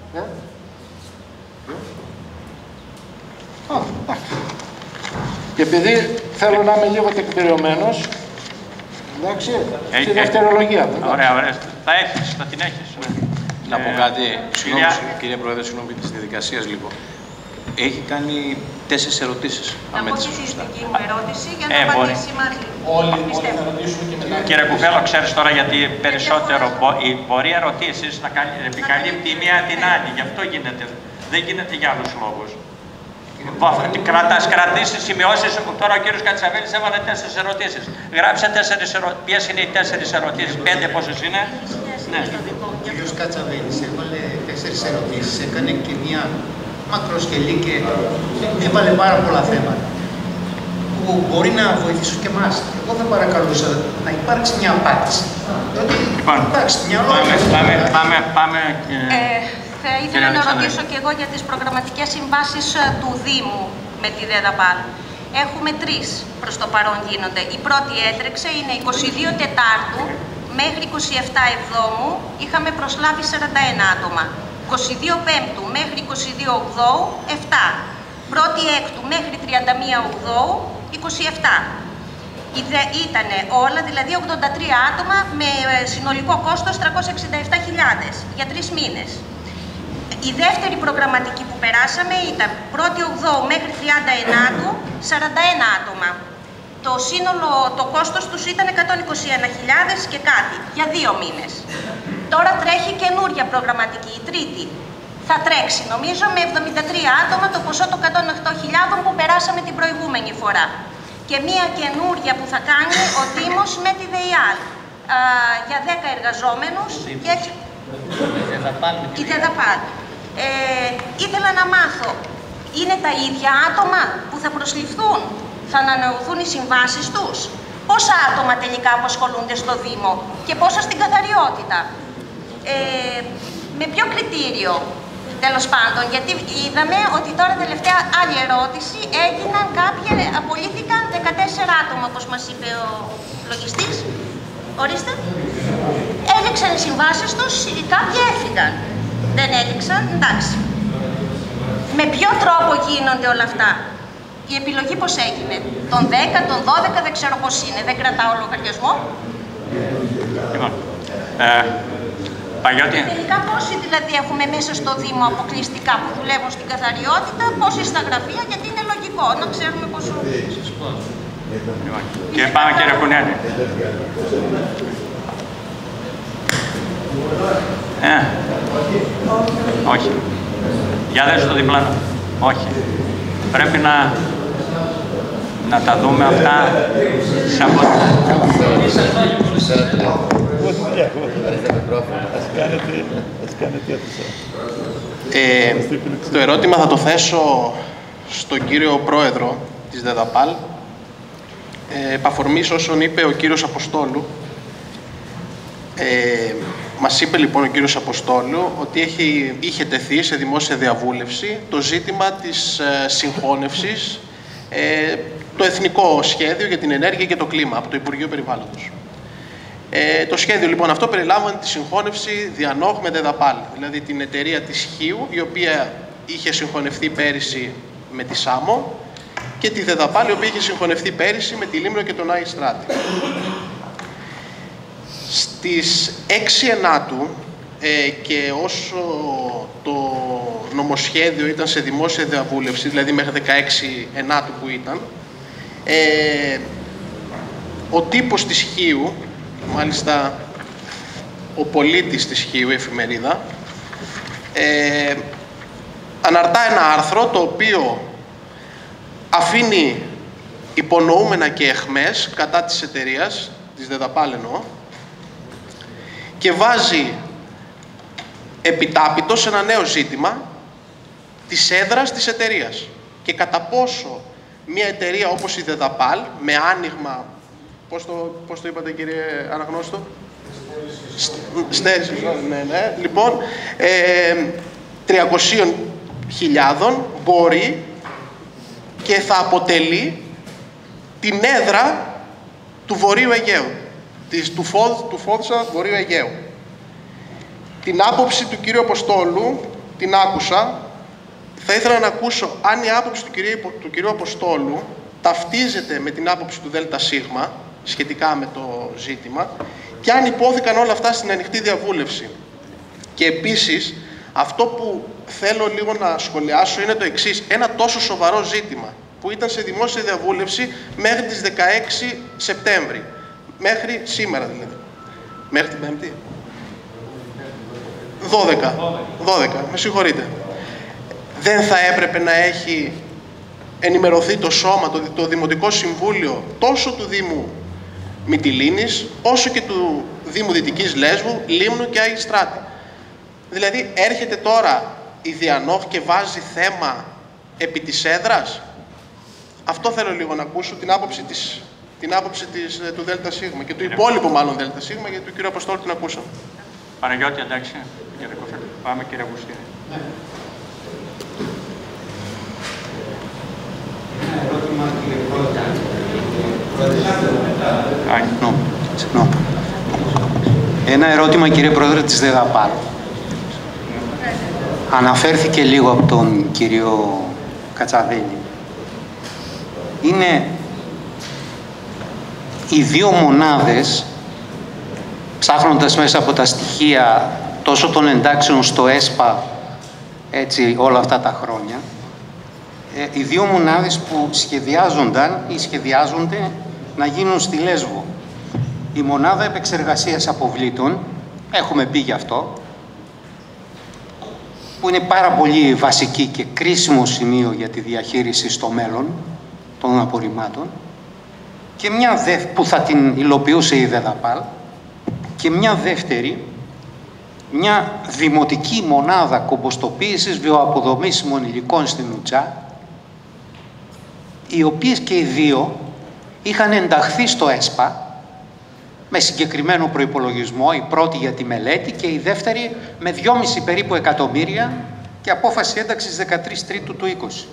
O: Και επειδή θέλω να είμαι λίγο τεκμηριωμένος, εντάξει, στη δευτερολογία.
H: Ωραία, ωραία. Θα την έχεις.
A: Να πω κάτι, κύριε Πρόεδρε, συγγνώμη της διαδικασίας λίγο. Έχει κάνει 4 ερωτήσεις.
G: Να πω και τη δική μου ερώτηση για να απαντήσει μαζί.
A: Όλοι θα ρωτήσουν και μετά.
H: Κύριε Κουφέλο, ξέρεις τώρα γιατί περισσότερο μπορεί ερωτήσεις να επικαλύπτει η μία την άλλη. Γι' αυτό γίνεται. Δεν γίνεται για άλλους λόγους. Κρατήσεις σημειώσεις. Τώρα ο κύριος Κατσαβέλης έβαλε 4 ερωτήσεις. Γράψε 4 ερωτήσεις. Ποιες είναι οι 4 ερωτήσεις? 5 πόσες είναι?
T: Ναι. Ο κύριος Κατσαβέλης έβαλε 4 ερωτήσεις. Έκανε και μία μακροσκελή και έβαλε πάρα πολλά θέματα. που μπορεί να βοηθήσουν και εμάς. Εγώ θα παρακαλούσα να υπάρξει μια απάντηση. Διότι υπάρξει μια
H: Πάμε.
G: Θα ήθελα να ρωτήσω και εγώ για τις προγραμματικές συμβάσεις του Δήμου με τη ΔΕΔΑΠΑΛ. Έχουμε 3 προς το παρόν γίνονται. Η πρώτη έτρεξε, είναι 22 Τετάρτου μέχρι 27 Εβδόμου, είχαμε προσλάβει 41 άτομα. 22 Πέμπτου μέχρι 22 Ογδόου, 7. 1η Έκτου μέχρι 31 Ογδόου, 27. Ήτανε όλα, δηλαδή 83 άτομα με συνολικό κόστος 367.000 για 3 μήνες. Η δεύτερη προγραμματική που περάσαμε ήταν 1η Ογδόου μέχρι 39 41 άτομα. Το σύνολο, το κόστος τους ήταν 121.000 και κάτι, για 2 μήνες. Τώρα τρέχει καινούρια προγραμματική, η τρίτη. Θα τρέξει, νομίζω, με 73 άτομα το ποσό των 108.000 που περάσαμε την προηγούμενη φορά. Και μία καινούρια που θα κάνει ο Δήμος με τη ΔΕΙΑΛ για 10 εργαζόμενους. Η ΔΕΔΑΠΑΛ. Ήθελα να μάθω, είναι τα ίδια άτομα που θα προσληφθούν, θα ανανεωθούν οι συμβάσεις τους, πόσα άτομα τελικά απασχολούνται στο Δήμο και πόσα στην καθαριότητα, με ποιο κριτήριο, τέλος πάντων, γιατί είδαμε ότι τώρα τελευταία άλλη ερώτηση έγιναν κάποιοι, απολύθηκαν 14 άτομα, όπως μας είπε ο λογιστής. Ορίστε. Έληξαν οι συμβάσεις τους, κάποιοι έφυγαν. Δεν έληξαν, εντάξει. Με ποιο τρόπο γίνονται όλα αυτά. Η επιλογή πώς έγινε. Τον 10, τον 12, δεν ξέρω πώς είναι. Δεν κρατάω λογαριασμό.
H: Λοιπόν, Παγιώτη.
G: Τελικά πόσοι δηλαδή έχουμε μέσα στο Δήμο αποκλειστικά που δουλεύουν στην καθαριότητα, πόσοι στα γραφεία, γιατί είναι λογικό να ξέρουμε πόσο.
H: Και πάμε κύριε Κουνέλη. Όχι. Για δες το διπλάνο. Όχι. Πρέπει να τα δούμε αυτά σαν
U: Το ερώτημα θα το θέσω στον κύριο Πρόεδρο της ΔΕΔΑΠΑΛ, επαφορμής όσων είπε ο κύριος Αποστόλου. Μας είπε λοιπόν ο κύριος Αποστόλου ότι είχε τεθεί σε δημόσια διαβούλευση το ζήτημα της συγχώνευσης, το εθνικό σχέδιο για την ενέργεια και το κλίμα από το Υπουργείο Περιβάλλοντος. Το σχέδιο λοιπόν αυτό περιλάμβανε τη συγχώνευση Διανόχ με ΔΕΔΑΠΑΛ, δηλαδή την εταιρεία της Χίου, η οποία είχε συγχωνευτεί πέρυσι με τη ΣΑΜΟ, και τη ΔΕΔΑΠΑΛ, η οποία είχε συγχωνευτεί πέρυσι με τη Λίμνο και τον Άη Στράτη. Στις 6 Ενάτου και όσο το νομοσχέδιο ήταν σε δημόσια διαβούλευση, δηλαδή μέχρι 16 Ενάτου που ήταν, ο τύπος της Χίου, μάλιστα ο πολίτης της Χίου, η εφημερίδα, αναρτά ένα άρθρο το οποίο αφήνει υπονοούμενα και εχμές κατά της εταιρείας, της ΔΕΔΑΠΑΛ εννοώ, και βάζει επιτάπητο σε ένα νέο ζήτημα της έδρας της εταιρείας και κατά πόσο μια εταιρεία όπως η ΔΕΔΑΠΑΛ με άνοιγμα, πώς το είπατε κύριε Αναγνώστο? Ναι. Λοιπόν, 300.000 μπορεί και θα αποτελεί την έδρα του Βορείου Αιγαίου, του Φόντσα Βορείου Αιγαίου. Την άποψη του κύριου Αποστόλου την άκουσα. Θα ήθελα να ακούσω αν η άποψη του κυρίου Αποστόλου ταυτίζεται με την άποψη του ΔΣ σχετικά με το ζήτημα και αν υπόθηκαν όλα αυτά στην ανοιχτή διαβούλευση. Και επίσης, αυτό που θέλω λίγο να σχολιάσω είναι το εξής. Ένα τόσο σοβαρό ζήτημα που ήταν σε δημόσια διαβούλευση μέχρι τις 16 Σεπτέμβρη. Μέχρι σήμερα δηλαδή. Μέχρι την Πέμπτη. 12, με συγχωρείτε. Δεν θα έπρεπε να έχει ενημερωθεί το σώμα, το Δημοτικό Συμβούλιο, τόσο του Δήμου Μυτιλήνης, όσο και του Δήμου Δυτικής Λέσβου, Λίμνου και Άη Στράτη. Δηλαδή, έρχεται τώρα η Διανόχ και βάζει θέμα επί της έδρας. Αυτό θέλω λίγο να ακούσω, την άποψη του ΔΣ και του υπόλοιπου μάλλον ΔΣ, γιατί του κ. Αποστόλου την ακούσαμε.
H: Παναγιώτη, εντάξει. Πάμε κύριε Αγουστίνη.
D: Ένα ερώτημα, κύριε Πρόεδρε, της ΔΕΔΑΠΑΛ. Αναφέρθηκε λίγο από τον κύριο Κατσαδέλη. Είναι οι δύο μονάδες, ψάχνοντας μέσα από τα στοιχεία τόσο των εντάξεων στο ΕΣΠΑ, έτσι όλα αυτά τα χρόνια, οι δύο μονάδες που σχεδιάζονταν ή σχεδιάζονται να γίνουν στη Λέσβο. Η μονάδα επεξεργασίας αποβλήτων, έχουμε πει γι' αυτό, που είναι πάρα πολύ βασική και κρίσιμο σημείο για τη διαχείριση στο μέλλον των απορριμμάτων, και μια που θα την υλοποιούσε η ΔΕΔΑΠΑΛ, και μια δεύτερη, μια δημοτική μονάδα κομποστοποίησης βιοαποδομήσιμων υλικών στην Ουτσά, οι οποίες και οι δύο είχαν ενταχθεί στο ΕΣΠΑ με συγκεκριμένο προϋπολογισμό, η πρώτη για τη μελέτη και η δεύτερη με 2,5 περίπου εκατομμύρια και απόφαση ένταξης 13 Τρίτου του 20.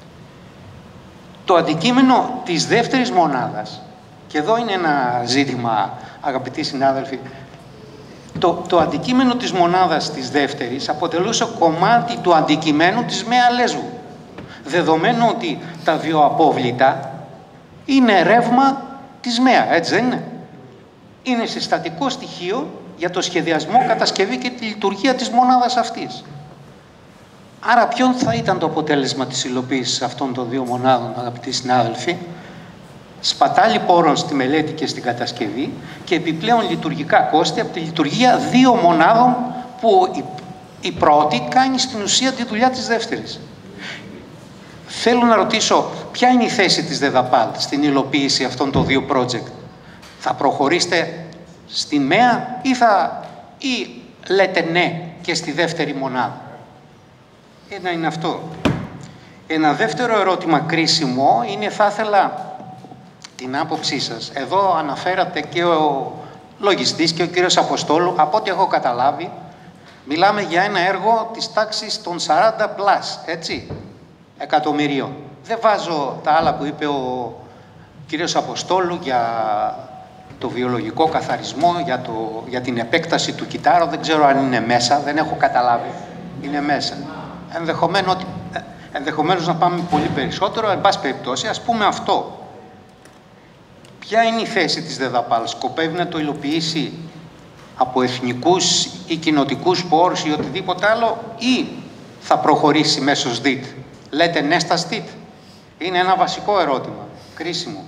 D: Το αντικείμενο της δεύτερης μονάδας, και εδώ είναι ένα ζήτημα, αγαπητοί συνάδελφοι, το αντικείμενο της μονάδας της δεύτερης αποτελούσε κομμάτι του αντικειμένου της ΜΕΑ Λέσβου, δεδομένου ότι τα βιοαπόβλητα είναι ρεύμα της ΜΕΑ, έτσι δεν είναι? Είναι συστατικό στοιχείο για το σχεδιασμό, κατασκευή και τη λειτουργία της μονάδας αυτής. Άρα ποιο θα ήταν το αποτέλεσμα της υλοποίησης αυτών των δύο μονάδων, αγαπητοί συνάδελφοι? Σπατάλη πόρων στη μελέτη και στην κατασκευή και επιπλέον λειτουργικά κόστη από τη λειτουργία δύο μονάδων που η πρώτη κάνει στην ουσία τη δουλειά της δεύτερης. Θέλω να ρωτήσω ποια είναι η θέση της ΔΕΔΑΠΑΛ στην υλοποίηση αυτών των δύο project. Θα προχωρήσετε στη ΜΕΑ ή λέτε ναι και στη δεύτερη μονάδα? Ένα είναι αυτό. Ένα δεύτερο ερώτημα κρίσιμο είναι, θα ήθελα την άποψή σας. Εδώ αναφέρατε και ο λογιστής και ο κύριος Αποστόλου, από ό,τι έχω καταλάβει, μιλάμε για ένα έργο της τάξης των 40+, έτσι, εκατομμυρίων. Δεν βάζω τα άλλα που είπε ο κύριος Αποστόλου για το βιολογικό καθαρισμό, για την επέκταση του Κιτάρου, δεν ξέρω αν είναι μέσα, δεν έχω καταλάβει. Είναι μέσα. Ενδεχομένως να πάμε πολύ περισσότερο, εν πάση περιπτώσει, ας πούμε αυτό. Ποια είναι η θέση της ΔΕΔΑΠΑΛ? Σκοπεύει να το υλοποιήσει από εθνικούς ή κοινοτικούς πόρους ή οτιδήποτε άλλο, ή θα προχωρήσει μέσω ΣΔΙΤ? Λέτε ναι στα ΣΔΙΤ? Είναι ένα βασικό ερώτημα, κρίσιμο.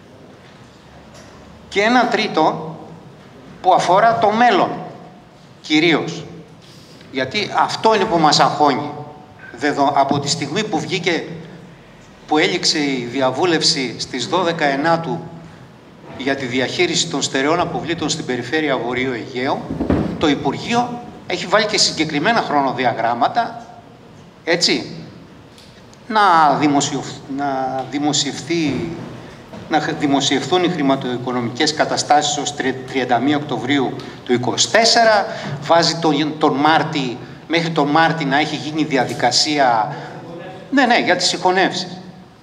D: Και ένα τρίτο που αφορά το μέλλον κυρίως. Γιατί αυτό είναι που μας αγχώνει. Από τη στιγμή που που έληξε η διαβούλευση στις 12 Ενάτου για τη διαχείριση των στερεών αποβλήτων στην περιφέρεια Βορείου Αιγαίου, το Υπουργείο έχει βάλει και συγκεκριμένα χρονοδιαγράμματα, έτσι, να δημοσιευθούν οι χρηματοοικονομικές καταστάσεις ως 31 Οκτωβρίου του 2024, βάζει μέχρι τον Μάρτη να έχει γίνει διαδικασία, ναι, για τις συγχωνεύσεις.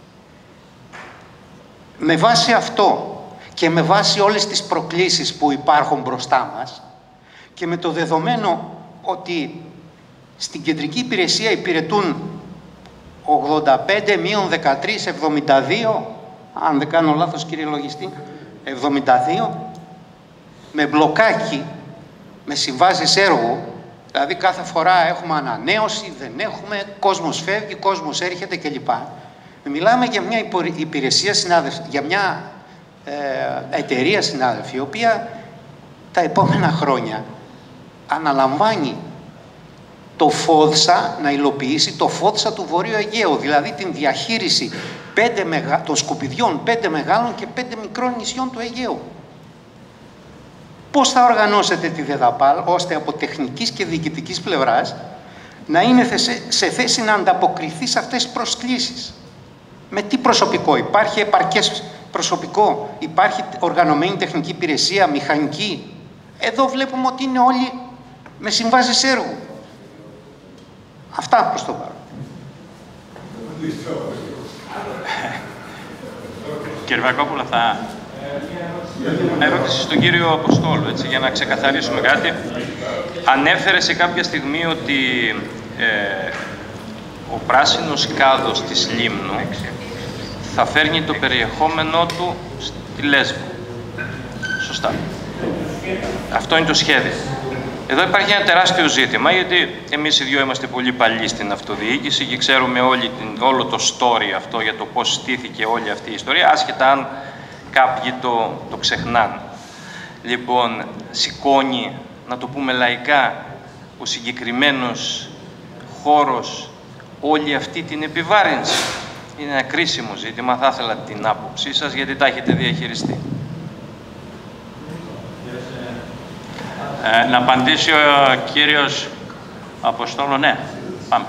D: Με βάση αυτό και με βάση όλες τις προκλήσεις που υπάρχουν μπροστά μας και με το δεδομένο ότι στην κεντρική υπηρεσία υπηρετούν 85 μείον 13, 72, αν δεν κάνω λάθος κύριε λογιστή, 72, με μπλοκάκι, με συμβάσεις έργου, δηλαδή κάθε φορά έχουμε ανανέωση, δεν έχουμε, κόσμος φεύγει, κόσμος έρχεται κλπ. Μιλάμε για μια υπηρεσία, συνάδελφοι, για μια εταιρεία, συνάδελφοι, η οποία τα επόμενα χρόνια αναλαμβάνει το ΦΟΔΣΑ, να υλοποιήσει το ΦΟΔΣΑ του Βορείου Αιγαίου, δηλαδή την διαχείριση των σκουπιδιών 5 μεγάλων και 5 μικρών νησιών του Αιγαίου. Πώς θα οργανώσετε τη ΔΕΔΑΠΑΛ ώστε από τεχνικής και διοικητικής πλευράς να είναι σε θέση να ανταποκριθεί σε αυτές τις προσκλήσεις? Με τι προσωπικό? Υπάρχει επαρκές προσωπικό? Υπάρχει οργανωμένη τεχνική υπηρεσία, μηχανική? Εδώ βλέπουμε ότι είναι όλοι με συμβάσεις έργου. Αυτά προς το παρόν.
H: Κύριε Βακόπουλο, θα ερώτηση στον κύριο Αποστόλου, έτσι, για να ξεκαθαρίσουμε κάτι. Ανέφερε σε κάποια στιγμή ότι ο πράσινος κάδος της Λίμνου θα φέρνει το περιεχόμενό του στη Λέσβο. Σωστά. Αυτό είναι το σχέδιο. Εδώ υπάρχει ένα τεράστιο ζήτημα, γιατί εμείς οι δυο είμαστε πολύ παλιοί στην αυτοδιοίκηση και ξέρουμε όλο το story αυτό για το πώς στήθηκε όλη αυτή η ιστορία, άσχετα αν κάποιοι το ξεχνάνε. Λοιπόν, σηκώνει, να το πούμε λαϊκά, ο συγκεκριμένος χώρος όλη αυτή την επιβάρυνση. Είναι ένα κρίσιμο ζήτημα, θα ήθελα την άποψή σας, γιατί τα έχετε διαχειριστεί. Να απαντήσει ο κύριος Αποστόλου. Ναι, πάμε.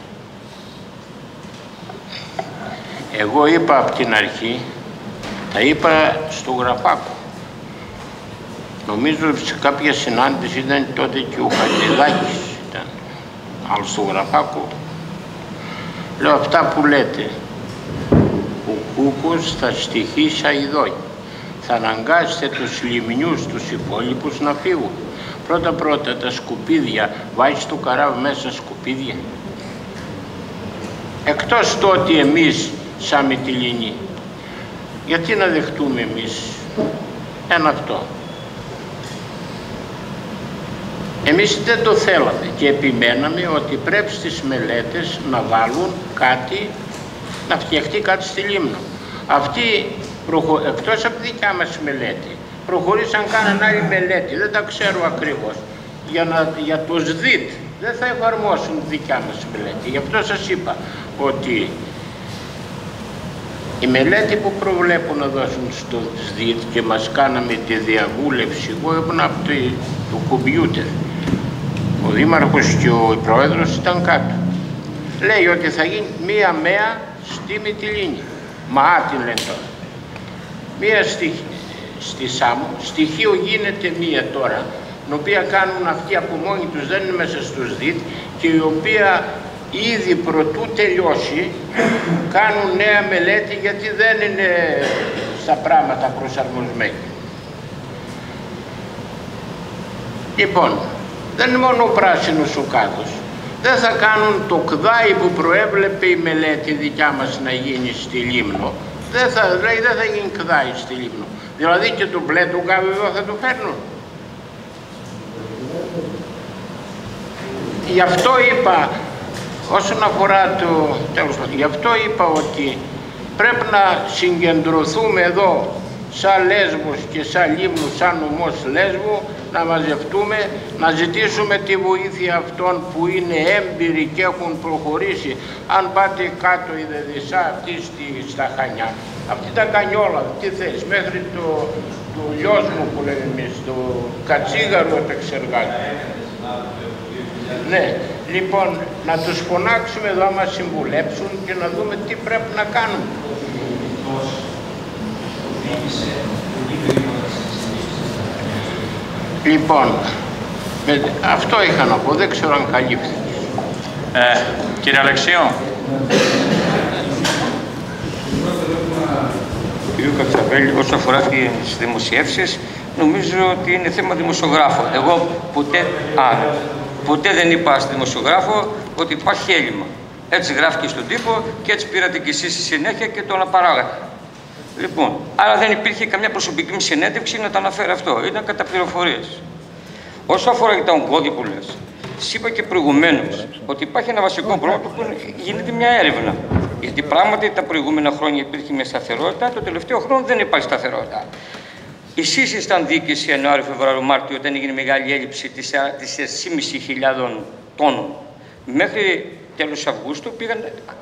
M: Εγώ είπα από την αρχή, τα είπα στο Γραφάκο. Νομίζω σε κάποια συνάντηση ήταν τότε και ο Χατζηδάκης ήταν, αλλά στο Γραφάκο. Λέω αυτά που λέτε. Ο Κούκος θα στοιχήσει αηδόη. Θα αναγκάσετε τους λιμνιούς, τους υπόλοιπους να φύγουν. Πρώτα τα σκουπίδια, βάζεις το καράβι μέσα σκουπίδια. Εκτός το ότι εμείς σαν Μυτιληνοί, γιατί να δεχτούμε εμείς ένα αυτό. Εμείς δεν το θέλαμε και επιμέναμε ότι πρέπει στις μελέτες να βάλουν κάτι, να φτιαχτεί κάτι στη Λίμνο. Αυτοί, εκτός από τη δικιά μας μελέτη, προχωρήσαν κάναν άλλη μελέτη, δεν τα ξέρω ακριβώς, για το ΣΔΙΤ. Δεν θα εφαρμόσουν τη δικιά μας μελέτη. Γι' αυτό σας είπα ότι η μελέτη που προβλέπουν να δώσουν στο ΣΔΙΤ και μας κάναμε τη διαβούλευση, εγώ ήμουν από το κομπιούτερ. Ο Δήμαρχος και ο Πρόεδρος ήταν κάτω. Λέει ότι θα γίνει μία ΜΕΑ στη Μυτιλήνη. ΜΑΑ την λένε τώρα. Μία στη Σάμο, στοιχείο γίνεται μία τώρα, την οποία κάνουν αυτοί από μόνοι τους, δεν είναι μέσα στο ΣΔΙΤ, και η οποία ήδη προτού τελειώσει κάνουν νέα μελέτη, γιατί δεν είναι στα πράγματα προσαρμοσμένοι. Λοιπόν, δεν είναι μόνο ο πράσινος ο κάδος. Δεν θα κάνουν το ΚΔΑΙ που προέβλεπε η μελέτη δικιά μας να γίνει στη Λίμνο. Δεν θα γίνει ΚΔΑΙ στη Λίμνο. Δηλαδή και το μπλε του κάδου εδώ θα το φέρνουν. Γι' αυτό είπα, όσον αφορά το τέλος πάντων, γι' αυτό είπα ότι πρέπει να συγκεντρωθούμε εδώ σαν Λέσβος και σαν Λίμνου, σαν νομός Λέσβου, να μαζευτούμε, να ζητήσουμε τη βοήθεια αυτών που είναι έμπειροι και έχουν προχωρήσει. Αν πάτε κάτω η Δεδισά αυτή στα Χανιά, αυτή τα Κανιόλα, τι θες, μέχρι το λιόσμο που λέμε εμείς, το κατσίγαρο επεξεργάζεται. Ναι, λοιπόν, να τους φωνάξουμε εδώ, να μας συμβουλέψουν και να δούμε τι πρέπει να κάνουμε. Λοιπόν, αυτό είχα να πω, δεν ξέρω αν καλύφθηκε.
H: Κύριε Αλεξίου.
R: Κύριο Κατσαβέλη, όσον αφορά τις δημοσιεύσεις, νομίζω ότι είναι θέμα δημοσιογράφων. Εγώ ποτέ δεν είπα στη δημοσιογράφο ότι υπάρχει έλλειμμα. Έτσι γράφηκε στον τύπο και έτσι πήρατε κι εσείς στη συνέχεια και το αναπαράγατε. Λοιπόν, άρα δεν υπήρχε καμιά προσωπική μου συνέντευξη να τα αναφέρει αυτό. Ήταν κατά πληροφορίες. Όσο αφορά για τα ογκώδη που λες, σας είπα και προηγουμένως ότι υπάρχει ένα βασικό πρόβλημα που γίνεται μια έρευνα. Γιατί πράγματι τα προηγούμενα χρόνια υπήρχε μια σταθερότητα, το τελευταίο χρόνο δεν υπάρχει σταθερότητα. Εσείς ήσταν διοίκηση Ιανουάριο, Φεβρουάριο, Μάρτιο, όταν έγινε μεγάλη έλλειψη της 4.500 τόνων. Μέχρι τέλος Αυγούστου πήγαν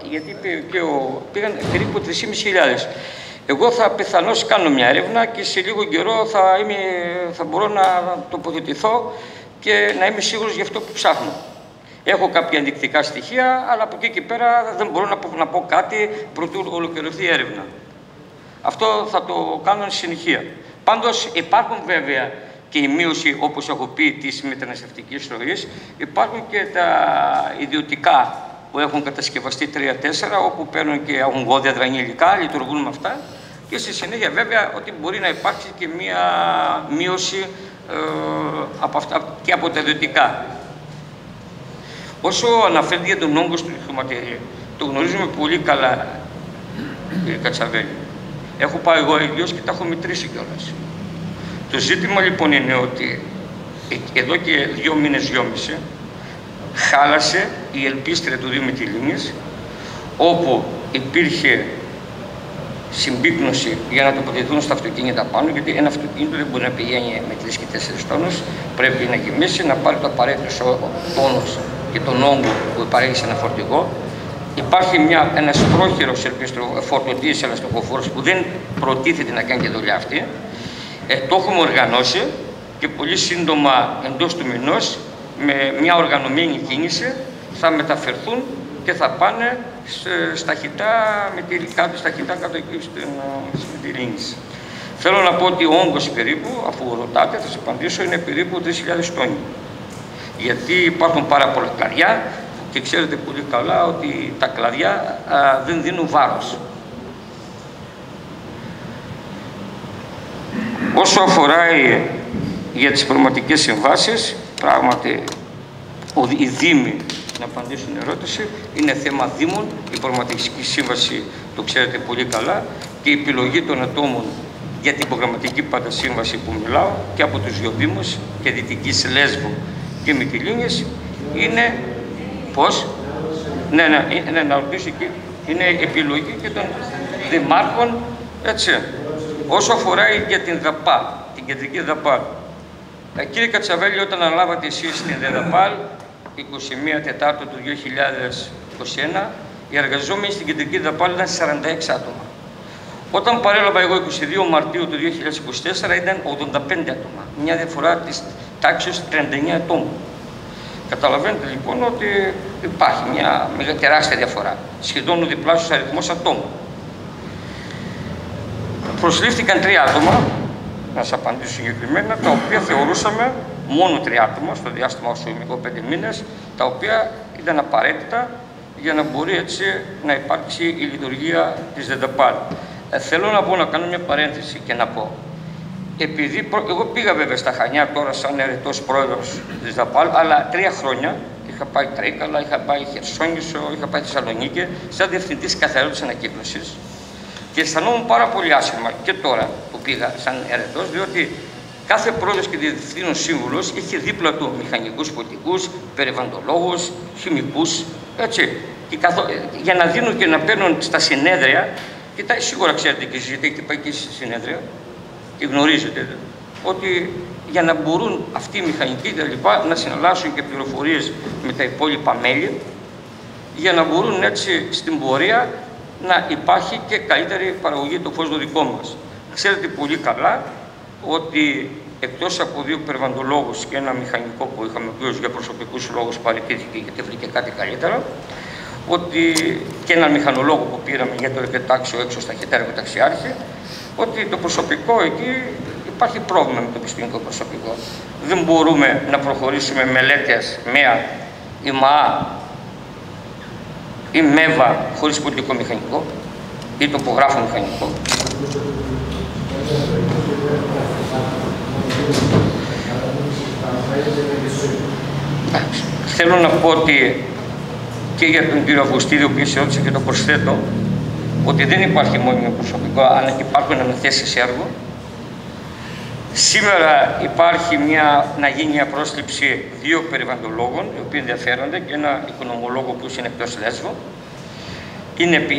R: περίπου 3.500. Εγώ θα πιθανώς κάνω μια έρευνα και σε λίγο καιρό θα μπορώ να τοποθετηθώ και να είμαι σίγουρος για αυτό που ψάχνω. Έχω κάποια ενδεικτικά στοιχεία, αλλά από εκεί και πέρα δεν μπορώ να πω κάτι προτού ολοκληρωθεί η έρευνα. Αυτό θα το κάνω στη συνεχεία. Πάντως υπάρχουν βέβαια και η μείωση, όπως έχω πει, της μεταναστευτικής ροής. Υπάρχουν και τα ιδιωτικά που έχουν κατασκευαστεί 3-4, όπου παίρνουν και έχουν γόδια δρανή υλικά, λειτουργούν με αυτά. Και στη συνέχεια βέβαια ότι μπορεί να υπάρξει και μία μείωση από αυτά και από τα ιδιωτικά. Όσο αναφέρεται για τον όγκο του χρηματιστηρίου, το γνωρίζουμε πολύ καλά, κύριε Κατσαβέλη. Έχω πάει εγώ ίδιος και τα έχω μετρήσει κιόλας. Το ζήτημα λοιπόν είναι ότι εδώ και 2 μήνες, 2,5, χάλασε η ελπίστρια του Δήμου Μυτιλήνης, όπου υπήρχε συμπίκνωση για να τοποθετηθούν στα αυτοκίνητα πάνω, γιατί ένα αυτοκίνητο δεν μπορεί να πηγαίνει με 3 και 4 τόνους, πρέπει να γεμίσει, να πάρει το απαραίτητο τόνος και τον όγκο που παρέχει σε ένα φορτηγό. Υπάρχει ένας πρόχειρος φορτωτής ελαστικοφόρος που δεν προτίθεται να κάνει τη δουλειά αυτή. Το έχουμε οργανώσει και πολύ σύντομα, εντός του μηνός, με μια οργανωμένη κίνηση θα μεταφερθούν και θα πάνε στα χιτά κάτω εκεί στην Μυτιλήνης. Θέλω να πω ότι ο όγκος περίπου, αφού ρωτάτε, θα σας απαντήσω, είναι περίπου 3.000 τόνοι. Γιατί υπάρχουν πάρα πολλά κλαδιά και ξέρετε πολύ καλά ότι τα κλαδιά δεν δίνουν βάρος. Όσο αφορά για τις πραγματικές συμβάσεις, πράγματι οι Δήμοι, να απαντήσω στην ερώτηση, είναι θέμα Δήμων. Η προγραμματική σύμβαση το ξέρετε πολύ καλά και η επιλογή των ατόμων για την προγραμματική πάντα σύμβαση που μιλάω και από τους δύο Δήμους και Δυτικής Λέσβου και Μυτιλήνης είναι πώς, να ρωτήσω εκεί, είναι επιλογή και των δημάρχων, έτσι. Όσο αφορά για την ΔΑΠΑΛ, την κεντρική ΔΑΠΑΛ, κύριε Κατσαβέλη, όταν αναλάβατε εσείς την ΔΑΠΑΛ, 21 Τετάρτου του 2021, οι εργαζόμενοι στην κεντρική ΔΑΠΑΛ ήταν 46 άτομα. Όταν παρέλαβα εγώ 22 Μαρτίου του 2024 ήταν 85 άτομα, μια διαφορά της τάξης 39 ατόμων. Καταλαβαίνετε λοιπόν ότι υπάρχει μια τεράστια διαφορά, σχεδόν ο διπλάσιος αριθμός ατόμων. Προσλήφθηκαν 3 άτομα, να σας απαντήσω συγκεκριμένα, τα οποία θεωρούσαμε μόνο 3 άτομα στο διάστημα όσο 5 μήνες, τα οποία ήταν απαραίτητα για να μπορεί έτσι να υπάρξει η λειτουργία της ΔΕΔΑΠΑΛ. Θέλω να πω, να κάνω μια παρένθεση και να πω, επειδή εγώ πήγα βέβαια στα Χανιά τώρα σαν ερετός πρόεδρος της ΔΑΠΑΛ, αλλά 3 χρόνια είχα πάει Τρίκαλα, είχα πάει Χερσόνησο, είχα πάει Θεσσαλονίκη, σαν διευθυντής καθαρότητας ανακύκλωσης. Και αισθανόμουν πάρα πολύ άσχημα και τώρα που πήγα σαν ερετός, διότι κάθε πρόεδρος και διευθύνων σύμβουλος είχε δίπλα του μηχανικούς, πολιτικούς, περιβαλλοντολόγους, χημικούς, έτσι. Και για να δίνουν και να παίρνουν στα συνέδρια, και σίγουρα ξέρετε και εσείς έχετε πάει και στη συνέδρια και γνωρίζετε ότι για να μπορούν αυτοί οι μηχανικοί να συναλλάσσουν και πληροφορίες με τα υπόλοιπα μέλη, για να μπορούν έτσι στην πορεία να υπάρχει και καλύτερη παραγωγή το φως το δικό μας. Ξέρετε πολύ καλά ότι εκτός από 2 περιβαλλοντολόγους και ένα μηχανικό που είχαμε, ο οποίος για προσωπικούς λόγους παραιτήθηκε γιατί βρήκε κάτι καλύτερα, ότι και έναν μηχανολόγο που πήραμε για το εργετάξιο έξω στα χιτάρια ταξιάρχη, ότι το προσωπικό εκεί υπάρχει πρόβλημα με το επιστημονικό προσωπικό. Δεν μπορούμε να προχωρήσουμε μελέτες ΜΕΑ ή ΜΑΑ ή ΜΕΒΑ χωρίς πολιτικό μηχανικό ή τοπογράφο μηχανικό. Θέλω να πω ότι και για τον κύριο Αυγουστίδη, ο οποίος ερώτησε και το προσθέτω, ότι δεν υπάρχει μόνιμο προσωπικό, αλλά και υπάρχουν αναθέσεις έργο. Σήμερα υπάρχει να γίνει μια πρόσληψη 2 περιβαλλοντολόγων, οι οποίοι ενδιαφέρονται, και ένα οικονομολόγο που είναι εκτός Λέσβου. Είναι επί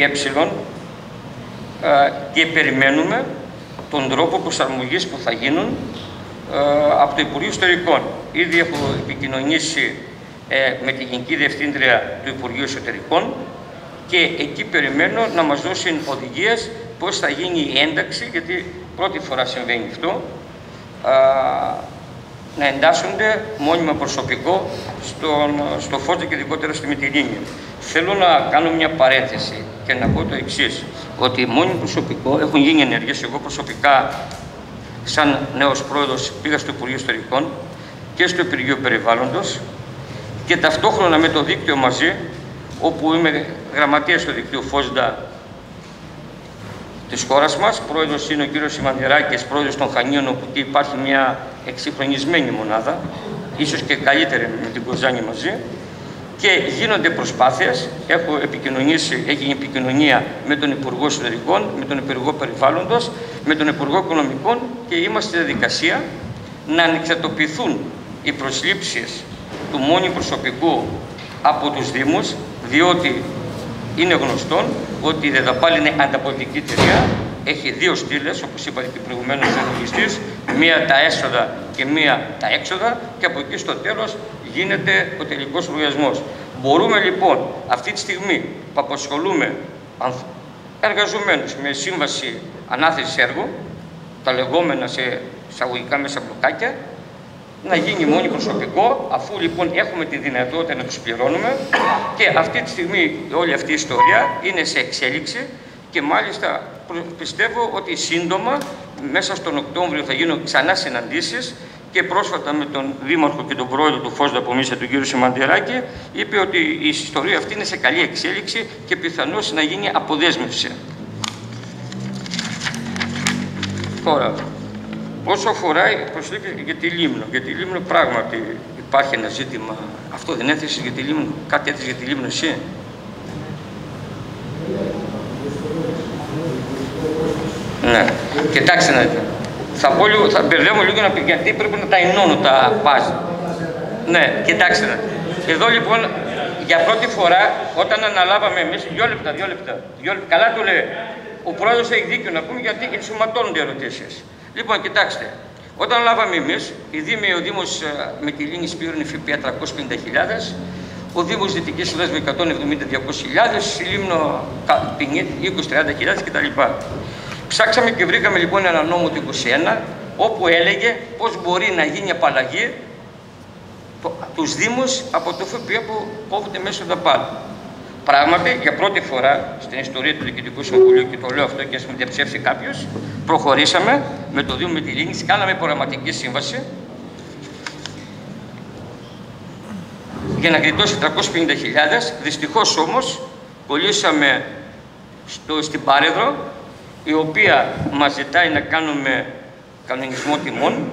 R: και περιμένουμε τον τρόπο προσαρμογής που θα γίνουν από το Υπουργείο Ιστορικών. Ήδη έχω επικοινωνήσει με τη Γενική Διευθύντρια του Υπουργείου Εσωτερικών και εκεί περιμένω να μας δώσουν οδηγίες πώς θα γίνει η ένταξη, γιατί πρώτη φορά συμβαίνει αυτό, να εντάσσονται μόνιμα προσωπικό στο Φώτζα και ειδικότερα στη Μυτιλήνη. Θέλω να κάνω μια παρένθεση και να πω το εξής, ότι μόνιμο προσωπικό έχουν γίνει ενέργειες. Εγώ προσωπικά, σαν νέος πρόεδρος, πήγα στο Υπουργείο Ιστορικών και στο Υπουργείο Περιβάλλοντος και ταυτόχρονα με το δίκτυο μαζί, όπου είμαι γραμματέας του δικτύου Φώστα της χώρας μας. Πρόεδρος είναι ο κύριος Σιμανδεράκης, πρόεδρος των Χανίων, όπου υπάρχει μια εξυγχρονισμένη μονάδα, ίσως και καλύτερη με την Κοζάνη μαζί. Και γίνονται προσπάθειες, έχει επικοινωνία με τον Υπουργό Εσωτερικών, με τον Υπουργό Περιβάλλοντος, με τον Υπουργό Οικονομικών και είμαστε στη διαδικασία να ανεξαρτοποιηθούν οι προσλήψεις του μόνιμου προσωπικού από τους Δήμους, διότι είναι γνωστόν ότι η ΔΕΔΑΠΑΛ είναι ανταποδοτική εταιρεία, έχει δύο στήλες, όπως είπατε και προηγουμένως ο λογιστής, μία τα έσοδα και μία τα έξοδα και από εκεί στο τέλος γίνεται ο τελικός λογαριασμός. Μπορούμε λοιπόν αυτή τη στιγμή που απασχολούμε εργαζομένους με σύμβαση ανάθεσης έργου, τα λεγόμενα σε εισαγωγικά μέσα μπλοκάκια, να γίνει μόνοι προσωπικό, αφού λοιπόν έχουμε τη δυνατότητα να τους πληρώνουμε και αυτή τη στιγμή όλη αυτή η ιστορία είναι σε εξέλιξη και μάλιστα πιστεύω ότι σύντομα μέσα στον Οκτώβριο θα γίνουν ξανά συναντήσεις και πρόσφατα με τον Δήμαρχο και τον Πρόεδρο του Φώστα από εμείς, τον κύριο Σιμαντεράκη, είπε ότι η ιστορία αυτή είναι σε καλή εξέλιξη και πιθανώς να γίνει αποδέσμευση. Τώρα, όσο αφορά η προσλήψη για τη Λίμνο, πράγματι υπάρχει ένα ζήτημα. Αυτό δεν έθεσε για τη Λίμνο, κάτι έθεσε για τη Λίμνο εσύ? Ναι, κοιτάξτε να δείτε. Θα μπερδεύω λίγο γιατί πρέπει να τα ενώνω τα πάζ. Ναι, κοιτάξτε να δείτε. Εδώ λοιπόν για πρώτη φορά όταν αναλάβαμε εμείς, δύο λεπτά, καλά το λέει. Ο πρόεδρος έχει δίκιο να πούμε γιατί ενσωματώνονται ερωτήσεις. Λοιπόν, κοιτάξτε, όταν λάβαμε εμείς, ο Δήμος Μυτιλήνης πήρε ΦΠΑ 350.000, ο Δήμος Δυτικής Ελλάδας με 170-200.000, η Λίμνο 20-30.000 κτλ. Ψάξαμε και βρήκαμε λοιπόν ένα νόμο του 21, όπου έλεγε πώς μπορεί να γίνει απαλλαγή τους Δήμους από το ΦΠΑ που κόβεται μέσω ΔΑΠΑΛ. Πράγματι, για πρώτη φορά στην ιστορία του Διοικητικού Συμβουλίου, και το λέω αυτό και ας μην διαψεύσει κάποιος, προχωρήσαμε με το Δήμο Μυτιλήνης, κάναμε προγραμματική σύμβαση για να γλιτώσει 350.000. Δυστυχώς όμως, κολλήσαμε στην Πάρεδρο, η οποία μας ζητάει να κάνουμε κανονισμό τιμών.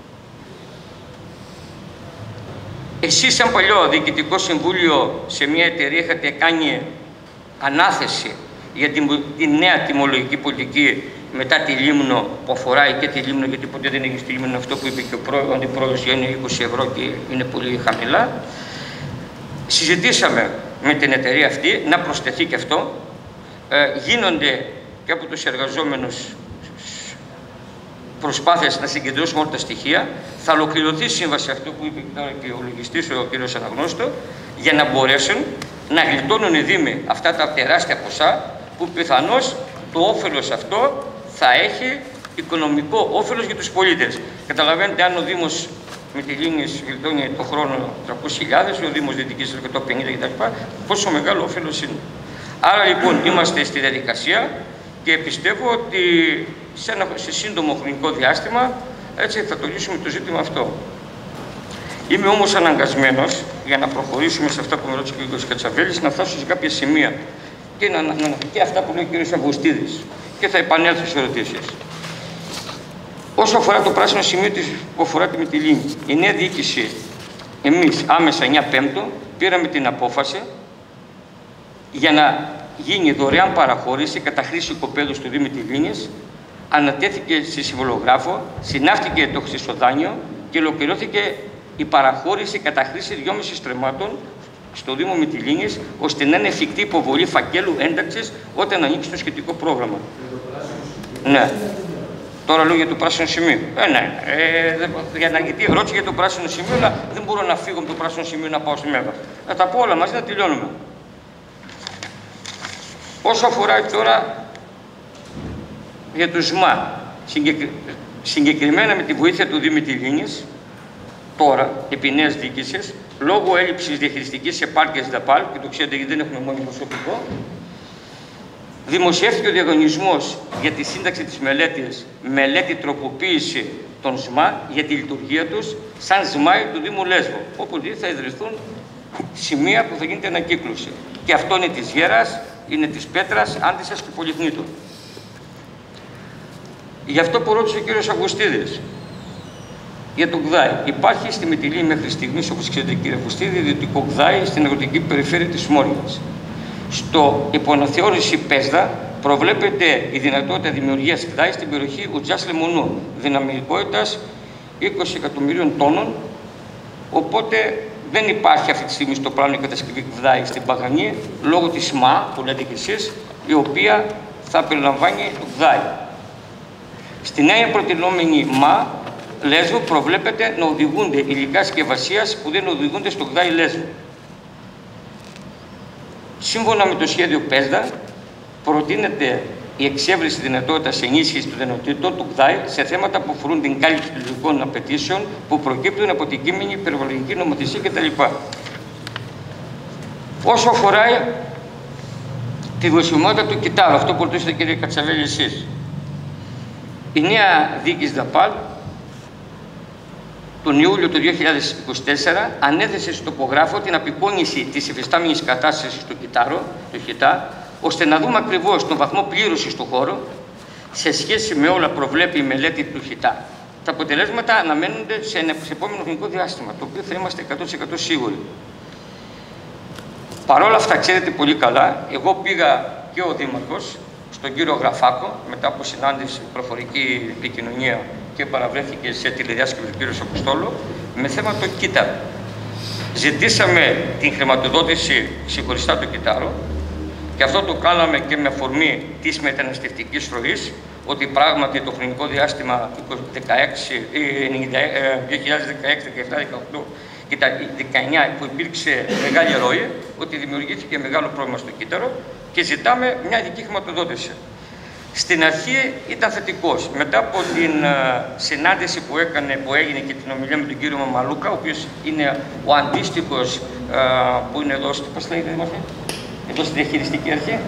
R: Εσείς σαν παλιό Διοικητικό Συμβούλιο σε μια εταιρεία είχατε κάνει ανάθεση για τη νέα τιμολογική πολιτική μετά τη Λίμνο, που αφορά και τη Λίμνο, γιατί ποτέ δεν έχει στη Λίμνο αυτό που είπε και ο αντιπρόεδρος, είναι 20 ευρώ και είναι πολύ χαμηλά. Συζητήσαμε με την εταιρεία αυτή να προσθεθεί και αυτό. Γίνονται και από τους εργαζόμενους προσπάθειες να συγκεντρώσουμε όλα τα στοιχεία. Θα ολοκληρωθεί η σύμβαση, αυτό που είπε τώρα και ο λογιστής, ο κ. Αναγνώστο, για να μπορέσουν να γλιτώνουν οι Δήμοι αυτά τα τεράστια ποσά, που πιθανώς το όφελος αυτό θα έχει οικονομικό όφελος για τους πολίτες. Καταλαβαίνετε, αν ο Δήμος Μυτιλήνης γλιτώνει το χρόνο 300.000, ο Δήμος Δυτικής 150 κτλ., πόσο μεγάλο όφελος είναι. Άρα λοιπόν είμαστε στη διαδικασία και πιστεύω ότι σε σύντομο χρονικό διάστημα έτσι θα το λύσουμε το ζήτημα αυτό. Είμαι όμως αναγκασμένος, για να προχωρήσουμε σε αυτά που με ρώτησε ο κ. Κατσαβέλης, να φτάσω σε κάποια σημεία και αυτά που λέει ο κ. Αυγουστίδης και θα επανέλθω στις ερωτήσεις. Όσο αφορά το πράσινο σημείο που αφορά τη Μυτιλήνη, η νέα διοίκηση, εμείς άμεσα 9 Πέμπτου πήραμε την απόφαση για να γίνει δωρεάν παραχώρηση κατά χρήση οικοπαίδους του Δήμου Μυτιλήνης, ανατέθηκε σε συμβολογράφο, συνάφθηκε το χρυσοδάνειο και ολοκληρώθηκε η παραχώρηση κατά χρήση 2,5 στρεμμάτων στο Δήμο Μυτιλήνης, ώστε να είναι εφικτή υποβολή φακέλου ένταξης όταν ανοίξει το σχετικό πρόγραμμα. Ναι. Τώρα λέω για το πράσινο σημείο. Γιατί ρώτησε για το πράσινο σημείο, αλλά δεν μπορώ να φύγω με το πράσινο σημείο να πάω στη ΜΕΒΑ. Θα τα πω όλα μαζί να τελειώνουμε. Όσο αφορά τώρα για το ΣΜΑ, συγκεκριμένα με τη βοήθεια του Δήμου Μυτιλήνης, τώρα, επί νέας διοίκησης, λόγω έλλειψης διαχειριστικής επάρκειας ΔΑΠΑΛ, και το ξέρετε γιατί δεν έχουμε μόνο προσωπικό, δημοσιεύτηκε ο διαγωνισμός για τη σύνταξη της μελέτης, μελέτη τροποποίηση των ΣΜΑ για τη λειτουργία τους σαν ΣΜΑΙ του Δήμου Λέσβου, όπου θα ιδρυθούν σημεία που θα γίνεται ανακύκλωση. Και αυτό είναι της Γέρας, είναι της Πέτρας, Άντισσας και Πολυθνήτου. Γι' αυτό που ρώτησε ο κύριος Αυγουστίδης για το ΚΔΑΙ. Υπάρχει στη Μυτιλή μέχρι στιγμής, όπως ξέρετε κύριε Αυγουστίδη, ιδιωτικό ΚΔΑΙ στην αγροτική περιφέρεια της Μόριας. Στο υποναθεώρηση ΠΕΣΔΑ προβλέπεται η δυνατότητα δημιουργίας ΚΔΑΙ στην περιοχή Ουτζάς Λεμονού, δυναμικότητας 20 εκατομμυρίων τόνων, οπότε δεν υπάρχει αυτή τη στιγμή στο πλάνο η κατασκευή ΚΔΑΙ στην Παγανή, λόγω της ΜΑ, που λέτε κι εσείς, η οποία θα περιλαμβάνει το ΚΔΑΙ. Στη νέα προτινόμενη ΜΑ Λέσβου προβλέπεται να οδηγούνται υλικά συσκευασίας που δεν οδηγούνται στο ΚΔΑΙ Λέσβου. Σύμφωνα με το σχέδιο ΠΕΣΔΑ, προτείνεται η εξέβρεση δυνατότητας ενίσχυσης των δυνατοτήτων του ΚΔΑΙ σε θέματα που αφορούν την κάλυψη των λογικών απαιτήσεων που προκύπτουν από την κείμενη περιβαλλοντική νομοθεσία κτλ. Όσο αφορά τη βιωσιμότητα του κυτάρου, αυτό που ρωτήσατε κύριε Κατσαβέλη εσείς, η νέα διοίκηση ΔΑΠΑΛ τον Ιούλιο του 2024 ανέθεσε στο τοπογράφο την απεικόνιση της υφιστάμενης κατάστασης του κυτάρου, του ΧΙΤΑ, ώστε να δούμε ακριβώς τον βαθμό πλήρωσης του χώρου σε σχέση με όλα προβλέπει η μελέτη του ΧΙΤΑ. Τα αποτελέσματα αναμένονται σε επόμενο χρονικό διάστημα, το οποίο θα είμαστε 100% σίγουροι. Παρ' όλα αυτά, ξέρετε πολύ καλά, εγώ πήγα και ο Δήμαρχος στον κύριο Γραφάκο, μετά από συνάντηση προφορική επικοινωνία και παραβρέθηκε σε τηλεδιάσκεψη του κ. Αποστόλου, με θέμα το κύτταρο. Ζητήσαμε την χρηματοδότηση ξεχωριστά του κυτάρου και αυτό το κάναμε και με αφορμή της μεταναστευτικής ροής, ότι πράγματι το χρονικό διάστημα 2016, 2017, 2018 και τα 19 που υπήρξε μεγάλη ροή, ότι δημιουργήθηκε μεγάλο πρόβλημα στο κύτταρο και ζητάμε μια ειδική χρηματοδότηση. Στην αρχή ήταν θετικός. Μετά από την συνάντηση που έγινε και την ομιλία με τον κύριο Μαμαλούκα, ο οποίος είναι ο αντίστοιχος που είναι εδώ, πώς λέγεται Δημαρχέ, εδώ στη διαχειριστική αρχή,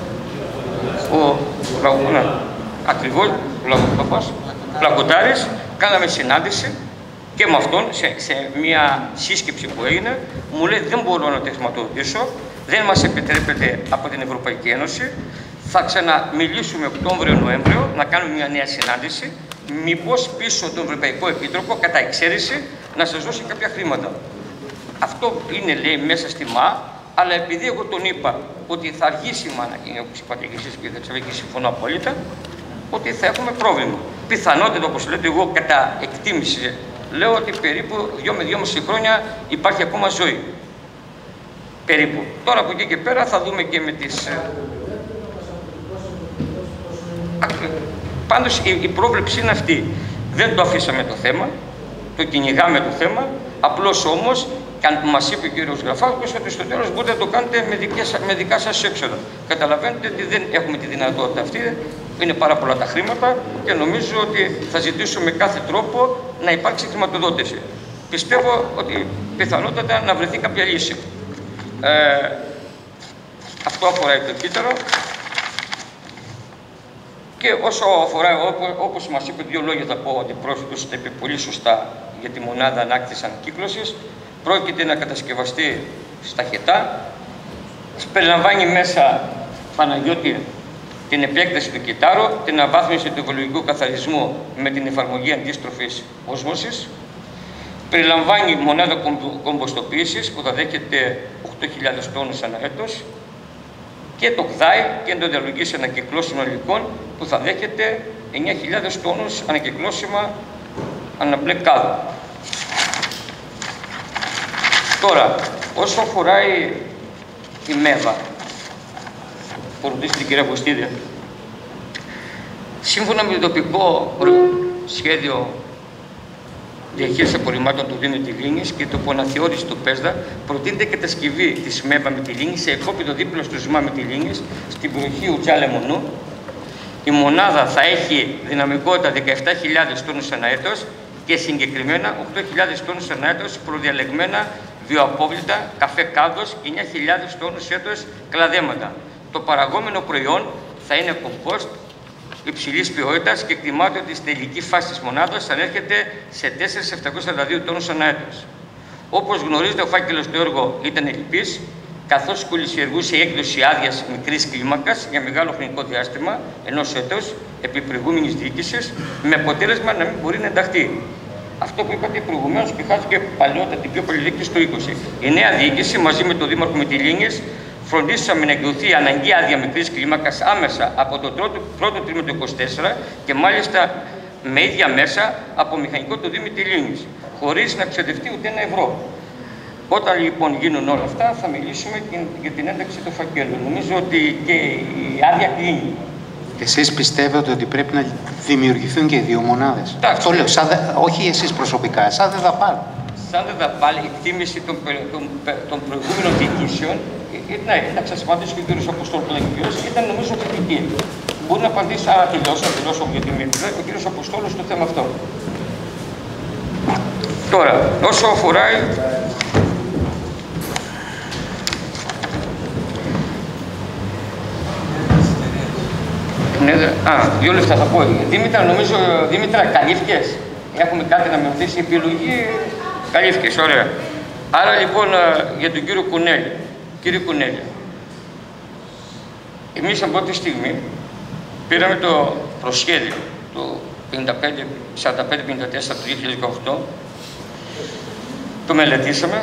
R: ακριβώς, ο Πλακοντάρης, κάναμε συνάντηση και με αυτόν σε μια σύσκεψη που έγινε, μου λέει δεν μπορώ να το χρηματοδοτήσω, δεν μας επιτρέπεται από την Ευρωπαϊκή Ένωση. Θα ξαναμιλήσουμε Οκτώβριο-Νοέμβριο, να κάνουμε μια νέα συνάντηση, μήπως πίσω τον Ευρωπαϊκό Επίτροπο, κατά εξαίρεση, να σας δώσει κάποια χρήματα. Αυτό είναι, λέει, μέσα στη ΜΑ, αλλά επειδή εγώ τον είπα ότι θα αργήσει η ΜΑ να γίνει, όπως είπατε και εσείς κύριε Κατσαβέλη, και συμφωνώ απόλυτα, ότι θα έχουμε πρόβλημα. Πιθανότητα, όπως λέτε, εγώ κατά εκτίμηση, λέω ότι περίπου 2 με 2,5 χρόνια υπάρχει ακόμα ζωή. Περίπου. Τώρα από εκεί και πέρα θα δούμε και με τις... Πάντως η πρόβλεψη είναι αυτή. Δεν το αφήσαμε το θέμα, το κυνηγάμε το θέμα, απλώς όμως μας είπε ο κύριος Γραφάκος ότι στο τέλος μπορείτε να το κάνετε με δικά σας έξοδα. Καταλαβαίνετε ότι δεν έχουμε τη δυνατότητα αυτή, είναι πάρα πολλά τα χρήματα και νομίζω ότι θα ζητήσουμε κάθε τρόπο να υπάρξει χρηματοδότηση. Πιστεύω ότι πιθανότατα να βρεθεί κάποια λύση. Αυτό αφορά το κύτταρο. Και όσο αφορά, όπως μας είπε, δύο λόγια θα πω ότι πρόσφυγος είπε πολύ σωστά για τη μονάδα ανάκτησης ανακύκλωσης. Πρόκειται να κατασκευαστεί στα ΧΕΤΑ. Περιλαμβάνει μέσα, Παναγιώτη, την επέκταση του κυτάρου, την αναβάθμιση του οικολογικού καθαρισμού με την εφαρμογή αντίστροφης όσμωσης. Περιλαμβάνει μονάδα κομποστοποίησης που θα δέχεται 8.000 τόνους ανά έτος. Και το ΚΔΑΙ, Κέντρο Διαλογής Ανακυκλώσιμων Υλικών, που θα δέχεται 9.000 τόνους ανακυκλώσιμα αναμπλε κάδο. Τώρα, όσο αφορά η ΜΕΒΑ, που ρωτήσετε την κυρία Βοστίδη, σύμφωνα με το τοπικό σχέδιο διαχείριση απορριμμάτων του Δήμου Μυτιλήνης και το που αναθεώρηση του ΠΕΣΔΑ, προτείνεται κατασκευή της ΜΕΒΑ Μυτιλήνης σε εκόπεδο δίπλα στο ΖΜΑ Μυτιλήνης, στην περιοχή Ουτζά Λεμονού. Η μονάδα θα έχει δυναμικότητα 17.000 τόνους ανά έτος και συγκεκριμένα 8.000 τόνους ανά έτος προδιαλεγμένα βιοαπόβλητα, καφέ κάδος και 9.000 τόνους έτος κλαδέματα. Το παραγόμενο προϊόν θα είναι κομπόστ υψηλής ποιότητας και εκτιμάται ότι στη τελική φάση της μονάδας ανέρχεται σε 4.742 τόνους ανά έτος. Όπως γνωρίζετε, ο φάκελος του έργου ήταν ελλειπής, καθώς κολυσιεργούσε η έκδοση άδειας μικρής κλίμακας για μεγάλο χρονικό διάστημα, ενός έτος, επί προηγούμενης διοίκησης, με αποτέλεσμα να μην μπορεί να ενταχθεί. Αυτό που είπατε προηγουμένως και χάθηκε παλαιότερα την πιο παλιή διοίκηση το 20. Η νέα διοίκηση, μαζί με τον Δήμαρχο Μυτιλήνης, φροντίσαμε να εκδοθεί αναγκαία άδεια μικρής κλίμακας άμεσα από το πρώτο τρίμηνο του 2024 και μάλιστα με ίδια μέσα από μηχανικό του Δήμου Μυτιλήνης, χωρίς να ξοδευτεί ούτε ένα ευρώ. Όταν λοιπόν γίνουν όλα αυτά, θα μιλήσουμε και για την ένταξη του φακέλου. Νομίζω ότι και η άδεια κλείνει.
D: Εσείς πιστεύετε ότι πρέπει να δημιουργηθούν και οι δύο μονάδες? Αυτό λέω, όχι εσείς προσωπικά, σαν ΔΕΔΑΠΑΛ.
R: Σαν ΔΕΔΑΠΑΛ, η εκτίμηση των προηγούμενων διοικήσεων, να σας απαντήσω και ο κ. Αποστόλου ήταν νομίζω θετική. Μπορεί να απαντήσει, άρα τελειώσω γιατί με ο κ. Αποστόλου στο θέμα αυτό. Τώρα, όσο αφορά δύο λεπτά θα πω. Δήμητρα, νομίζω, καλύφθηκες. Έχουμε κάτι να με ρωτήσει η επιλογή. Καλύφθηκες, ωραία. Άρα λοιπόν για τον κύριο Κουνέλη. Κύριε Κουνέλη, εμείς από πρώτη στιγμή πήραμε το προσχέδιο του 4554 του 2018, το μελετήσαμε,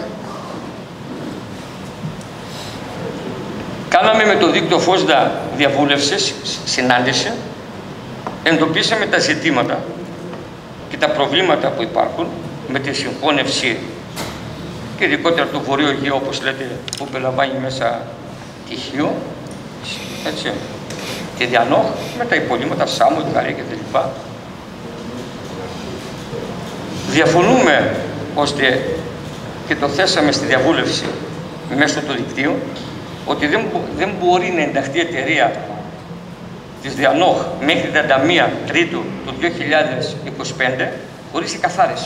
R: κάναμε με το δίκτυο Φόσδα διαβούλευσης, συνάντηση, εντοπίσαμε τα ζητήματα και τα προβλήματα που υπάρχουν με τη συγχώνευση και ειδικότερα του Βορείου Αιγαίου, όπως λέτε, που περιλαμβάνει μέσα Τυχείο, έτσι, και Διανόχ, με τα υπολείμματα Σάμου, Ικαρία κτλ. Διαφωνούμε, ώστε και το θέσαμε στη διαβούλευση μέσω του δικτύου, ότι δεν μπορεί να ενταχθεί η εταιρεία της Διανόχ μέχρι 31 Τρίτου του 2025 χωρίς εκαθάριση.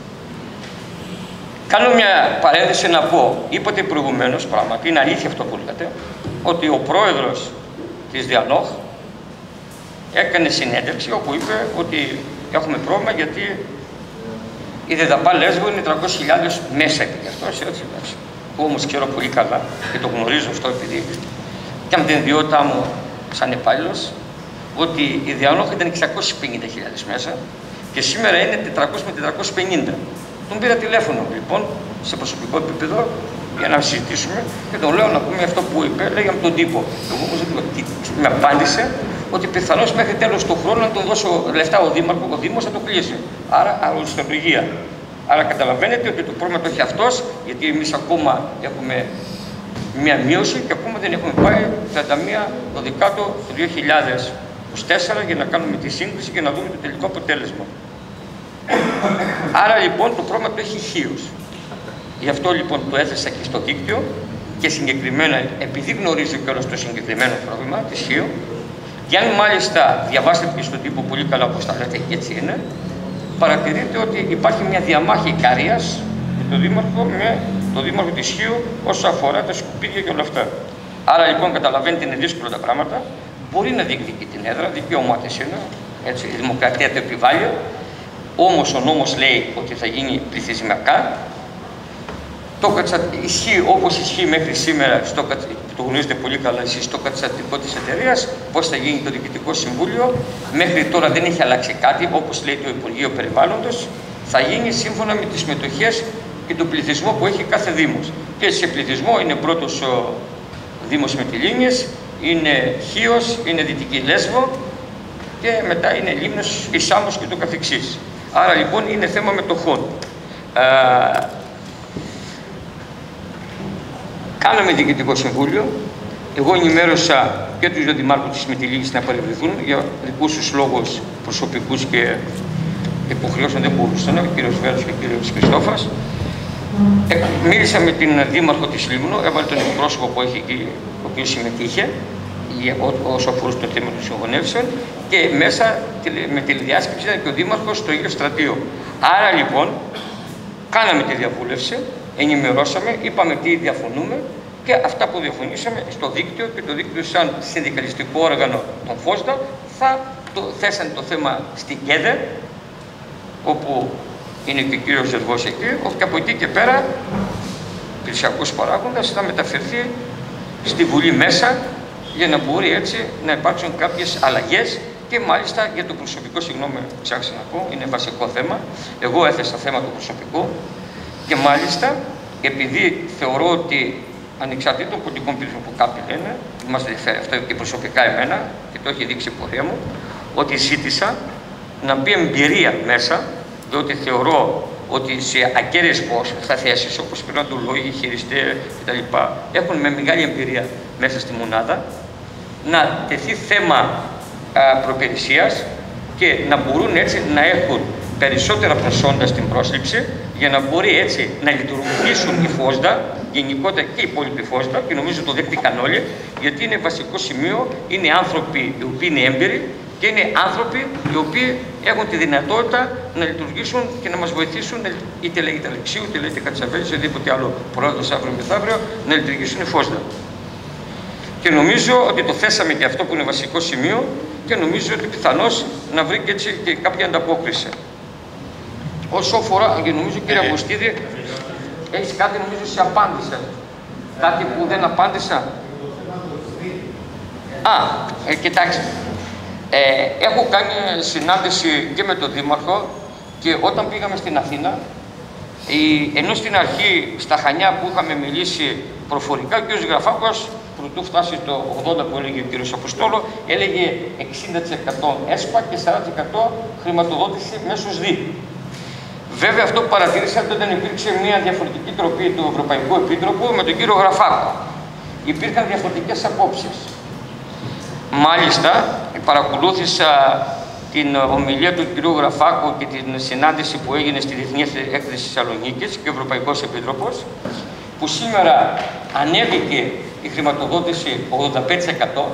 R: Κάνω μια παρένθεση να πω, είπατε προηγουμένως, πράγματι, είναι αλήθεια αυτό που λέτε, ότι ο πρόεδρος της Διανόχ έκανε συνέντευξη όπου είπε ότι έχουμε πρόβλημα γιατί η ΔΕΔΑΠΑΛ Λέσβο είναι 300.000 μέσα και γι' αυτό έτσι, που όμως ξέρω πολύ καλά και το γνωρίζω αυτό επειδή και με την ιδιότητά μου σαν υπάλληλος, ότι η Διανόχ ήταν 650.000 μέσα και σήμερα είναι 400 με 450. Τον πήρα τηλέφωνο λοιπόν σε προσωπικό επίπεδο για να συζητήσουμε και τον λέω να πούμε αυτό που είπε, λέγαμε τον τύπο. Εγώ όμως με απάντησε ότι πιθανώς μέχρι τέλος του χρόνου να τον δώσω λεφτά ο Δήμος θα το κλείσει. Άρα αριστολογία. Άρα καταλαβαίνετε ότι το πρόβλημα το έχει αυτός, γιατί εμείς ακόμα έχουμε μια μείωση και ακόμα δεν έχουμε πάει 31 το δεκάτο του 2024 για να κάνουμε τη σύγκριση και να δούμε το τελικό αποτέλεσμα. Άρα λοιπόν το πρόβλημα το έχει Χίος. Γι' αυτό λοιπόν το έθεσα και στο δίκτυο και συγκεκριμένα επειδή γνωρίζω κιόλας το συγκεκριμένο πρόβλημα της Χίου και αν μάλιστα διαβάσετε και στον τύπο πολύ καλά όπως τα λέτε και έτσι είναι, παρατηρείτε ότι υπάρχει μια διαμάχη Ικαρίας με τον Δήμαρχο της Χίου όσο αφορά τα σκουπίδια και όλα αυτά. Άρα λοιπόν καταλαβαίνετε είναι δύσκολα τα πράγματα, μπορεί να διεκδικεί την έδρα, δικαίωμά της είναι, έτσι, η δημοκρατία το επιβάλλει. Όμως ο νόμος λέει ότι θα γίνει πληθυσμιακά. Ισχύει όπως ισχύει μέχρι σήμερα, το γνωρίζετε πολύ καλά εσείς, στο καταστατικό της εταιρείας, πώς θα γίνει το Διοικητικό Συμβούλιο. Μέχρι τώρα δεν έχει αλλάξει κάτι, όπως λέει το Υπουργείο Περιβάλλοντος. Θα γίνει σύμφωνα με τις συμμετοχές και τον πληθυσμό που έχει κάθε Δήμος. Και σε πληθυσμό είναι πρώτος ο Δήμος Μυτιλήνης, είναι Χίος, είναι Δυτική Λέσβο και μετά είναι Λίμνος, η Σάμος και το καθεξής. Άρα λοιπόν είναι θέμα μετοχών. Κάναμε Διοικητικό Συμβούλιο. Εγώ ενημέρωσα και τους δύο δημάρχους της Μυτιλήνης να παρευρεθούν για δικούς τους λόγους προσωπικούς και υποχρεώσεων δεν μπορούσαν, ο κ. Βέρος και ο κ. Χριστόφας. Μίλησα με την δήμαρχο της Λίμνου, έβαλε τον εκπρόσωπο που έχει εκεί, ο οποίος συμμετείχε, όσο αφορούσε το θέμα των συγχωνεύσεων, και μέσα με τηλεδιάσκεψη ήταν και ο Δήμαρχος στο ίδιο στρατείο. Άρα λοιπόν κάναμε τη διαβούλευση, ενημερώσαμε, είπαμε τι διαφωνούμε και αυτά που διαφωνήσαμε στο δίκτυο, και το δίκτυο σαν συνδικαλιστικό όργανο των ΦΟΣΔΑ θέσανε το θέμα στην ΚΕΔΕ, όπου είναι και ο κύριος Ζερβός εκεί, και από εκεί και πέρα πλησιακούς παράγοντας θα μεταφερθεί στη Βουλή μέσα, για να μπορεί έτσι να υπάρξουν κάποιες αλλαγές. Και μάλιστα για το προσωπικό, συγγνώμη, ξέχασα να πω, είναι βασικό θέμα. Εγώ έθεσα θέμα του προσωπικού και μάλιστα επειδή θεωρώ ότι ανεξαρτήτως των πολιτικών πίσω που κάποιοι λένε, μας ενδιαφέρει αυτό και προσωπικά εμένα, και το έχει δείξει η πορεία μου, ότι ζήτησα να μπει εμπειρία μέσα, διότι θεωρώ ότι σε ακέραιες θέσεις όπως πυρηνατολόγοι, χειριστές κτλ. Έχουν με μεγάλη εμπειρία μέσα στη μονάδα, να τεθεί θέμα προπηρεσίας και να μπορούν έτσι να έχουν περισσότερα προσόντα στην πρόσληψη, για να μπορεί έτσι να λειτουργήσουν οι ΦΟΣΔΑ, γενικότερα και οι υπόλοιποι ΦΟΣΔΑ, και νομίζω το δέχτηκαν όλοι, γιατί είναι βασικό σημείο, είναι άνθρωποι οι οποίοι είναι έμπειροι και είναι άνθρωποι οι οποίοι έχουν τη δυνατότητα να λειτουργήσουν και να μας βοηθήσουν, είτε λέγεται Αλεξίου, είτε λέγεται Κατσαβέλης, είτε οτιδήποτε άλλο πρόεδρος αύριο μεθαύριο, να λειτουργήσουν οι ΦΟΣΔΑ. Και νομίζω ότι το θέσαμε και αυτό που είναι βασικό σημείο, και νομίζω ότι πιθανώς να βρει και έτσι και κάποια ανταπόκριση. Όσο αφορά, και νομίζω κύριε Αυγουστίδη, έχεις κάτι νομίζω σε απάντησα. Κάτι που δεν απάντησα. Κοιτάξτε. Έχω κάνει συνάντηση και με τον Δήμαρχο, και όταν πήγαμε στην Αθήνα, ενώ στην αρχή στα Χανιά που είχαμε μιλήσει προφορικά, ο κ. Γραφάκος, προτού φτάσει το 80 που έλεγε ο κ. Αποστόλο, έλεγε 60% ΕΣΠΑ και 40% χρηματοδότηση μέσω ΣΔΙ. Βέβαια αυτό που παρατήρησα ότι όταν υπήρξε μια διαφορετική τροπή του Ευρωπαϊκού Επίτροπου με τον κύριο Γραφάκο. Υπήρχαν διαφορετικές απόψεις. Μάλιστα, παρακολούθησα την ομιλία του κ. Γραφάκου και την συνάντηση που έγινε στη Διεθνή Έκθεση Θεσσαλονίκης και ο Ευρωπαϊκός Επίτροπος, που σήμερα ανέβηκε η χρηματοδότηση 85%,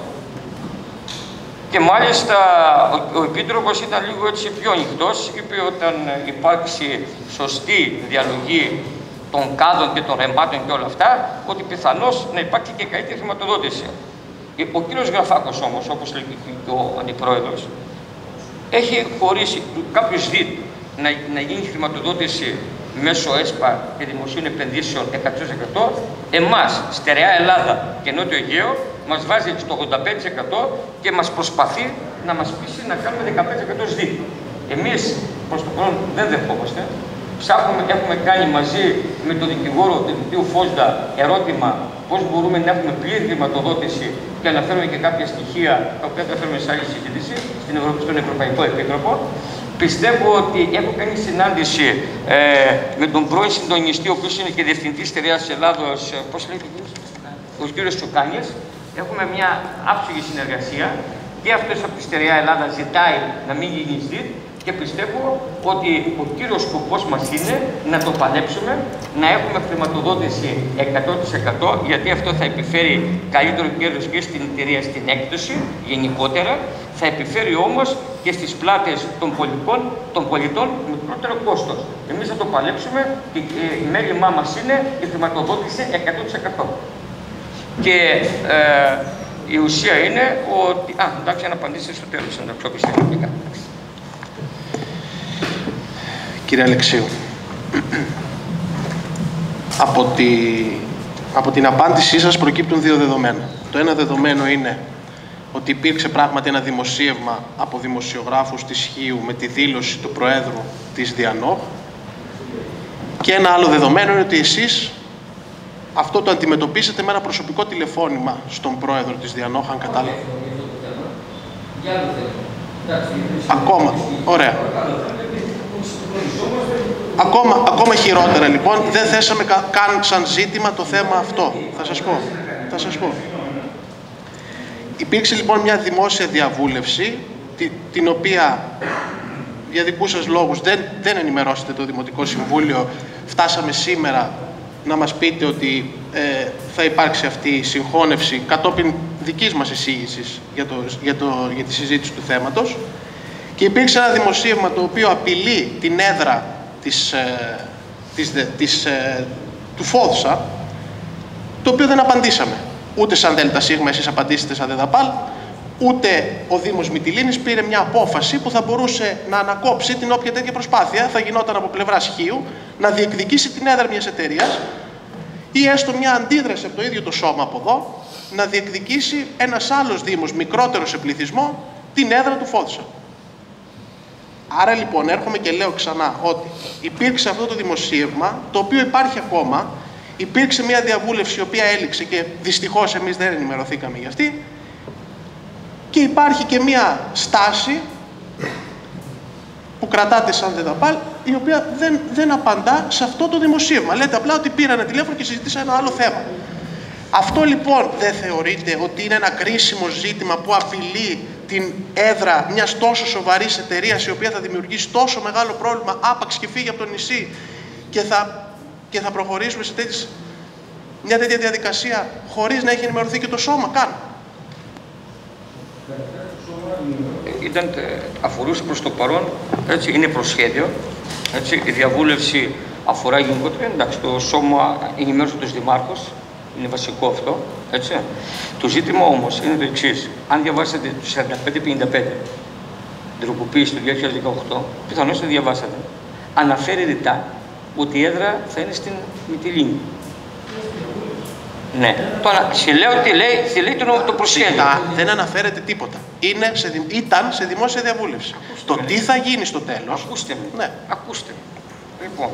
R: και μάλιστα ο Επίτροπος ήταν λίγο έτσι πιο ανοιχτός, είπε όταν υπάρξει σωστή διαλογή των κάδων και των ρεμάτων και όλα αυτά, ότι πιθανώς να υπάρξει και καλύτερη χρηματοδότηση. Ο κύριος Γραφάκος όμως, όπως λέει και ο Αντιπρόεδρος, έχει χωρίσει κάποιους ΔΙΤ να γίνει χρηματοδότηση μέσω ΕΣΠΑ και δημοσίων επενδύσεων 100%. Εμάς, Στερεά Ελλάδα και Νότιο Αιγαίο, μας βάζει στο 85% και μας προσπαθεί να μας πείσει να κάνουμε 15% ΣΔΙΤ. Εμείς προς το χρόνο δεν δεχόμαστε. Έχουμε κάνει μαζί με τον δικηγόρο του Δικτύου ΦΟΣΔΑ ερώτημα πώς μπορούμε να έχουμε πλήρη χρηματοδότηση, και αναφέρουμε και κάποια στοιχεία τα οποία θα φέρουμε σε άλλη συζήτηση στον Ευρωπαϊκό Επίτροπο. Πιστεύω ότι έχω κάνει συνάντηση με τον πρώην συντονιστή, ο οποίος είναι και διευθυντής Στερεάς Ελλάδος, πώς λέγεται, ο κ. Τσουκάνης. Έχουμε μια άψογη συνεργασία, και αυτός από τη Στερεά Ελλάδα ζητάει να μην γίνει ΣΔΙΤ, και πιστεύω ότι ο κύριος σκοπός μας είναι να το παλέψουμε, να έχουμε χρηματοδότηση 100%, γιατί αυτό θα επιφέρει καλύτερο κέρδος και στην εταιρεία στην έκπτωση γενικότερα, θα επιφέρει όμως και στις πλάτες των πολιτών με μικρότερο κόστος. Εμείς θα το παλέψουμε και η μέλημά μας είναι η χρηματοδότηση 100%. Και η ουσία είναι ότι... εντάξει, να απαντήσετε στο τέλος, να το πιστεύω.
U: Κύριε Αλεξίου, από την απάντησή σας προκύπτουν δύο δεδομένα. Το ένα δεδομένο είναι ότι υπήρξε πράγματι ένα δημοσίευμα από δημοσιογράφους της Χίου με τη δήλωση του Προέδρου της Διανόχ, και ένα άλλο δεδομένο είναι ότι εσείς αυτό το αντιμετωπίσετε με ένα προσωπικό τηλεφώνημα στον Πρόεδρο της Διανόχ, αν κατάλαβα. Ακόμα, ωραία. Ακόμα χειρότερα λοιπόν, δεν θέσαμε καν σαν ζήτημα το θέμα αυτό. Θα σας πω. Υπήρξε λοιπόν μια δημόσια διαβούλευση, την οποία για δικούς σας λόγους δεν ενημερώσετε το Δημοτικό Συμβούλιο. Φτάσαμε σήμερα να μας πείτε ότι θα υπάρξει αυτή η συγχώνευση κατόπιν δικής μας εισήγησης για τη συζήτηση του θέματος και υπήρξε ένα δημοσίευμα το οποίο απειλεί την έδρα του ΦΟΔΣΑ, το οποίο δεν απαντήσαμε. Ούτε σαν ΔΣ εσείς απαντήσετε σαν ΔΕΔΑΠΑΛ, ούτε ο Δήμος Μυτιλήνης πήρε μια απόφαση που θα μπορούσε να ανακόψει την όποια τέτοια προσπάθεια θα γινόταν από πλευράς Χίου να διεκδικήσει την έδρα μιας εταιρείας ή έστω μια αντίδραση από το ίδιο το σώμα από εδώ να διεκδικήσει ένας άλλος Δήμος μικρότερος σε πληθυσμό την έδρα του ΦΟΔΣΑ. Άρα λοιπόν έρχομαι και λέω ξανά ότι υπήρξε αυτό το δημοσίευμα, το οποίο υπάρχει ακόμα, υπήρξε μια διαβούλευση η οποία έληξε και δυστυχώς εμείς δεν ενημερωθήκαμε για αυτή και υπάρχει και μια στάση που κρατάτε σαν ΔΕΔΑΠΑΛ, η οποία δεν απαντά σε αυτό το δημοσίευμα. Λέτε απλά ότι πήραν τηλέφωνο και συζητήσαν ένα άλλο θέμα. Αυτό λοιπόν δεν θεωρείτε ότι είναι ένα κρίσιμο ζήτημα που απειλεί την έδρα μιας τόσο σοβαρής εταιρείας η οποία θα δημιουργήσει τόσο μεγάλο πρόβλημα άπαξ και φύγει από το νησί και θα προχωρήσουμε σε μια τέτοια διαδικασία χωρίς να έχει ενημερωθεί και το σώμα καν?
R: Αφορούσε προς το παρόν, έτσι, είναι προσχέδιο, έτσι, η διαβούλευση αφορά γενικότερα, εντάξει, το σώμα ενημέρωσε τους δημάρχους, είναι βασικό αυτό, έτσι. Το ζήτημα όμως είναι το εξής, αν διαβάσετε το 45-55, την τροποποίηση του 2018, πιθανώς το διαβάσατε, αναφέρει ρητά ότι η έδρα θα είναι στην Μυτιλήνη. Ναι. Τώρα, σε λέω τι λέει το προσχέδιο.
U: Δεν αναφέρεται τίποτα. Ήταν σε δημόσια διαβούλευση. Το τι θα γίνει στο τέλος...
R: Ακούστε με.
U: Ναι.
R: Ακούστε με. Λοιπόν.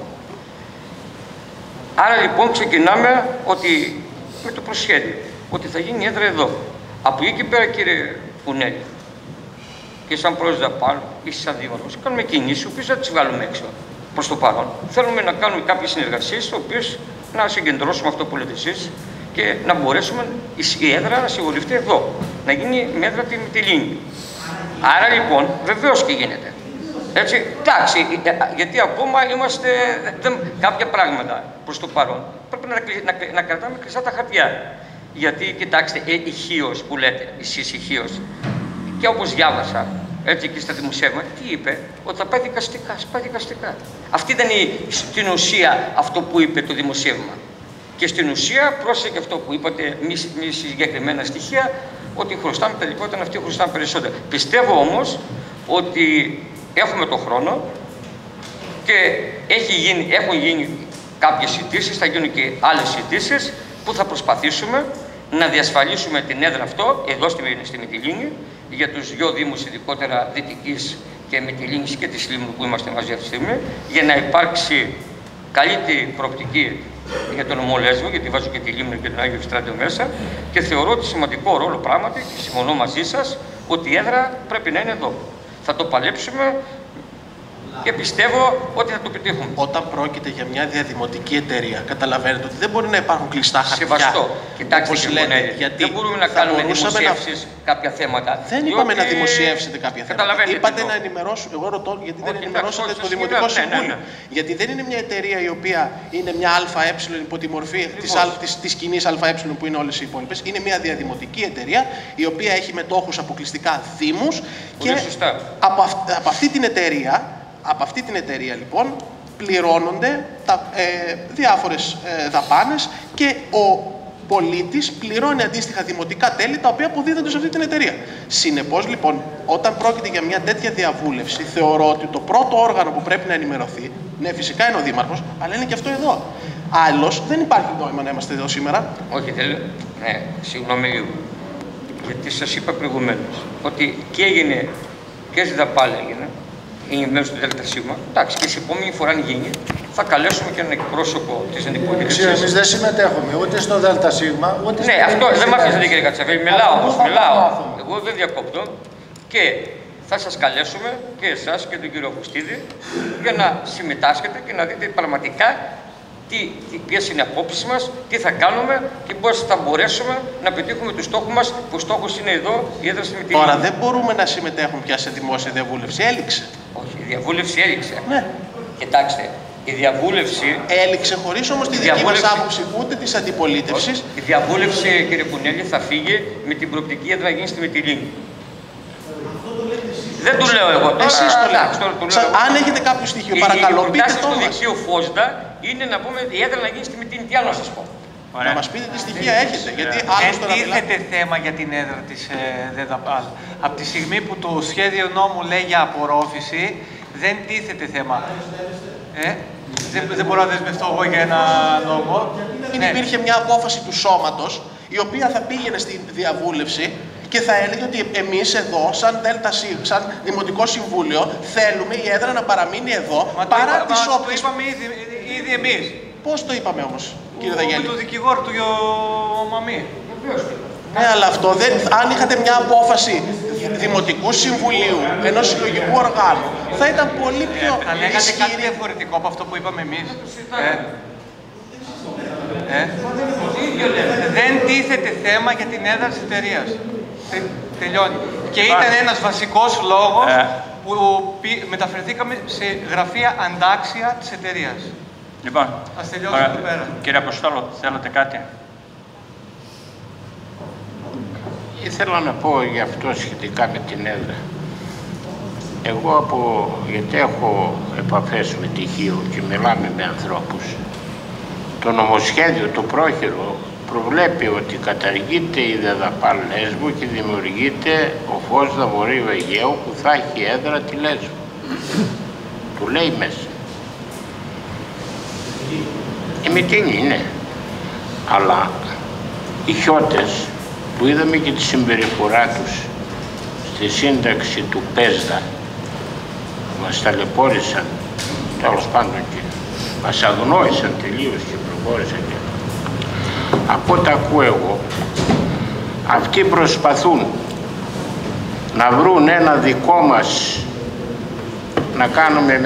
R: Άρα λοιπόν ξεκινάμε με το προσχέδιο. Ότι θα γίνει η έδρα εδώ. Από εκεί και πέρα, κύριε Κουνέλη, και σαν πρόεδρος ΔΑΠΑΛ ή σαν δήμαρχος, κάνουμε κινήσεις, οποίες θα τις βγάλουμε έξω. Προς το παρόν. Θέλουμε να κάνουμε κάποιες συνεργασίες, τις οποίες να συγκεντρώσουμε αυτό που λέτε εσείς και να μπορέσουμε η έδρα να συμβολευτεί εδώ. Να γίνει με έδρα τη Μυτιλήνη. Άρα λοιπόν, βεβαίως και γίνεται. Έτσι, εντάξει, γιατί ακόμα είμαστε κάποια πράγματα προς το παρόν. Πρέπει να κρατάμε κλειστά τα χαρτιά. Γιατί, κοιτάξτε, η Χίος που λέτε, εσείς η Χίος, και όπως διάβασα, έτσι και στα δημοσιεύματα, τι είπε, ότι θα πάει δικαστικά. Αυτή ήταν στην ουσία αυτό που είπε το δημοσίευμα. Και στην ουσία πρόσεχε αυτό που είπατε, μη συγκεκριμένα στοιχεία, ότι χρωστάμε τα λιγότερα, αυτοί χρωστάμε περισσότερα. Πιστεύω όμως ότι έχουμε τον χρόνο και έχουν γίνει κάποιες συζητήσεις, θα γίνουν και άλλες συζητήσεις που θα προσπαθήσουμε να διασφαλίσουμε την έδρα αυτό εδώ στη Μυτιλήνη για τους δυο δήμους, ειδικότερα Δυτικής και Μυτιλήνης και της Λίμνου που είμαστε μαζί αυτή τη στιγμή, για να υπάρξει καλύτερη προοπτική για τον νομό Λέσβο, γιατί βάζω και τη Λίμνο και τον Άγιο Ευστράτιο μέσα και θεωρώ ότι σημαντικό ρόλο πράγματι και συμφωνώ μαζί σας ότι η έδρα πρέπει να είναι εδώ. Θα το παλέψουμε και πιστεύω ότι θα το πετύχουμε.
U: Όταν πρόκειται για μια διαδημοτική εταιρεία, καταλαβαίνετε ότι δεν μπορεί να υπάρχουν κλειστά χαρτιά.
R: Σεβαστό. Κοιτάξτε, γιατί δεν μπορούμε να κάνουμε δημοσιεύσεις κάποια θέματα.
U: Δεν είπαμε να δημοσιεύσετε κάποια θέματα. Είπατε να ενημερώσουμε. Εγώ ρωτώ γιατί δεν ενημερώσατε το Δημοτικό Συμβούλιο. Γιατί δεν είναι μια εταιρεία η οποία είναι μια ΑΕ υπό τη μορφή τη κοινή ΑΕ που είναι όλες οι υπόλοιπες. Είναι μια διαδημοτική εταιρεία η οποία έχει μετόχους αποκλειστικά δήμους και από αυτή την εταιρεία λοιπόν πληρώνονται διάφορες δαπάνες και ο πολίτης πληρώνει αντίστοιχα δημοτικά τέλη τα οποία αποδίδονται σε αυτή την εταιρεία. Συνεπώς λοιπόν, όταν πρόκειται για μια τέτοια διαβούλευση, θεωρώ ότι το πρώτο όργανο που πρέπει να ενημερωθεί, ναι, φυσικά είναι ο Δήμαρχος, αλλά είναι και αυτό εδώ. Άλλος δεν υπάρχει νόημα να είμαστε εδώ σήμερα.
R: Όχι, ναι, συγγνώμη λίγο. Γιατί σας είπα προηγουμένως ότι και έγινε και στη ΔΑΠΑΛ έγινε. Είναι μέρος του ΔΣ. Εντάξει, και σε επόμενη φορά αν γίνει, θα καλέσουμε και έναν εκπρόσωπο της αντιπολίτευσης.
O: Εμείς δεν συμμετέχουμε ούτε στο ΔΣ, ούτε
R: στο. Ναι, αυτό δεν μ' αφήσατε κύριε Κατσαβέλη. Μιλάω. Εγώ δεν διακόπτω και θα σας καλέσουμε και εσάς και τον κύριο Αυγουστίδη για να συμμετάσχετε και να δείτε πραγματικά ποιες είναι οι απόψεις μας, τι θα κάνουμε και πώς θα μπορέσουμε να πετύχουμε τους στόχους μας, που ο στόχος είναι εδώ η έδρα στη Μυτιλήνη.
U: Τώρα δεν μπορούμε να συμμετέχουμε πια σε δημόσια διαβούλευση, έληξε.
R: Όχι, η διαβούλευση έληξε.
U: Ναι.
R: Κοιτάξτε, Η διαβούλευση...
U: Έληξε χωρίς όμως τη δική μας άποψη, ούτε της αντιπολίτευσης.
R: Η διαβούλευση, κύριε Κουνέλη, θα φύγει με την προοπτική έδρα να γίνει στη Μυτιλήνη. Δεν του λέω εγώ τώρα.
U: Εσείς το λέτε. Αν έχετε κάποιο στοιχείο, παρακαλώ, πείτε το μας.
R: Το δικτύο Φόσδα είναι να πούμε η έδρα να γίνει στη Μυτιλήνη. Τι άλλο να σας πω.
U: Να μας πείτε τι στοιχεία έχετε. Γιατί
C: δεν τίθεται θέμα για την έδρα της ΔΕΔΑΠΑΛ. Από τη στιγμή που το σχέδιο νόμου λέει για απορρόφηση, δεν τίθεται θέμα. Δεν μπορώ να δεσμευτώ εγώ για ένα νόμο.
U: Υπήρχε μια απόφαση του σώματος, η οποία θα πήγαινε στη διαβούλευση και θα έλεγε ότι εμείς εδώ, σαν Δημοτικό Συμβούλιο, θέλουμε η έδρα να παραμείνει εδώ, παρά τις όποιες...
C: Το είπαμε ήδη εμείς.
U: Πώς το είπαμε όμως, κύριε Δαγγέλη?
C: Με τον δικηγόρο του Μαμή.
U: Ναι, αλλά αυτό αν είχατε μια απόφαση Δημοτικού Συμβουλίου, ενός συλλογικού οργάνου, θα ήταν πολύ πιο
C: θα λέγατε κάτι διαφορετικό από αυτό που είπαμε εμείς. Δεν τίθεται θέμα για την έδρα της εταιρείας. Τελειώνει. Και ήταν ένας βασικός λόγος που μεταφερθήκαμε σε γραφεία αντάξια της εταιρείας.
H: Λοιπόν,
C: ας τελειώσουμε εδώ πέρα.
H: Κύριε Αποστόλο, θέλετε κάτι?
M: Ήθελα να πω γι' αυτό σχετικά με την έδρα. Εγώ γιατί έχω επαφές με τυχείο και μιλάμε με ανθρώπους, το νομοσχέδιο, το πρόχειρο, προβλέπει ότι καταργείται η ΔΕΔΑΠΑΛ Λέσβου και δημιουργείται ο Φόσδα Βορείου Αιγαίου που θα έχει έδρα τη Λέσβου. Του λέει μέσα. Η Μυτιλήνη είναι. Αλλά οι χιώτες που είδαμε και τη συμπεριφορά τους στη σύνταξη του ΠΕΣΔΑ, μας ταλαιπώρησαν, τέλος πάντων και μας αγνόησαν τελείως και προχώρησαν και από ό,τι ακούω εγώ, αυτοί προσπαθούν να βρουν ένα δικό μας, να κάνουμε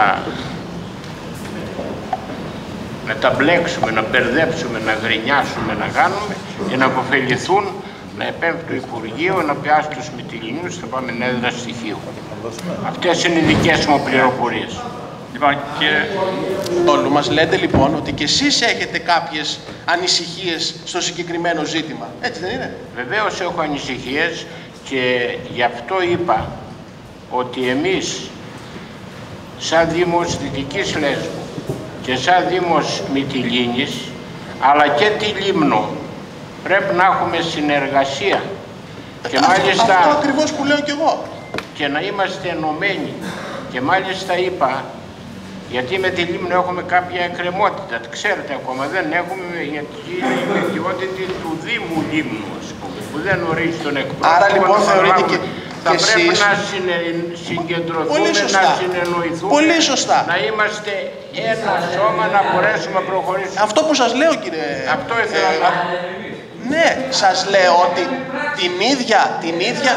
M: να τα μπλέξουμε, να μπερδέψουμε, να γκρινιάσουμε, να κάνουμε και να αποφεληθούν, να επέμβει το Υπουργείο, να πιάσει τους Μυτιληνίους, θα πάμε έδρα στοιχείου. Αυτές είναι οι δικές μου πληροφορίες.
U: Λοιπόν, όλου μας λέτε λοιπόν ότι και εσείς έχετε κάποιες ανησυχίες στο συγκεκριμένο ζήτημα. Έτσι δεν είναι?
M: Βεβαίως έχω ανησυχίες και γι' αυτό είπα ότι εμείς σαν Δήμος Δυτικής Λέσβου και σαν Δήμος Μυτιλήνης αλλά και τη Λίμνο πρέπει να έχουμε συνεργασία και μάλιστα
U: αυτό ακριβώς που λέω κι εγώ
M: και να είμαστε ενωμένοι και μάλιστα είπα γιατί με τη Λίμνο έχουμε κάποια εκκρεμότητα, ξέρετε ακόμα δεν έχουμε γιατί είναι η ιδιότητα του Δήμου Λίμνου ας πούμε που δεν ορίζει τον εκπρόσωπο.
U: Άρα λοιπόν θεωρείτε και
M: θα πρέπει να συγκεντρωθούμε, να συνεννοηθούμε,
U: πολύ σωστά,
M: να είμαστε ένα σώμα, να μπορέσουμε να προχωρήσουμε.
U: Αυτό που σας λέω κύριε...
M: Αυτό ήθελα να...
U: Ναι, σας λέω ότι την ίδια...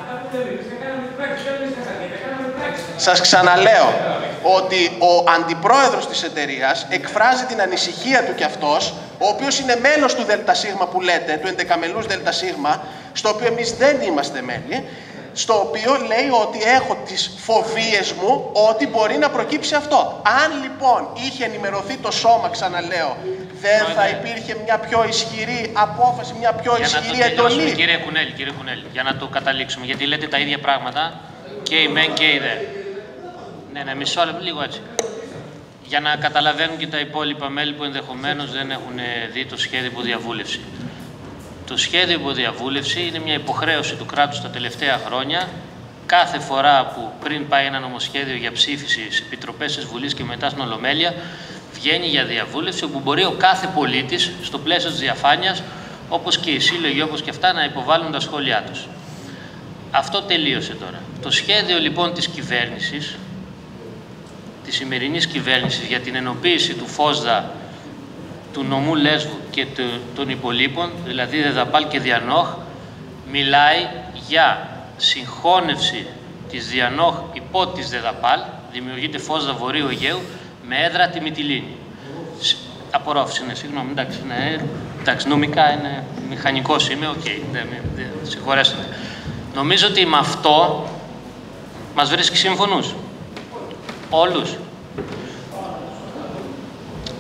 U: Σας ξαναλέω ότι ο αντιπρόεδρος της εταιρείας εκφράζει την ανησυχία του κι αυτός, ο οποίος είναι μέλος του ΔΣ που λέτε, του 11μελούς ΔΣ, στο οποίο εμείς δεν είμαστε μέλη, στο οποίο λέει ότι έχω τις φοβίες μου ότι μπορεί να προκύψει αυτό. Αν λοιπόν είχε ενημερωθεί το σώμα, ξαναλέω, δεν θα υπήρχε μια πιο ισχυρή απόφαση, μια πιο ισχυρή εντολή.
B: Κύριε Κουνέλη, για να το καταλήξουμε, γιατί λέτε τα ίδια πράγματα και η ΜΕΝ και η ΔΕ. Ναι, μισό λεπτό, λίγο έτσι. Για να καταλαβαίνουν και τα υπόλοιπα μέλη που ενδεχομένως δεν έχουν δει το σχέδιο υποδιαβούλευση. Το σχέδιο υποδιαβούλευση είναι μια υποχρέωση του κράτους τα τελευταία χρόνια. Κάθε φορά που πριν πάει ένα νομοσχέδιο για ψήφιση σε επιτροπές της Βουλής και μετά στην Ολομέλεια, βγαίνει για διαβούλευση, όπου μπορεί ο κάθε πολίτης, στο πλαίσιο της διαφάνειας, όπως και οι σύλλογοι, όπως και αυτά, να υποβάλουν τα σχόλιά τους. Αυτό τελείωσε τώρα. Το σχέδιο λοιπόν της κυβέρνησης, της σημερινής κυβέρνησης για την ενοποίηση του Φόσδα, του νομού Λέσβου και των υπολείπων, δηλαδή ΔΕΔΑΠΑΛ και Διανόχ, μιλάει για συγχώνευση της Διανόχ υπό της ΔΕΔΑΠΑΛ, δημιουργείται Φόσδα Βορείου Αιγαίου, με έδρα τη Μυτιλήνη. Απορρόφηση, ναι, συγγνώμη, εντάξει, νομικά είναι, μηχανικός είμαι, οκ, συγχωρέστε με. Νομίζω ότι με αυτό μας βρίσκει σύμφωνους. Όλους.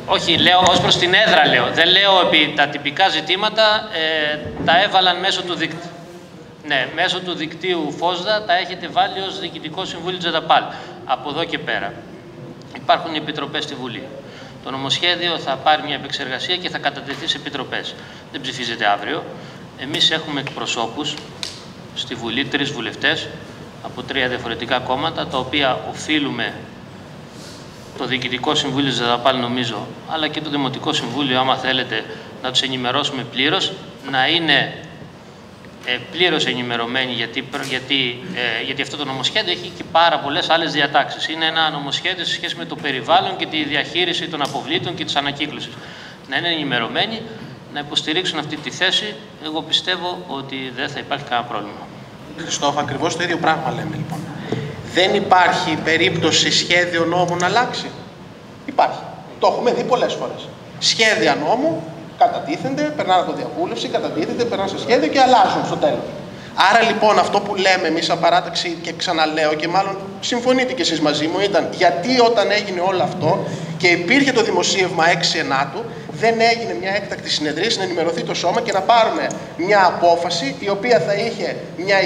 B: Όχι, λέω ως προς την έδρα λέω. Δεν λέω ότι τα τυπικά ζητήματα τα έβαλαν μέσω του δικτύου. Ναι, μέσω του δικτύου ΦΟΣΔΑ τα έχετε βάλει ως Διοικητικό Συμβούλιο της ΔΕΔΑΠΑΛ. Από εδώ και πέρα υπάρχουν οι επιτροπές στη Βουλή. Το νομοσχέδιο θα πάρει μια επεξεργασία και θα κατατεθεί σε επιτροπές. Δεν ψηφίζεται αύριο. Εμείς έχουμε εκπροσώπους στη Βουλή, 3 βουλευτές από 3 διαφορετικά κόμματα, τα οποία οφείλουμε το Διοικητικό Συμβούλιο της ΔΕΔΑΠΑΛ, νομίζω, αλλά και το Δημοτικό Συμβούλιο, άμα θέλετε, να τους ενημερώσουμε πλήρως, να είναι πλήρως ενημερωμένοι, γιατί αυτό το νομοσχέδιο έχει και πάρα πολλές άλλες διατάξεις. Είναι ένα νομοσχέδιο σε σχέση με το περιβάλλον και τη διαχείριση των αποβλήτων και της ανακύκλωσης. Να είναι ενημερωμένοι, να υποστηρίξουν αυτή τη θέση. Εγώ πιστεύω ότι δεν θα υπάρχει κανένα πρόβλημα.
U: Χριστόφα, ακριβώς το ίδιο πράγμα λέμε λοιπόν. Δεν υπάρχει περίπτωση σχέδιο νόμου να αλλάξει. Υπάρχει. Το έχουμε δει πολλές φορές. Σχέδια νόμου κατατίθενται, περνάνε από διαβούλευση, κατατίθενται, περνάνε στο σχέδιο και αλλάζουν στο τέλος. Άρα λοιπόν αυτό που λέμε εμείς σαν παράταξη, και ξαναλέω και μάλλον συμφωνείτε κι εσείς μαζί μου, ήταν γιατί όταν έγινε όλο αυτό και υπήρχε το δημοσίευμα 6/9, δεν έγινε μια έκτακτη συνεδρίαση να ενημερωθεί το σώμα και να πάρουμε μια απόφαση η οποία θα είχε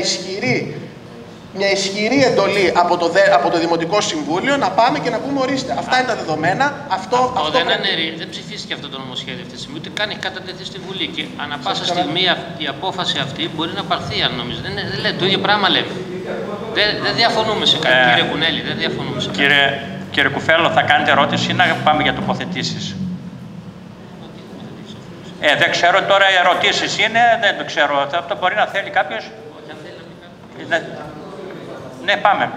U: μια ισχυρή εντολή από το Δημοτικό Συμβούλιο να πάμε και να πούμε ορίστε. Αυτά είναι τα δεδομένα. Αυτό
B: δεν ψηφίστηκε αυτό το νομοσχέδιο αυτή τη στιγμή, ούτε καν έχει κατατεθεί στη Βουλή. Και ανά πάσα στιγμή η απόφαση αυτή μπορεί να πάρθει, αν νομίζω. Δεν λέει, το ίδιο πράγμα λέμε. Δεν διαφωνούμε σε κάτι. Κύριε Κουνέλη, δεν διαφωνούμε σε κάτι.
H: Κύριε Κουφέλο, θα κάνετε ερώτηση ή να πάμε για τοποθετήσεις? Δεν ξέρω τώρα, οι ερωτήσεις είναι, δεν το ξέρω. Αυτό μπορεί να θέλει κάποιος. Ναι, πάμε.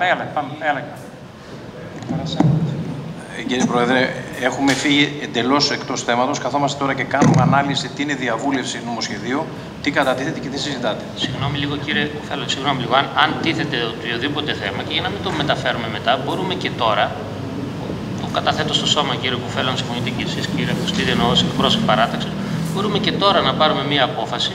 A: Κύριε Πρόεδρε, έχουμε φύγει εντελώς εκτός θέματος. Καθόμαστε τώρα και κάνουμε ανάλυση τι είναι διαβούλευση νομοσχεδίου, τι κατατίθεται και τι συζητάτε.
B: Συγγνώμη λίγο, κύριε Κουφέλο, συγγνώμη λίγο. Αν τίθεται οποιοδήποτε θέμα και για να μην το μεταφέρουμε μετά, μπορούμε και τώρα. Το καταθέτω στο σώμα, κύριε Κουφέλο, αν συμφωνείτε και εσείς, κύριε Κωστίδη, εννοώ ως εκπρόσωπο παράταξης. Μπορούμε και τώρα να πάρουμε μία απόφαση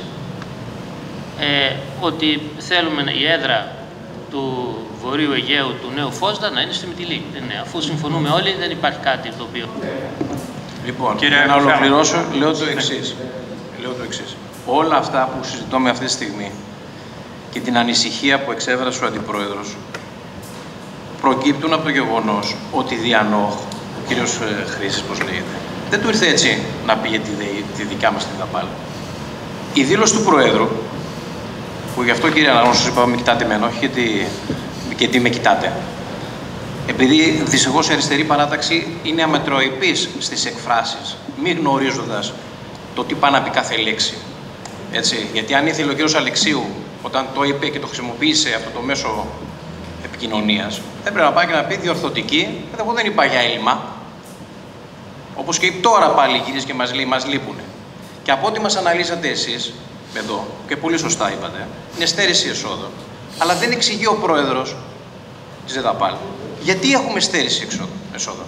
B: ότι θέλουμε η έδρα του Βορείου Αιγαίου του νέου ΦΟΣΔΑ να είναι στη Μυτιλή. Αφού συμφωνούμε όλοι, δεν υπάρχει κάτι το οποίο...
A: Λοιπόν, κύριε, να ολοκληρώσω, λέω το εξής. Όλα αυτά που συζητούμε αυτή τη στιγμή και την ανησυχία που εξέφρασε ο Αντιπρόεδρος προκύπτουν από το γεγονός ότι διανόχ, ο κύριος Χρήσης, πώς λέγεται, δεν του ήρθε έτσι να πήγε τη δικιά μας τη ΔΕΔΑΠΑΛ. Η δήλωση του Προέδρου, που γι' αυτό κύριε Αναγνώστος είπα με κοιτάτε εμένα, όχι γιατί με κοιτάτε. Επειδή δυστυχώς η αριστερή παράταξη είναι αμετροεπής στις εκφράσεις, μη γνωρίζοντας το τι πάει να πει κάθε λέξη. Έτσι. Γιατί αν ήθελε ο κύριος Αλεξίου, όταν το είπε και το χρησιμοποίησε αυτό το μέσο επικοινωνίας, θα έπρεπε να πάει και να πει διορθωτική, εγώ δεν είπα για έλλειμμα. Όπως και τώρα πάλι οι κυρίες και μας λείπουνε. Και από ό,τι μας αναλύσατε εσείς, εδώ, και πολύ σωστά είπατε, είναι στέρηση εσόδων. Αλλά δεν εξηγεί ο πρόεδρος της ΔΕΔΑΠΑΛ γιατί έχουμε στέρηση εσόδων.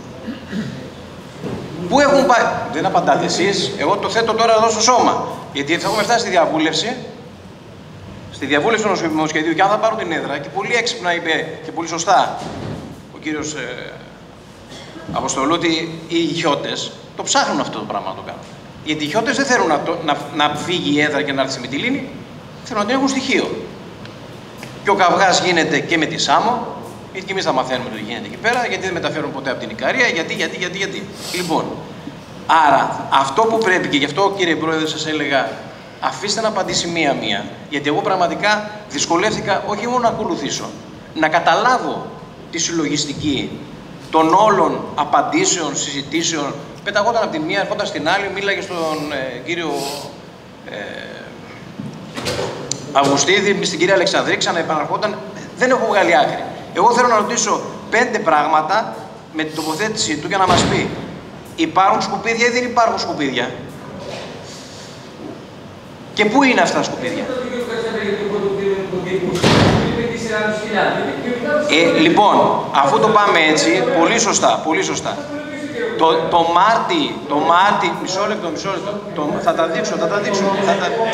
A: Πού έχουν πάει, δεν απαντάτε εσείς, εγώ το θέτω τώρα εδώ στο σώμα. Γιατί θα έχουμε φτάσει στη διαβούλευση του νομοσχεδίου και αν θα πάρουν την έδρα, και πολύ έξυπνα είπε και πολύ σωστά ο κύριος Αποστολούτη, οι ηχιώτες το ψάχνουν αυτό το πράγμα να το κάνουν. Γιατί οι ηχιώτες δεν θέλουν να φύγει η έδρα και να έρθει στη Μυτιλήνη, θέλουν να την έχουν στοιχείο. Και ο καυγάς γίνεται και με τη Σάμο, γιατί και εμείς θα μαθαίνουμε το τι γίνεται εκεί πέρα, γιατί δεν μεταφέρουν ποτέ από την Ικαρία, γιατί. Λοιπόν, άρα αυτό που πρέπει, και γι' αυτό κύριε Πρόεδρε σας έλεγα, αφήστε να απαντήσει μία-μία, γιατί εγώ πραγματικά δυσκολεύτηκα όχι μόνο να ακολουθήσω, να καταλάβω τη συλλογιστική των όλων απαντήσεων, συζητήσεων. Πεταγόταν από τη μία, ερχόταν στην άλλη, μίλαγε στον κύριο Αυγουστίδη, στην κυρία Αλεξανδρή, ξαναεπαναρχόταν. Δεν έχω βγάλει άκρη. Εγώ θέλω να ρωτήσω 5 πράγματα με την τοποθέτησή του για να μας πει: υπάρχουν σκουπίδια ή δεν υπάρχουν σκουπίδια? Και πού είναι αυτά τα σκουπίδια? Λοιπόν, αφού το πάμε έτσι, πολύ σωστά. Το Μάρτι, μισό λεπτό, θα τα δείξουμε.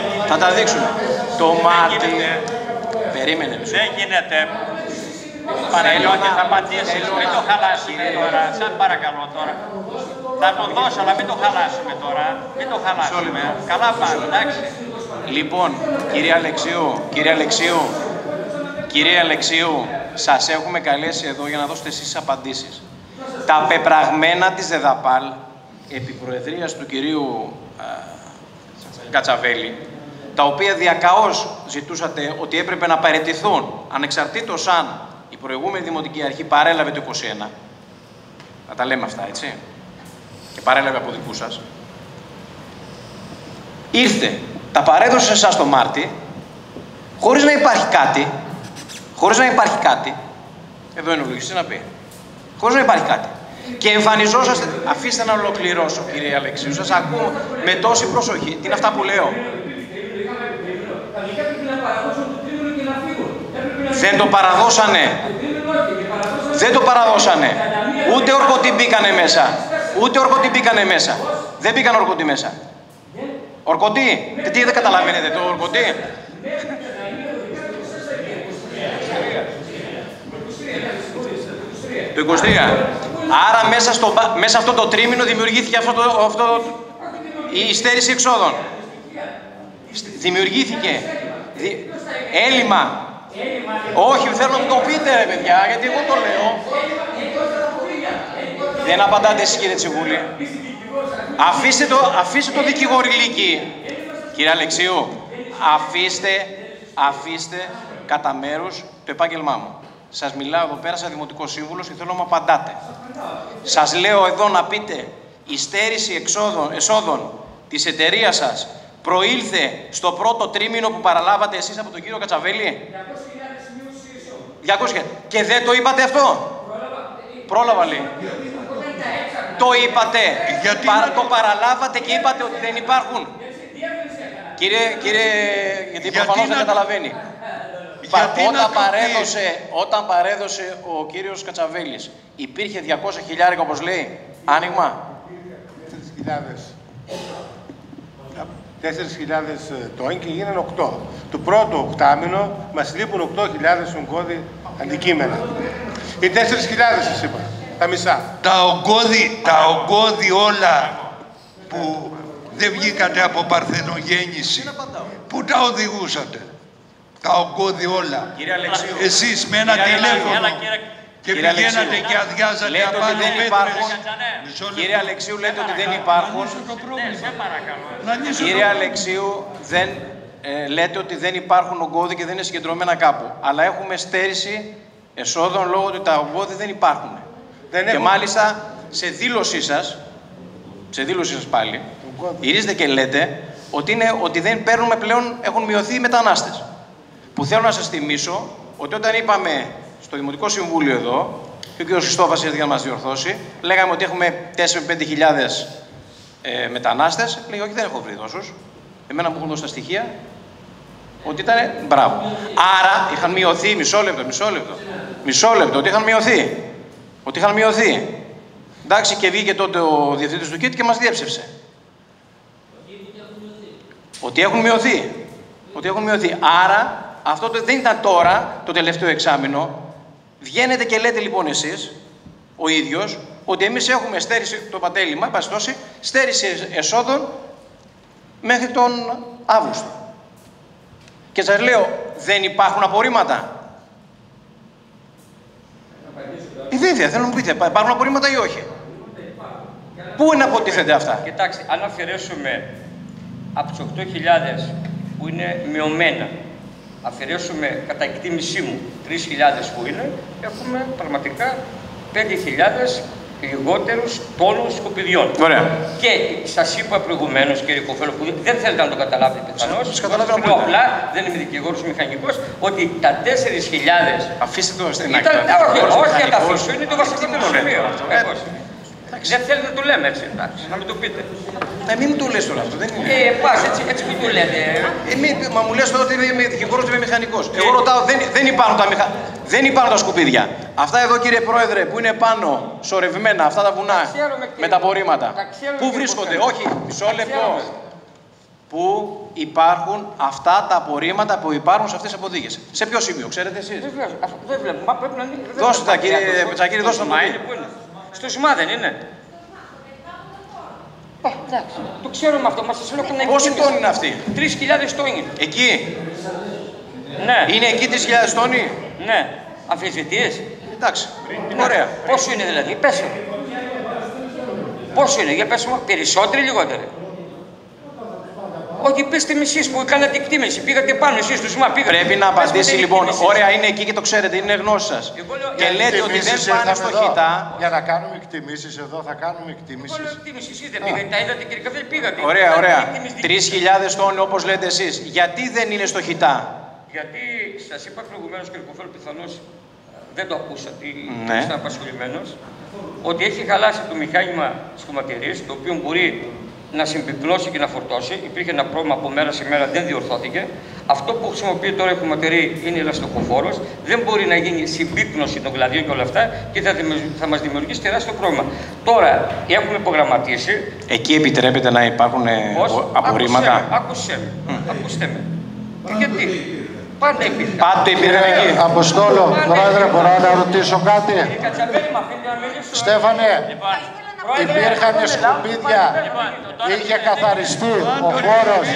A: Το Μάρτι, περίμενε μισό.
H: Δεν γίνεται. Παναγιώτη, θα απαντήσεις, μην το χαλάσουμε τώρα, σαν παρακαλώ τώρα. Θα το δώσω, αλλά μην το χαλάσουμε τώρα, μην το χαλάσουμε. Καλά πάνε, εντάξει.
A: Λοιπόν, κύριε Αλεξίου, σας έχουμε καλέσει εδώ για να δώσετε εσείς απαντήσεις. Τα πεπραγμένα της ΔΕΔΑΠΑΛ, επί προεδρίας του κυρίου Κατσαβέλη, τα οποία διακαώς ζητούσατε ότι έπρεπε να παραιτηθούν, ανεξαρτήτως αν η προηγούμενη Δημοτική Αρχή παρέλαβε το 21, να τα λέμε αυτά, έτσι, και παρέλαβε από δικού σας, ήρθε, τα παρέδωσε εσάς το Μάρτι, χωρίς να υπάρχει κάτι, εδώ είναι ο λογιστής να πει, χωρίς να υπάρχει κάτι. Και εμφανιζόσαστε, αφήστε να ολοκληρώσω κύριε Αλεξίου, σας ακούω με τόση προσοχή, τι είναι αυτά που λέω. Δεν το παραδώσανε, ούτε ορκωτοί μπήκανε μέσα, δεν μπήκαν ορκωτοί μέσα. Ορκωτοί, τι δεν καταλαβαίνετε το ορκωτοί. Το 23. Άρα μέσα αυτό το τρίμηνο δημιουργήθηκε η υστέρηση εξόδων. Δημιουργήθηκε έλλειμμα. Όχι, θέλω να μου το πείτε ρε παιδιά, γιατί εγώ το λέω. Δεν απαντάτε εσείς κύριε Τσιβούλη. Αφήστε το δικηγοριλίκι. Κύριε Αλεξίου, αφήστε κατά μέρους το επάγγελμά μου. Σας μιλάω εδώ πέρα σαν Δημοτικός Σύμβουλος και θέλω να μου απαντάτε. Σας λέω εδώ να πείτε, η στέρηση εσόδων της εταιρείας σας προήλθε στο πρώτο τρίμηνο που παραλάβατε εσείς από τον κύριο Κατσαβέλη. 200. Και δεν το είπατε αυτό. Πρόλαβα λέει. Το είπατε. Το παραλάβατε και είπατε ότι δεν υπάρχουν. Κύριε, γιατί προφανώς δεν καταλαβαίνει. Όταν παρέδωσε ο κύριος Κατσαβέλης, υπήρχε 200.000 όπως λέει, άνοιγμα.
S: 4.000 τόνοι και γίνανε 8. Το πρώτο οκτάμινο μας λείπουν 8.000 ογκώδη αντικείμενα. Οι 4.000 σας είπα, τα μισά.
I: Τα ογκώδη όλα που δεν βγήκατε από παρθενογέννηση, πού τα οδηγούσατε? Τα ογκώδη όλα. Εσείς με ένα τηλέφωνο και πηγαίνατε και αδειάζατε απάνω πέτρες.
A: Κύριε Αλεξίου, λέτε ότι δεν υπάρχουν. Κύριε Αλεξίου, λέτε ότι δεν υπάρχουν ογκώδη και δεν είναι συγκεντρωμένα κάπου. Αλλά έχουμε στέρηση εσόδων λόγω ότι τα ογκώδη δεν υπάρχουν. Και μάλιστα σε δήλωσή σας πάλι, γυρίζετε και λέτε ότι δεν παίρνουμε πλέον, έχουν μειωθεί οι μετανάστες. Που θέλω να σας θυμίσω ότι όταν είπαμε στο Δημοτικό Συμβούλιο εδώ, και ο κ. Χριστόφας ήρθε για να μας διορθώσει, λέγαμε ότι έχουμε 4.000 με 5.000 μετανάστες. Λέει, όχι, δεν έχω βρει τόσους. Εμένα μου έχουν δώσει τα στοιχεία ότι ήταν μπράβο. Άρα είχαν μειωθεί, μισό λεπτό, ότι είχαν μειωθεί. Εντάξει, και βγήκε τότε ο διευθυντής του ΚΙΤ και μας διέψευσε. Ότι έχουν μειωθεί. Άρα, αυτό δεν ήταν τώρα, το τελευταίο εξάμηνο. Βγαίνετε και λέτε λοιπόν εσείς, ο ίδιος, ότι εμείς έχουμε στέρηση, το πατέλημα, στέρηση εσόδων μέχρι τον Αύγουστο. Και σας λέω, δεν υπάρχουν απορρίμματα. Ιδέα, θέλω να μου πείτε, υπάρχουν απορρίμματα ή όχι? Πού είναι αποτίθεται αυτά?
R: Κοιτάξτε, αν αφαιρέσουμε από τους 8.000 που είναι μειωμένα, αφαιρέσουμε κατά εκτίμησή μου 3.000 που είναι, έχουμε πραγματικά 5.000 λιγότερους τόνους σκουπιδιών.
A: Ωραία.
R: Και σας είπα προηγουμένως, κύριε Κοφέλο, που δεν θέλετε να το καταλάβετε πιθανώς, απλά δεν είμαι δικηγόρος μηχανικός, ότι τα 4.000...
A: Αφήστε το στην άκρη.
R: Όχι να τα αφήσω, είναι το βασικό σημείο. Δεν θέλετε να το λέμε έτσι, εντάξει, να μην το πείτε.
A: Μην μου το λες τώρα αυτό, δεν είναι.
R: Πας, έτσι μην το λέτε.
A: Μα μου λες τώρα ότι είμαι δικηγόρος και είμαι μηχανικός. Εγώ ρωτάω, δεν υπάρχουν τα σκουπίδια. Αυτά εδώ, κύριε Πρόεδρε, που είναι πάνω, σωρευμένα, αυτά τα βουνά με τα απορρίμματα. Πού βρίσκονται? Όχι, μισό λεπτό. που υπάρχουν αυτά τα απορρίμματα που υπάρχουν σε αυτές τις αποθήκες. Σε ποιο σημείο, ξέρετε εσείς?
R: Δεν βλέπω. Μα πρέπει να είναι.
A: Δώστε τα, κύριε Πετσακύρη, δώστε τα.
R: Στο ΣΜΑ δεν είναι? Εντάξει, το ξέρω με αυτό. Μα σας λέω και να.
A: Πόσοι τόνοι είναι αυτοί?
R: 3.000 τόνοι.
A: Εκεί.
R: Ναι.
A: Είναι εκεί 3.000 τόνοι?
R: Ναι. Αμφισβητείες.
A: Εντάξει. Ωραία.
R: Πόσο είναι δηλαδή, πες μου. Πόσο είναι, για πες μου, περισσότεροι ή λιγότεροι? Όχι, πέστε με εσείς που κάνατε εκτίμηση, πήγατε πάνω εσείς του ΣΜΑ, πήγατε.
A: Πρέπει να απαντήσει λοιπόν, ωραία, είναι εκεί και το ξέρετε, είναι γνώση σας. Και λέτε ότι δεν πάνε στο χιτά.
O: Για να κάνουμε εκτιμήσεις εδώ, θα κάνουμε εκτιμήσεις.
R: Εγώ λέω εκτίμηση, εσείς δεν πήγατε, τα είδατε κύριε Καφέλη, πήγατε.
A: Ωραία, ωραία. 3.000 τόνοι όπως λέτε εσείς, γιατί δεν είναι στο χιτά?
R: Γιατί σας είπα προηγουμένως κύριε Κοφέλη, πιθανώς δεν το ακούσατε, ήσταν απασχολημένος, ότι έχει χαλάσει το μηχάνημα της χωματερής, το οποίο μπορεί να συμπυκνώσει και να φορτώσει. Υπήρχε ένα πρόβλημα από μέρα σε μέρα, δεν διορθώθηκε. Αυτό που χρησιμοποιεί τώρα η χωματερή είναι ελαστοχοφόρος. Δεν μπορεί να γίνει συμπύκνωση των κλαδίων και όλα αυτά και θα μας δημιουργήσει τεράστιο πρόβλημα. Τώρα έχουμε προγραμματίσει.
A: Εκεί επιτρέπεται να υπάρχουν απορρίμματα?
R: Ακούστε με. Γιατί? Πάντα υπήρχε.
A: Πάντα υπήρχε εκεί.
O: Αποστόλο, πρόεδρε, μπορώ να ρωτήσω κάτι? Στέφανε, υπήρχαν σκουπίδια, είχε καθαριστεί ο χώρος.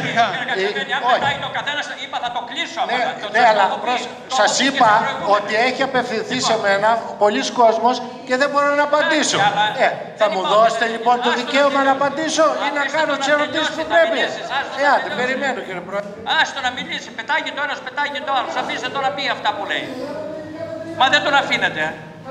O: Ναι, αλλά σας είπα ότι έχει απευθυνθεί σε μένα πολλοί κόσμος και δεν μπορώ να απαντήσω. Θα μου δώσετε λοιπόν το δικαίωμα να απαντήσω ή να κάνω τις ερωτήσεις που πρέπει? Δεν περιμένω κύριε Πρόεδρε.
H: Άστο να μιλήσει, πετάγει το ένας, πετάγει το άλλος. Αφήστε τώρα πει αυτά που λέει. Μα δεν τον αφήνετε.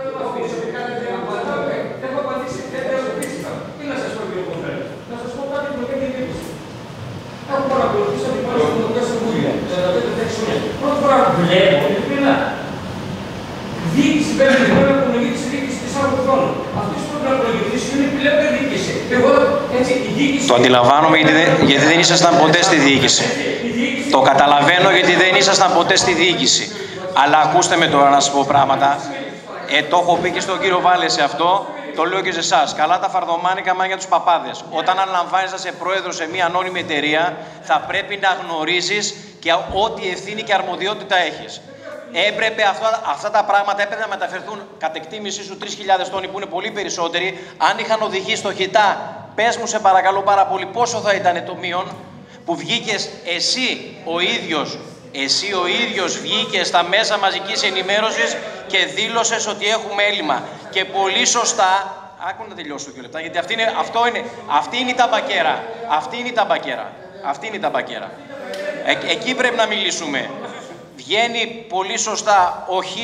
R: Έχω παρακολουθήσει από την πρώτη Δημοτικά Συμβούλια, 45 χρόνια. Πρώτη φορά που βλέπω, ειλικρινά, διοίκηση πρέπει να απολογεί τη διοίκηση 4 χρόνων. Αυτή που πρέπει να απολογηθεί είναι πλέον διοίκηση. Εγώ έτσι η διοίκηση.
A: Το αντιλαμβάνομαι γιατί δεν ήσασταν ποτέ στη διοίκηση. Το καταλαβαίνω γιατί δεν ήσασταν ποτέ στη διοίκηση. Αλλά ακούστε με τώρα να σας πω πράγματα. Το έχω πει και στον κύριο Βάλεση αυτό. Το λέω και σε εσάς. Καλά τα φαρδομάνικα μάγια τους παπάδες. Όταν αναλαμβάνεις να είσαι πρόεδρος σε μια ανώνυμη εταιρεία, θα πρέπει να γνωρίζεις και ό,τι ευθύνη και αρμοδιότητα έχεις. Έπρεπε αυτά τα πράγματα έπρεπε να μεταφερθούν κατ' εκτίμησή σου 3.000 τόνοι που είναι πολύ περισσότεροι. Αν είχαν οδηγήσει στο χιτά, πες μου σε παρακαλώ πάρα πολύ πόσο θα ήταν το μείον που βγήκες εσύ ο ίδιος βγήκες στα μέσα μαζικής ενημέρωσης και δήλωσες ότι έχουμε έλλειμμα. Και πολύ σωστά, άκου να τελειώσω 2 λεπτά, γιατί αυτή είναι η ταμπακέρα. Αυτή είναι η ταμπακέρα. Εκεί πρέπει να μιλήσουμε. Βγαίνει πολύ σωστά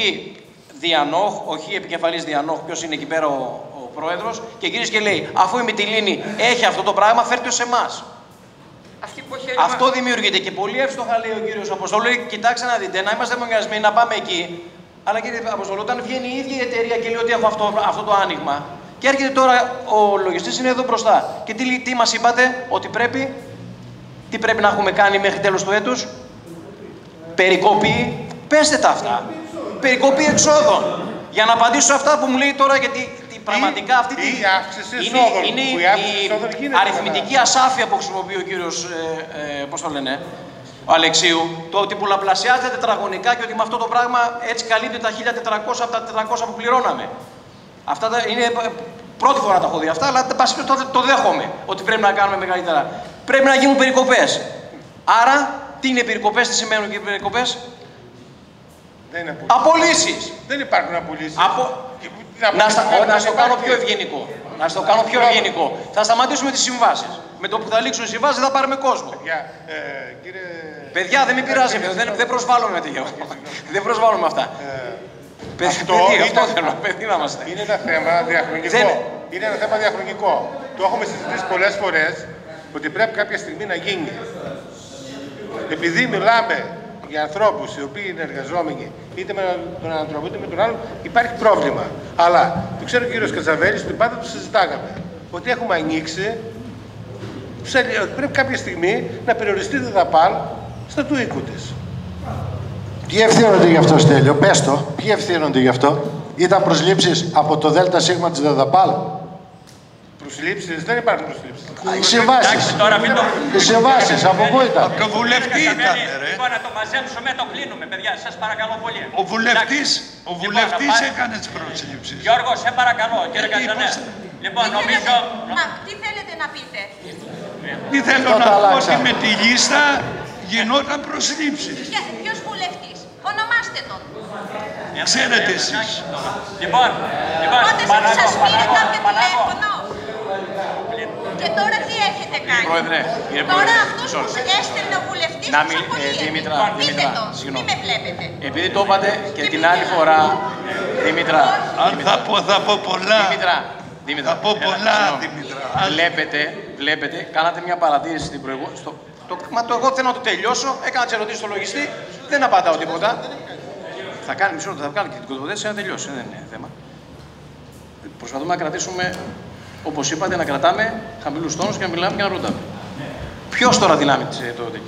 A: όχι επικεφαλής Διανόχ, ποιος είναι εκεί πέρα ο πρόεδρος, και γυρίζει και λέει, αφού η Μυτιλήνη έχει αυτό το πράγμα, φέρτε σε εμάς. Αυτό δημιουργείται και πολύ εύστοχα λέει ο κύριος Αποστολού. Κοιτάξτε να δείτε, να είμαστε μονιασμένοι, να πάμε εκεί. Αλλά κύριε Αποστολού, όταν βγαίνει η ίδια η εταιρεία και λέει ότι έχω αυτό το άνοιγμα, και έρχεται τώρα ο λογιστής είναι εδώ μπροστά. Και τι μας είπατε, ότι τι πρέπει να έχουμε κάνει μέχρι τέλος του έτους? Περικοπή, πέστε τα αυτά. Περικοπή εξόδων. Για να απαντήσω σε αυτά που μου λέει τώρα, γιατί πραγματικά αυτή είναι η αριθμητική ασάφεια που χρησιμοποιεί ο κύριος, πώς το λένε, ο Αλεξίου, το ότι πολλαπλασιάζεται τετραγωνικά και ότι με αυτό το πράγμα έτσι καλύπτει τα 1.400 από τα 400 που πληρώναμε. Αυτά είναι πρώτη φορά τα έχω δει αυτά, αλλά το δέχομαι ότι πρέπει να κάνουμε μεγαλύτερα. Πρέπει να γίνουν περικοπές. Άρα, τι είναι περικοπές, τι σημαίνουν και οι περικοπές? Απολύσεις.
S: Δεν υπάρχουν απολύσεις.
A: Να στο κάνω πιο ευγενικό. Θα σταματήσουμε τις συμβάσεις. Με το που θα λήξουν οι συμβάσεις θα πάρουμε κόσμο. Παιδιά, δεν με πειράζει. Δεν προσβάλλουμε τέτοια. Δεν προσβάλλουμε αυτά. Παιδί να είμαστε.
S: Είναι ένα θέμα διαχρονικό. Το έχουμε συζητήσει πολλές φορές ότι πρέπει κάποια στιγμή να γίνει. Επειδή μιλάμε για ανθρώπους οι οποίοι είναι εργαζόμενοι είτε με τον έναν τρόπο είτε με τον άλλο, υπάρχει πρόβλημα. Αλλά το ξέρω ο κύριος Κατσαβέλης ότι πάντα το συζητάγαμε. Ότι έχουμε ανοίξει, πρέπει κάποια στιγμή να περιοριστεί το ΔΑΠΑΛ στα του οίκου της.
O: Ποιοι ευθύνονται γι' αυτό, Στέλιο, πες το. Ποιοι ευθύνονται γι' αυτό? Ήταν προσλήψεις από το ΔΣ της ΔΕΔΑΠΑΛ?
S: Προσλήψεις, δεν υπάρχουν προσλήψεις.
O: Οι συμβάσεις, από πού ήταν?
I: Από το βουλευτή ήταν, ρε.
R: Λοιπόν, να το μαζέψουμε, το κλείνουμε, παιδιά, σας παρακαλώ πολύ.
I: Ο βουλευτής έκανε τις προσλήψεις.
R: Γιώργο, σε παρακαλώ, κύριε Κατζανέ. Λοιπόν, νομίζω...
G: Τι θέλετε να πείτε?
I: Τι θέλω να πω ότι με τη λίστα γινόταν προσλήψεις.
G: Ποιος βουλευτής? Ονομάστε τον.
I: Ξέρετε εσείς.
R: Λοιπόν,
G: πότε σας πήρε κάποιο τηλέφωνο? Και τώρα τι έχετε κάνει?
A: Πρόεδρε,
G: τώρα αυτούς που έστελνε ο βουλευτής τους απολύεται.
A: Δήμητρα,
G: μη με βλέπετε.
A: επειδή το είπατε και την άλλη φορά, Δήμητρα,
I: αν θα πω πολλά.
A: Δήμητρα,
I: θα πω πολλά, Δήμητρα.
A: Βλέπετε, κάνατε μια παρατήρηση στην προηγούμενη. Μα εγώ θέλω να το τελειώσω, έκανα τις ερωτήσεις στο λογιστή, δεν απαντάω τίποτα. Θα κάνει μισό λεπτό, θα κάνει και την τοποθέτηση να τελειώσει, δεν είναι θέμα. Προσπαθούμε να κρατήσουμε, όπως είπατε, να κρατάμε χαμηλούς τόνους και να μιλάμε και να ρωτάμε. Ποιος τώρα δυνάμει το τέτοιο?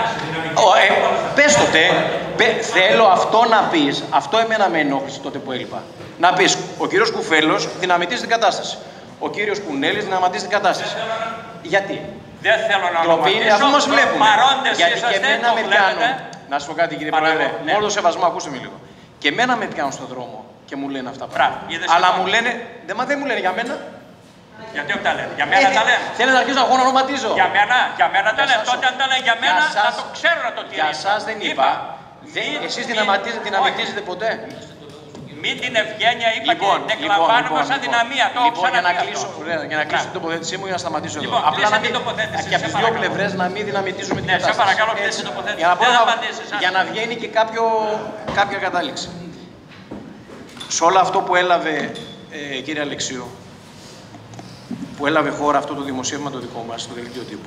A: Πες το θέλω αυτό να πεις, αυτό εμένα με ενόχλησε τότε που έλειπα. Να πεις, ο κύριος Κουφέλος δυναμητίζει την κατάσταση. Ο κύριος Κουνέλης δυναμητίζει την κατάσταση. Γιατί?
R: Δεν θέλω να ονοματίσω,
A: αφού μας βλέπουν. Γιατί και εμένα με πιάνουν. Να σου πω κάτι, κύριε Πρόεδρε, με όλο το σεβασμό, ακούστε με λίγο. Και εμένα με πιάνουν στον δρόμο και μου λένε αυτά πράγματα. Αλλά μου λένε, δεν μου λένε για μένα.
R: Γιατί όχι τα λένε, για μένα τα λένε.
A: Θέλετε να αρχίσω να ονοματίζω.
R: Για μένα τα λένε. Τότε αν τα λένε για μένα, να το ξέρω να το τηρήσω.
A: Για σας δεν είπα. Εσείς δυναμητίζετε ποτέ?
R: Μην την ευγένεια είπα και δεν κλαμβάνουμε σαν δυναμία.
A: Λοιπόν, για να κλείσω την τοποθέτησή μου για να σταματήσω εδώ. Απλά να μην και από τις δύο πλευρές να μην δυναμητίζουμε την κατάσταση.
R: Σε παρακαλώ, κλείσει την τοποθέτηση.
A: Για να βγαίνει και κάποια κατάληξη. Σε όλο αυτό που έλαβε, κύριε Αλεξίου, που έλαβε χώρα αυτό το δημοσίευμα το δικό μας, στο δελτίο τύπου,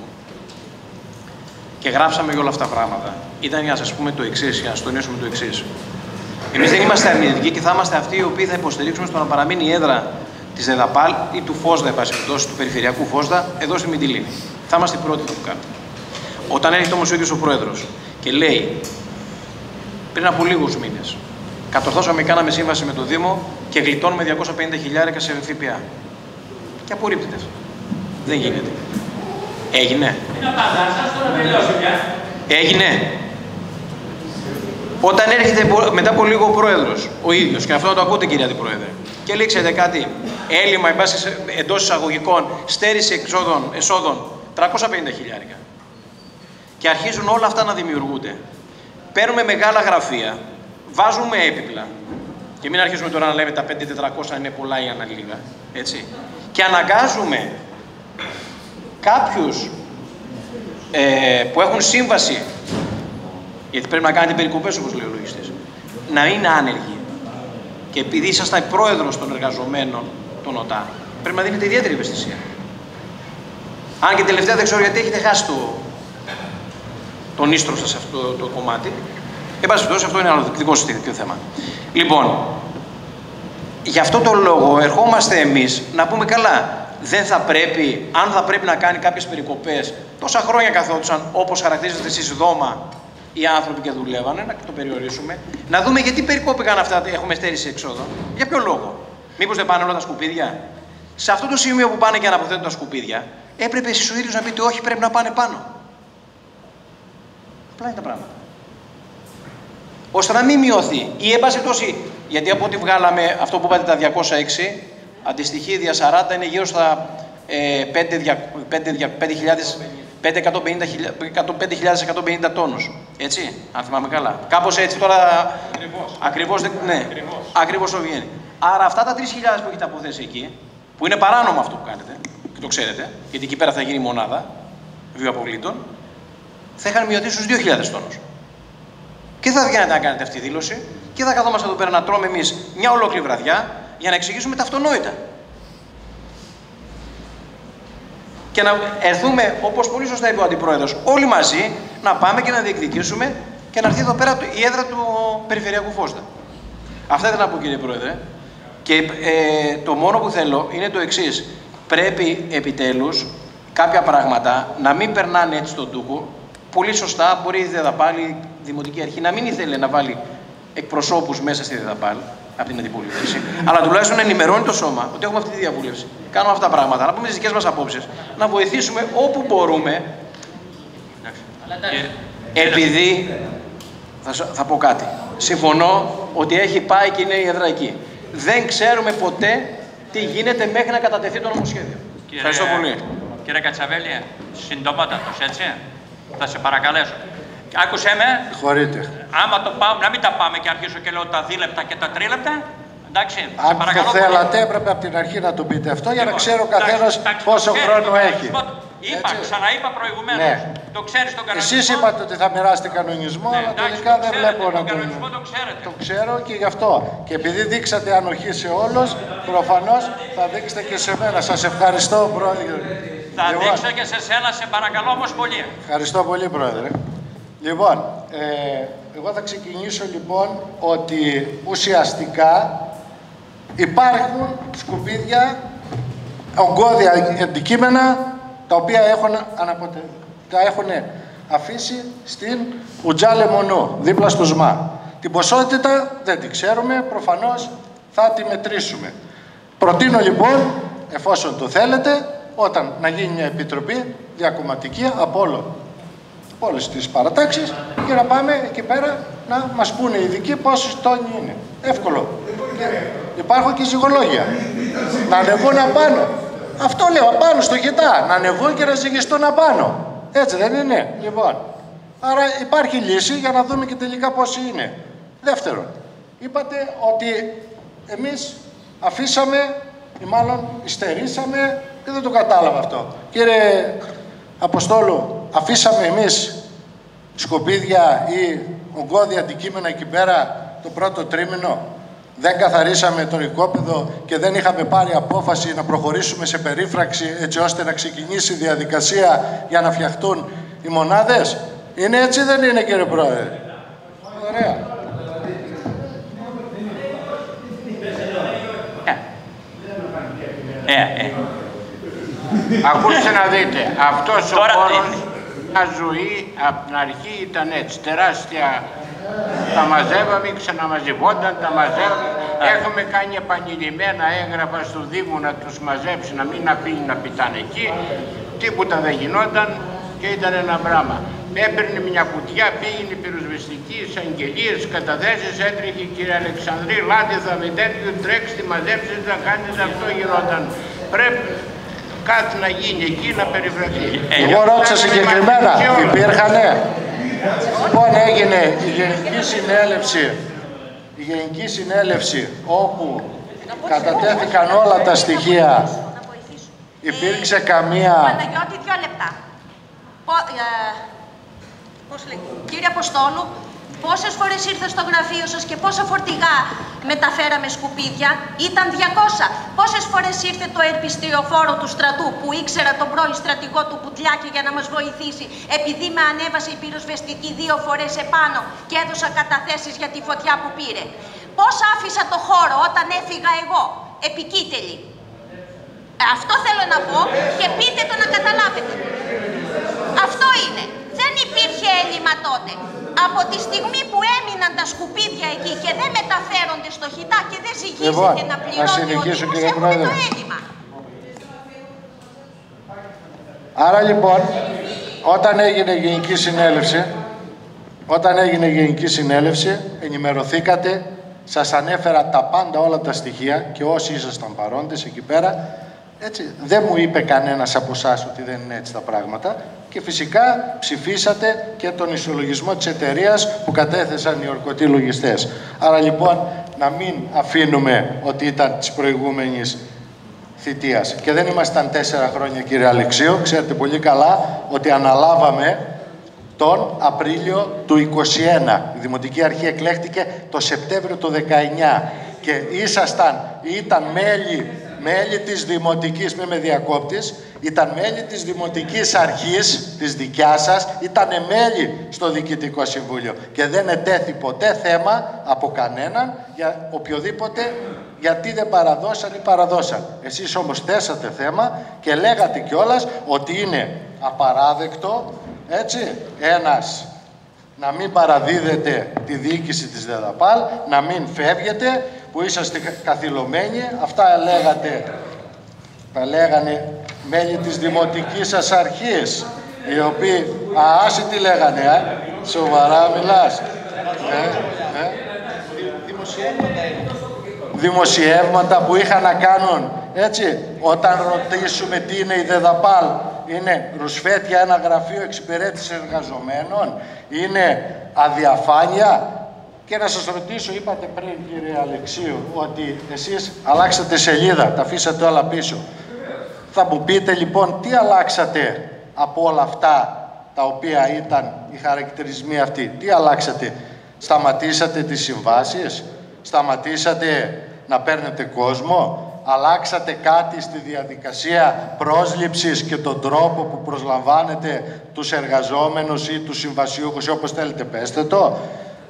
A: και γράψαμε για όλα αυτά τα πράγματα, ήταν για να σας πούμε το εξής, για να στονίσουμε το εξής. Εμείς δεν είμαστε αρνητικοί και θα είμαστε αυτοί οι οποίοι θα υποστηρίξουμε στο να παραμείνει η έδρα της ΔΕΔΑΠΑΛ ή του ΦΟΣΔΑ, του Περιφερειακού ΦΟΣΔΑ, εδώ στη Μυτιλήνη. Θα είμαστε οι πρώτοι να το κάνουμε. Όταν έρχεται όμως ο ίδιος ο Πρόεδρος και λέει, πριν από λίγους μήνες, κατορθώσαμε και κάναμε σύμβαση με το Δήμο και γλιτώνουμε 250.000 σε ΦΠΑ. Και απορρίπτεται αυτό. Δεν γίνεται. Έγινε. Έγινε. Όταν έρχεται μετά από λίγο ο Πρόεδρος, ο ίδιος, και αυτό να το ακούτε κύριε Αντιπρόεδρε, και λέει ξέρετε κάτι, έλλειμμα εντός εισαγωγικών, στέρηση εσόδων 350.000. Και αρχίζουν όλα αυτά να δημιουργούνται. Παίρνουμε μεγάλα γραφεία, βάζουμε έπιπλα, και μην αρχίσουμε τώρα να λέμε τα 5.400 είναι πολλά ή αναλίγα, έτσι. Και αναγκάζουμε κάποιους που έχουν σύμβαση, γιατί πρέπει να κάνετε περικοπές όπως λέει ο λογιστής, να είναι άνεργοι. Και επειδή ήσασταν πρόεδρος των εργαζομένων των ΟΤΑ, πρέπει να δίνετε ιδιαίτερη ευαισθησία. Αν και τελευταία δεν ξέρω γιατί έχετε χάσει τον ίστρο σας σε αυτό το κομμάτι. Εν πάση περιπτώσει, αυτό είναι άλλο δικό σας τέτοιο θέμα. Λοιπόν, γι' αυτό το λόγο ερχόμαστε εμείς να πούμε καλά. Δεν θα πρέπει, αν θα πρέπει να κάνει κάποιες περικοπές, τόσα χρόνια καθόντουσαν όπως χαρακτηρίζετε εσείς δώμα οι άνθρωποι και δουλεύανε, να το περιορίσουμε, να δούμε γιατί περικόπηκαν αυτά, έχουμε στέρηση εξόδων, για ποιο λόγο. Μήπως δεν πάνε όλα τα σκουπίδια? Σε αυτό το σημείο που πάνε και αναποθέτουν τα σκουπίδια, έπρεπε εσείς ο ίδιος να πείτε όχι, πρέπει να πάνε πάνω. Απλά είναι τα πράγματα. Ώστε να μην μειωθεί. Ή έμπασε τόση, γιατί από ό,τι βγάλαμε αυτό που είπατε τα 206, αντιστοιχεί δια 40 είναι γύρω στα 5.150 τόνους. Έτσι, αν θυμάμαι καλά. Κάπως έτσι τώρα. Ακριβώς. Ναι, ακριβώς το βγαίνει. Άρα αυτά τα 3.000 που έχετε αποθέσει εκεί, που είναι παράνομο αυτό που κάνετε, και το ξέρετε, γιατί εκεί πέρα θα γίνει μονάδα βιοαποβλήτων, θα είχαν μειωθεί στους 2.000 τόνους. Και θα βγαίνετε να κάνετε αυτή τη δήλωση και θα καθόμαστε εδώ πέρα να τρώμε εμείς μια ολόκληρη βραδιά για να εξηγήσουμε τα αυτονόητα. Και να έρθουμε, όπως πολύ σωστά είπε ο Αντιπρόεδρος, όλοι μαζί να πάμε και να διεκδικήσουμε και να έρθει εδώ πέρα η έδρα του Περιφερειακού ΦΟΣΔΑ. Αυτά ήθελα να πω κύριε Πρόεδρε. Και το μόνο που θέλω είναι το εξής. Πρέπει επιτέλους κάποια πράγματα να μην περνάνε έτσι στον τούκο. Πολύ σωστά μπορεί η ΔΕΔΑΠΑΛ, η Δημοτική Αρχή, να μην ήθελε να βάλει εκπροσώπους μέσα στη ΔΕΔΑΠΑΛ. από την αντιπολίτευση, αλλά τουλάχιστον ενημερώνει το σώμα ότι έχουμε αυτή τη διαβούλευση. Κάνουμε αυτά τα πράγματα, να πούμε τις δικές μας απόψεις, να βοηθήσουμε όπου μπορούμε. Επειδή, θα πω κάτι, συμφωνώ ότι έχει πάει και είναι η έδρα εκεί. Δεν ξέρουμε ποτέ τι γίνεται μέχρι να κατατεθεί το νομοσχέδιο. Ευχαριστώ πολύ.
H: Κύριε Κατσαβέλη, συντομότατος, έτσι. Θα σε παρακαλέσω. Άκουσέ με.
O: Χωρείτε.
H: Άμα το πάμε, να μην τα πάμε και αρχίσω και λέω τα δίλεπτα και τα τρίλεπτα. Εντάξει,
O: αν το θέλατε, έπρεπε από την αρχή να το πείτε αυτό για να ξέρει ο καθένας πόσο χρόνο έχει.
H: Ξαναείπα προηγουμένως. Ναι. Το ξέρεις τον κανονισμό.
O: Εσείς είπατε ότι θα μοιράσετε κανονισμό, αλλά τελικά δεν βλέπω να
H: το
O: ξέρω και γι' αυτό. Και επειδή δείξατε ανοχή σε όλους, προφανώς θα δείξετε και σε μένα. Σας ευχαριστώ, Πρόεδρε.
H: Θα δείξω και σε σένα, σε παρακαλώ όμως πολύ.
O: Ευχαριστώ πολύ, Πρόεδρε. Λοιπόν, εγώ θα ξεκινήσω λοιπόν ότι ουσιαστικά υπάρχουν σκουπίδια, ογκώδια αντικείμενα τα οποία τα έχουν αφήσει στην Ουτζά Λεμονού, δίπλα στο ΣΜΑ. Την ποσότητα δεν την ξέρουμε, προφανώς θα τη μετρήσουμε. Προτείνω λοιπόν, εφόσον το θέλετε, όταν να γίνει μια επιτροπή διακομματική από όλες τις παρατάξεις και να πάμε εκεί πέρα να μας πούνε οι ειδικοί πόσοι τόνοι είναι. Εύκολο. Υπάρχουν και ζυγολόγια. Να ανεβούν απάνω. Αυτό λέω, απάνω στο γετά. Να ανεβούν και να ζυγιστούν απάνω. Έτσι δεν είναι? Λοιπόν. Άρα υπάρχει λύση για να δούμε και τελικά πόσοι είναι. Δεύτερον, είπατε ότι εμείς αφήσαμε ή μάλλον υστερήσαμε και δεν το κατάλαβα αυτό. Κύριε Αποστόλου, αφήσαμε εμείς σκουπίδια ή ογκώδια αντικείμενα εκεί πέρα το πρώτο τρίμηνο? Δεν καθαρίσαμε το οικόπεδο και δεν είχαμε πάρει απόφαση να προχωρήσουμε σε περίφραξη έτσι ώστε να ξεκινήσει η διαδικασία για να φτιαχτούν οι μονάδες? Είναι έτσι δεν είναι, κύριε Πρόεδρε? Ωραία.
M: Ακούστε να δείτε, αυτός ο χώρος, μια ζωή από την αρχή ήταν έτσι, τεράστια. Τα μαζεύαμε, ξαναμαζευόταν, τα μαζεύαμε. Έχουμε κάνει επανειλημμένα έγγραφα του Δήμου να τους μαζέψει, να μην αφήνει να πητάνε εκεί. Τίποτα δεν γινόταν και ήταν ένα πράγμα. Έπαιρνε μια κουτιά, πήγαινε πυροσβεστική, εισαγγελίες, καταθέσεις, έτρεχε η κυρία Αλεξανδρή, λάτε θα με τέτοιο, τρέξτε, μαζέψτε, θα κάνετε, αυτό γινόταν. Πρέπει κάτι να γίνει εκεί, να περιφραχθεί.
O: Εγώ ρώτησα συγκεκριμένα, υπήρχανε? Λοιπόν, έγινε η Γενική Συνέλευση όπου κατατέθηκαν όλα τα στοιχεία. Υπήρξε καμία...
G: Παναγιώτη, 2 λεπτά. Κύριε Αποστόλου, πόσες φορές ήρθε στο γραφείο σας και πόσα φορτηγά μεταφέραμε σκουπίδια? Ήταν 200. Πόσες φορές ήρθε το ερπιστριοφόρο του στρατού που ήξερα τον πρώην στρατηγό του Πουτλιάκη για να μας βοηθήσει, επειδή με ανέβασε η πυροσβεστική 2 φορές επάνω και έδωσα καταθέσεις για τη φωτιά που πήρε? Πώς άφησα το χώρο όταν έφυγα εγώ, επικίτελη? Αυτό θέλω να πω και πείτε το να καταλάβετε. Αυτό είναι. Δεν υπήρχε έλλειμμα τότε. Από τη στιγμή που έμειναν τα σκουπίδια εκεί και δεν μεταφέρονται στο χιτά και δεν ζυγίζεται να πληρώνει ο Δήμος, έχουμε το έλλειμμα.
O: Άρα λοιπόν, όταν έγινε η Γενική Συνέλευση, ενημερωθήκατε, σας ανέφερα τα πάντα, όλα τα στοιχεία και όσοι ήσασταν παρόντες εκεί πέρα, έτσι, δεν μου είπε κανένας από εσάς ότι δεν είναι έτσι τα πράγματα και φυσικά ψηφίσατε και τον ισολογισμό της εταιρείας που κατέθεσαν οι ορκωτοί λογιστές. Άρα λοιπόν να μην αφήνουμε ότι ήταν της προηγούμενης θητείας. Και δεν ήμασταν 4 χρόνια, κύριε Αλεξίου. Ξέρετε πολύ καλά ότι αναλάβαμε τον Απρίλιο του 2021. Η Δημοτική Αρχή εκλέχτηκε το Σεπτέμβριο του 2019 και ήταν μέλη της Δημοτικής, με διακόπτης, ήταν μέλη της Δημοτικής Αρχής, της δικιάς σας, ήταν μέλη στο Διοικητικό Συμβούλιο και δεν ετέθη ποτέ θέμα από κανέναν για οποιοδήποτε γιατί δεν παραδώσαν ή παραδώσαν. Εσείς όμως θέσατε θέμα και λέγατε κιόλας ότι είναι απαράδεκτο, έτσι, να μην παραδίδετε τη διοίκηση της ΔΕΔΑΠΑΛ, να μην φεύγετε, που είσαστε καθυλωμένοι, αυτά τα λέγανε μέλη της δημοτικής σας αρχής, οι οποίοι, άσε τι λέγανε, σοβαρά μιλάς. Δημοσιεύματα που είχαν να κάνουν, έτσι, όταν ρωτήσουμε τι είναι η ΔΕΔΑΠΑΛ, είναι ρουσφέτια, ένα γραφείο εξυπηρέτησης εργαζομένων, είναι αδιαφάνεια. Και να σας ρωτήσω, είπατε πριν κύριε Αλεξίου, ότι εσείς αλλάξατε σελίδα, τα αφήσατε όλα πίσω. Θα μου πείτε λοιπόν τι αλλάξατε από όλα αυτά τα οποία ήταν οι χαρακτηρισμοί αυτοί, τι αλλάξατε? Σταματήσατε τις συμβάσεις, σταματήσατε να παίρνετε κόσμο, αλλάξατε κάτι στη διαδικασία πρόσληψης και τον τρόπο που προσλαμβάνετε τους εργαζόμενους ή τους συμβασιούχους, όπως θέλετε πέστε το.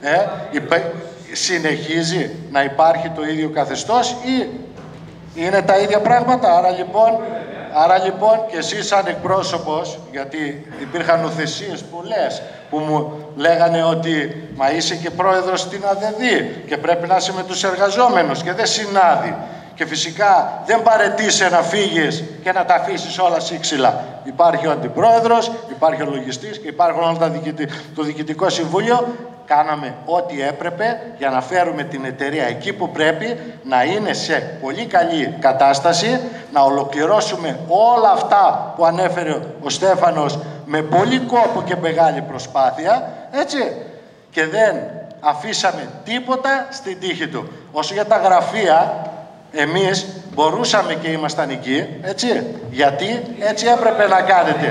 O: Συνεχίζει να υπάρχει το ίδιο καθεστώς ή είναι τα ίδια πράγματα? Άρα λοιπόν και εσείς σαν εκπρόσωπος, γιατί υπήρχαν ουθεσίες πολλές που μου λέγανε ότι μα είσαι και πρόεδρος στην ΑΔΔ και πρέπει να είσαι με τους εργαζόμενους και δεν συνάδει. Και φυσικά δεν παρετείσαι να φύγεις και να τα αφήσεις όλα σύξυλα. Υπάρχει ο αντιπρόεδρος, υπάρχει ο λογιστής και υπάρχουν όλα το διοικητικό συμβούλιο. Κάναμε ό,τι έπρεπε για να φέρουμε την εταιρεία εκεί που πρέπει, να είναι σε πολύ καλή κατάσταση, να ολοκληρώσουμε όλα αυτά που ανέφερε ο Στέφανος με πολύ κόπο και μεγάλη προσπάθεια, έτσι, και δεν αφήσαμε τίποτα στην τύχη του. Όσο για τα γραφεία, εμείς μπορούσαμε και ήμασταν εκεί, έτσι, γιατί έτσι έπρεπε να κάνετε.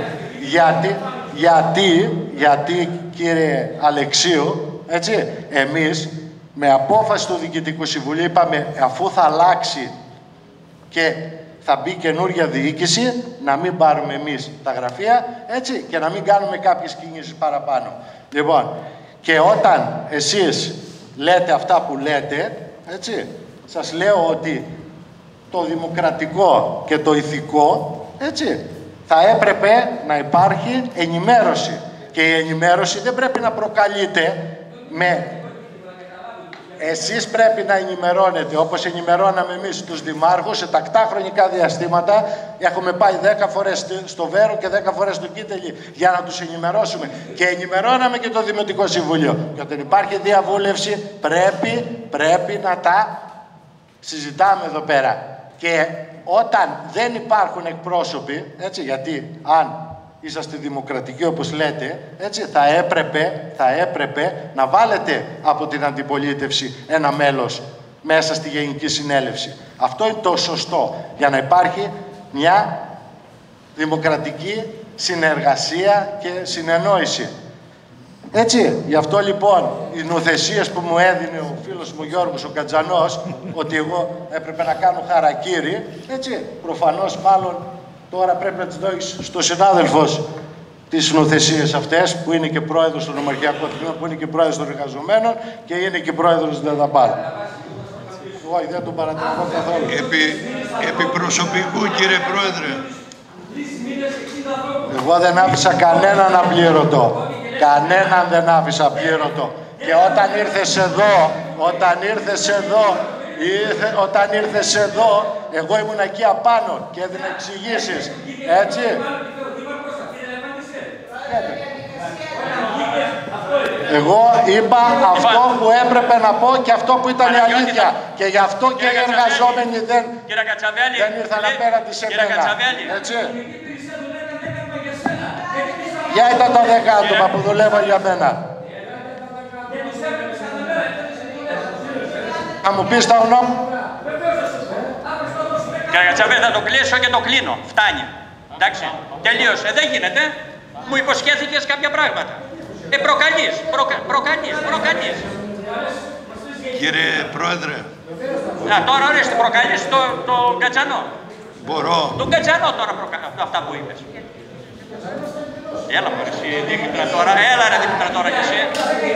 O: Γιατί κύριε Αλεξίου, έτσι, εμείς με απόφαση του Διοικητικού Συμβουλίου είπαμε αφού θα αλλάξει και θα μπει καινούργια διοίκηση, να μην πάρουμε εμείς τα γραφεία, έτσι, και να μην κάνουμε κάποιες κινήσεις παραπάνω. Λοιπόν, και όταν εσείς λέτε αυτά που λέτε, έτσι, σας λέω ότι το δημοκρατικό και το ηθικό, έτσι, θα έπρεπε να υπάρχει ενημέρωση. Και η ενημέρωση δεν πρέπει να προκαλείται με... Εσείς πρέπει να ενημερώνετε, όπως ενημερώναμε εμείς τους δημάρχους σε τακτά χρονικά διαστήματα. Έχουμε πάει 10 φορές στο Βέρο και 10 φορές στο Κίτελι για να τους ενημερώσουμε. Και ενημερώναμε και το Δημοτικό Συμβούλιο. Και όταν υπάρχει διαβούλευση πρέπει να τα συζητάμε εδώ πέρα. Και όταν δεν υπάρχουν εκπρόσωποι, έτσι, γιατί αν είσαστε δημοκρατικοί όπως λέτε, έτσι, θα έπρεπε να βάλετε από την αντιπολίτευση ένα μέλος μέσα στη Γενική Συνέλευση. Αυτό είναι το σωστό, για να υπάρχει μια δημοκρατική συνεργασία και συνεννόηση. Έτσι, γι' αυτό λοιπόν οι νοθεσίες που μου έδινε ο φίλος μου Γιώργος ο Κατζανός, ότι εγώ έπρεπε να κάνω χαρακίρι, έτσι, προφανώς μάλλον τώρα πρέπει να τις δώσεις στο συνάδελφος τις νοθεσίες αυτές, που είναι και πρόεδρος του Νομαρχιακού Τμήμα, που είναι και πρόεδρος των εργαζομένων και είναι και πρόεδρος της ΔΕΔΑΠΑΛ. Εγώ δεν τον παρατηρώ καθόλου.
I: Επί προσωπικού, κύριε Πρόεδρε.
O: Εγώ δεν άφησα κανέναν απλήρωτο. Κανέναν δεν άφησα απλήρωτο. Και όταν ήρθες εδώ, εγώ ήμουν εκεί απάνω και έδινα εξηγήσεις. Έτσι. Εγώ είπα αυτό που έπρεπε να πω και αυτό που ήταν η αλήθεια. Και γι' αυτό και οι εργαζόμενοι δεν ήρθαν απέναντι σε μένα. Έτσι. Ποια ήταν τα 10 άτομα που δουλεύαν για μένα? Να μου πεις τα ονόματα.
H: Κύριε Κατσαβέλη, θα το κλείσω και το κλείνω. Φτάνει. Εντάξει, τελείωσε. Δεν γίνεται. Μου υποσχέθηκες κάποια πράγματα. Προκαλείς.
I: Κύριε Πρόεδρε.
H: Τώρα ορίστε, προκαλείς τον Κατσανό.
I: Μπορώ.
H: Τον Κατσανό τώρα αυτά που είπες. Έλα μωρέ εσύ Δήμητρα τώρα, έλα ρε Δήμητρα τώρα κι εσύ.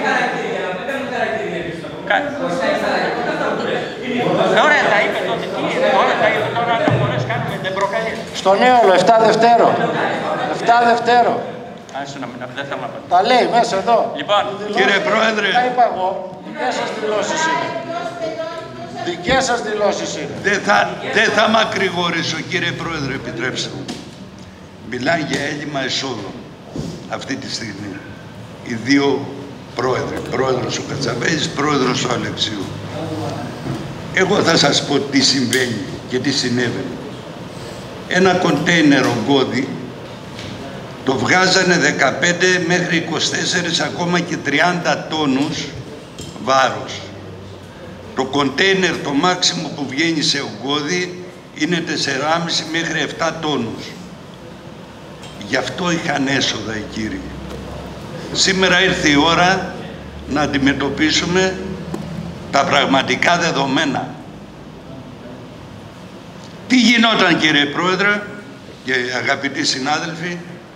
H: Ωραία τα είπε τότε, τι είναι, τώρα τα είπε τώρα να φορές κάνουμε, δεν προκαλείς.
O: Στο Νέολο, 7 Δευτέρο. 7 Δευτέρο.
H: Δεν θέλω να πω.
O: Τα λέει μέσα εδώ.
H: Λοιπόν,
I: κύριε Πρόεδρε.
O: Τα είπα εγώ, ποιες σας δηλώσεις είναι. Δικές σας δηλώσεις είναι.
I: Δεν θα μακρηγορήσω, κύριε Πρόεδρε, επιτρέψτε μου. Μιλάει για έλλειμμα εσόδων αυτή τη στιγμή. Οι δύο πρόεδροι, πρόεδρος ο Κατσαβέλης, πρόεδρος ο Αλεξίου. Εγώ θα σας πω τι συμβαίνει και τι συνέβαινε. Ένα κοντέινερ ογκώδη το βγάζανε 15 μέχρι 24, ακόμα και 30 τόνους βάρος. Το κοντέινερ το μάξιμο που βγαίνει σε ογκώδη είναι 4,5 μέχρι 7 τόνους. Γι' αυτό είχαν έσοδα οι κύριοι. Σήμερα ήρθε η ώρα να αντιμετωπίσουμε τα πραγματικά δεδομένα. Τι γινόταν, κύριε Πρόεδρε και αγαπητοί συνάδελφοι?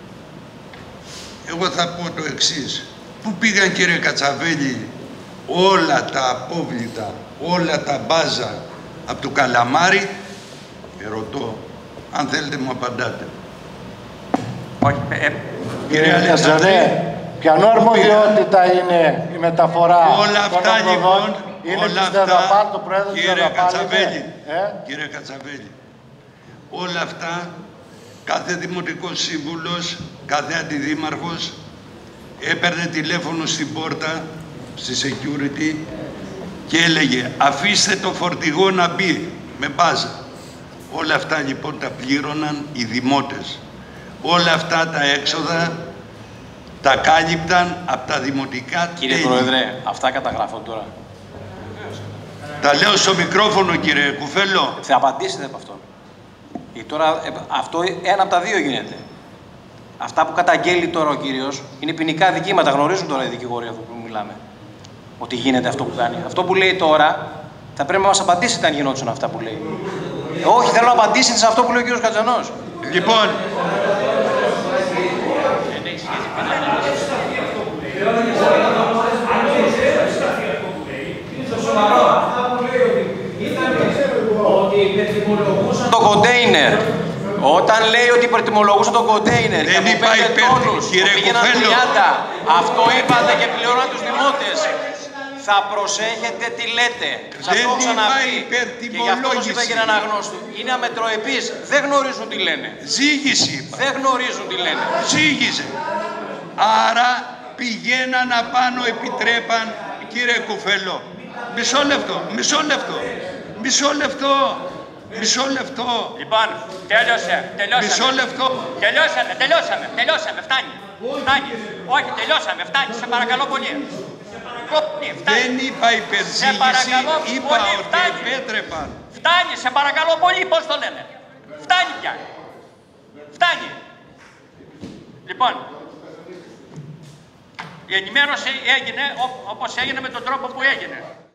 I: Εγώ θα πω το εξής. Πού πήγαν, κύριε Κατσαβέλη, όλα τα απόβλητα, όλα τα μπάζα από το Καλαμάρι? Ρωτώ, αν θέλετε μου απαντάτε.
H: Όχι,
I: κύριε Αλεξανδρέ,
O: ποιανού αρμοδιότητα είναι η μεταφορά
I: όλα αυτά λοιπόν,
O: είναι
I: όλα
O: της ΔΕΔΑΠΑΛ, το πρόεδρο της ΔΕΔΑΠΑΛ,
I: κύριε Κατσαβέλη, όλα αυτά κάθε δημοτικός σύμβουλος, κάθε αντιδήμαρχος έπαιρνε τηλέφωνο στην πόρτα, στη security και έλεγε αφήστε το φορτηγό να μπει με μπάζα. Όλα αυτά λοιπόν τα πλήρωναν οι δημότες. Όλα αυτά τα έξοδα τα κάλυπταν από τα δημοτικά
A: Κύριε
I: τέλη.
A: Πρόεδρε, αυτά καταγράφονται τώρα.
I: Τα λέω στο μικρόφωνο, κύριε Κουφέλο.
A: Θα απαντήσετε από αυτό. Τώρα, αυτό ένα από τα δύο γίνεται. Αυτά που καταγγέλει τώρα ο κύριος είναι ποινικά δικήματα. Γνωρίζουν τώρα οι δικηγόροι αυτό που μιλάμε. Ότι γίνεται αυτό που κάνει. Αυτό που λέει τώρα θα πρέπει να μας απαντήσετε αν γινόντουσαν αυτά που λέει. Όχι, θέλω να απαντήσετε σε αυτό που λέει ο κύριος Κατζανός.
I: Λοιπόν.
A: Το κοντέινερ. Όταν λέει ότι υπερτιμολογούσαν το κοντέινερ και από 5 τόνους πήγαιναν 30, αυτό είπατε και πληρώναν τους δημότες. Θα προσέχετε τι λέτε. Σας το έχω ξαναπεί. Και γι' αυτό σας είπα και έναν αγνώστου. Είναι αμετροεπείς. Δεν γνωρίζουν τι λένε.
I: Ζήγηση.
A: Δεν γνωρίζουν τι λένε.
I: Ζήγησε. Άρα πηγαίναν απάνω, επιτρέπαν, κύριε Κουφέλο. Μισό λεπτό, μισό λεπτό. Μισό λεπτό. Μισό λεπτό.
H: Λοιπόν, τέλειωσε.
I: Μισό λεπτό.
H: Τελειώσαμε. Φτάνει. Όχι, τελειώσαμε. Φτάνει. Σε παρακαλώ πολύ.
I: Δεν είπα υπερζήγηση, είπα ότι επέτρεπαν.
H: Φτάνει, σε παρακαλώ πολύ, πώς το λένε. Φτάνει πια. Φτάνει. Λοιπόν, η ενημέρωση έγινε όπως έγινε με τον τρόπο που έγινε.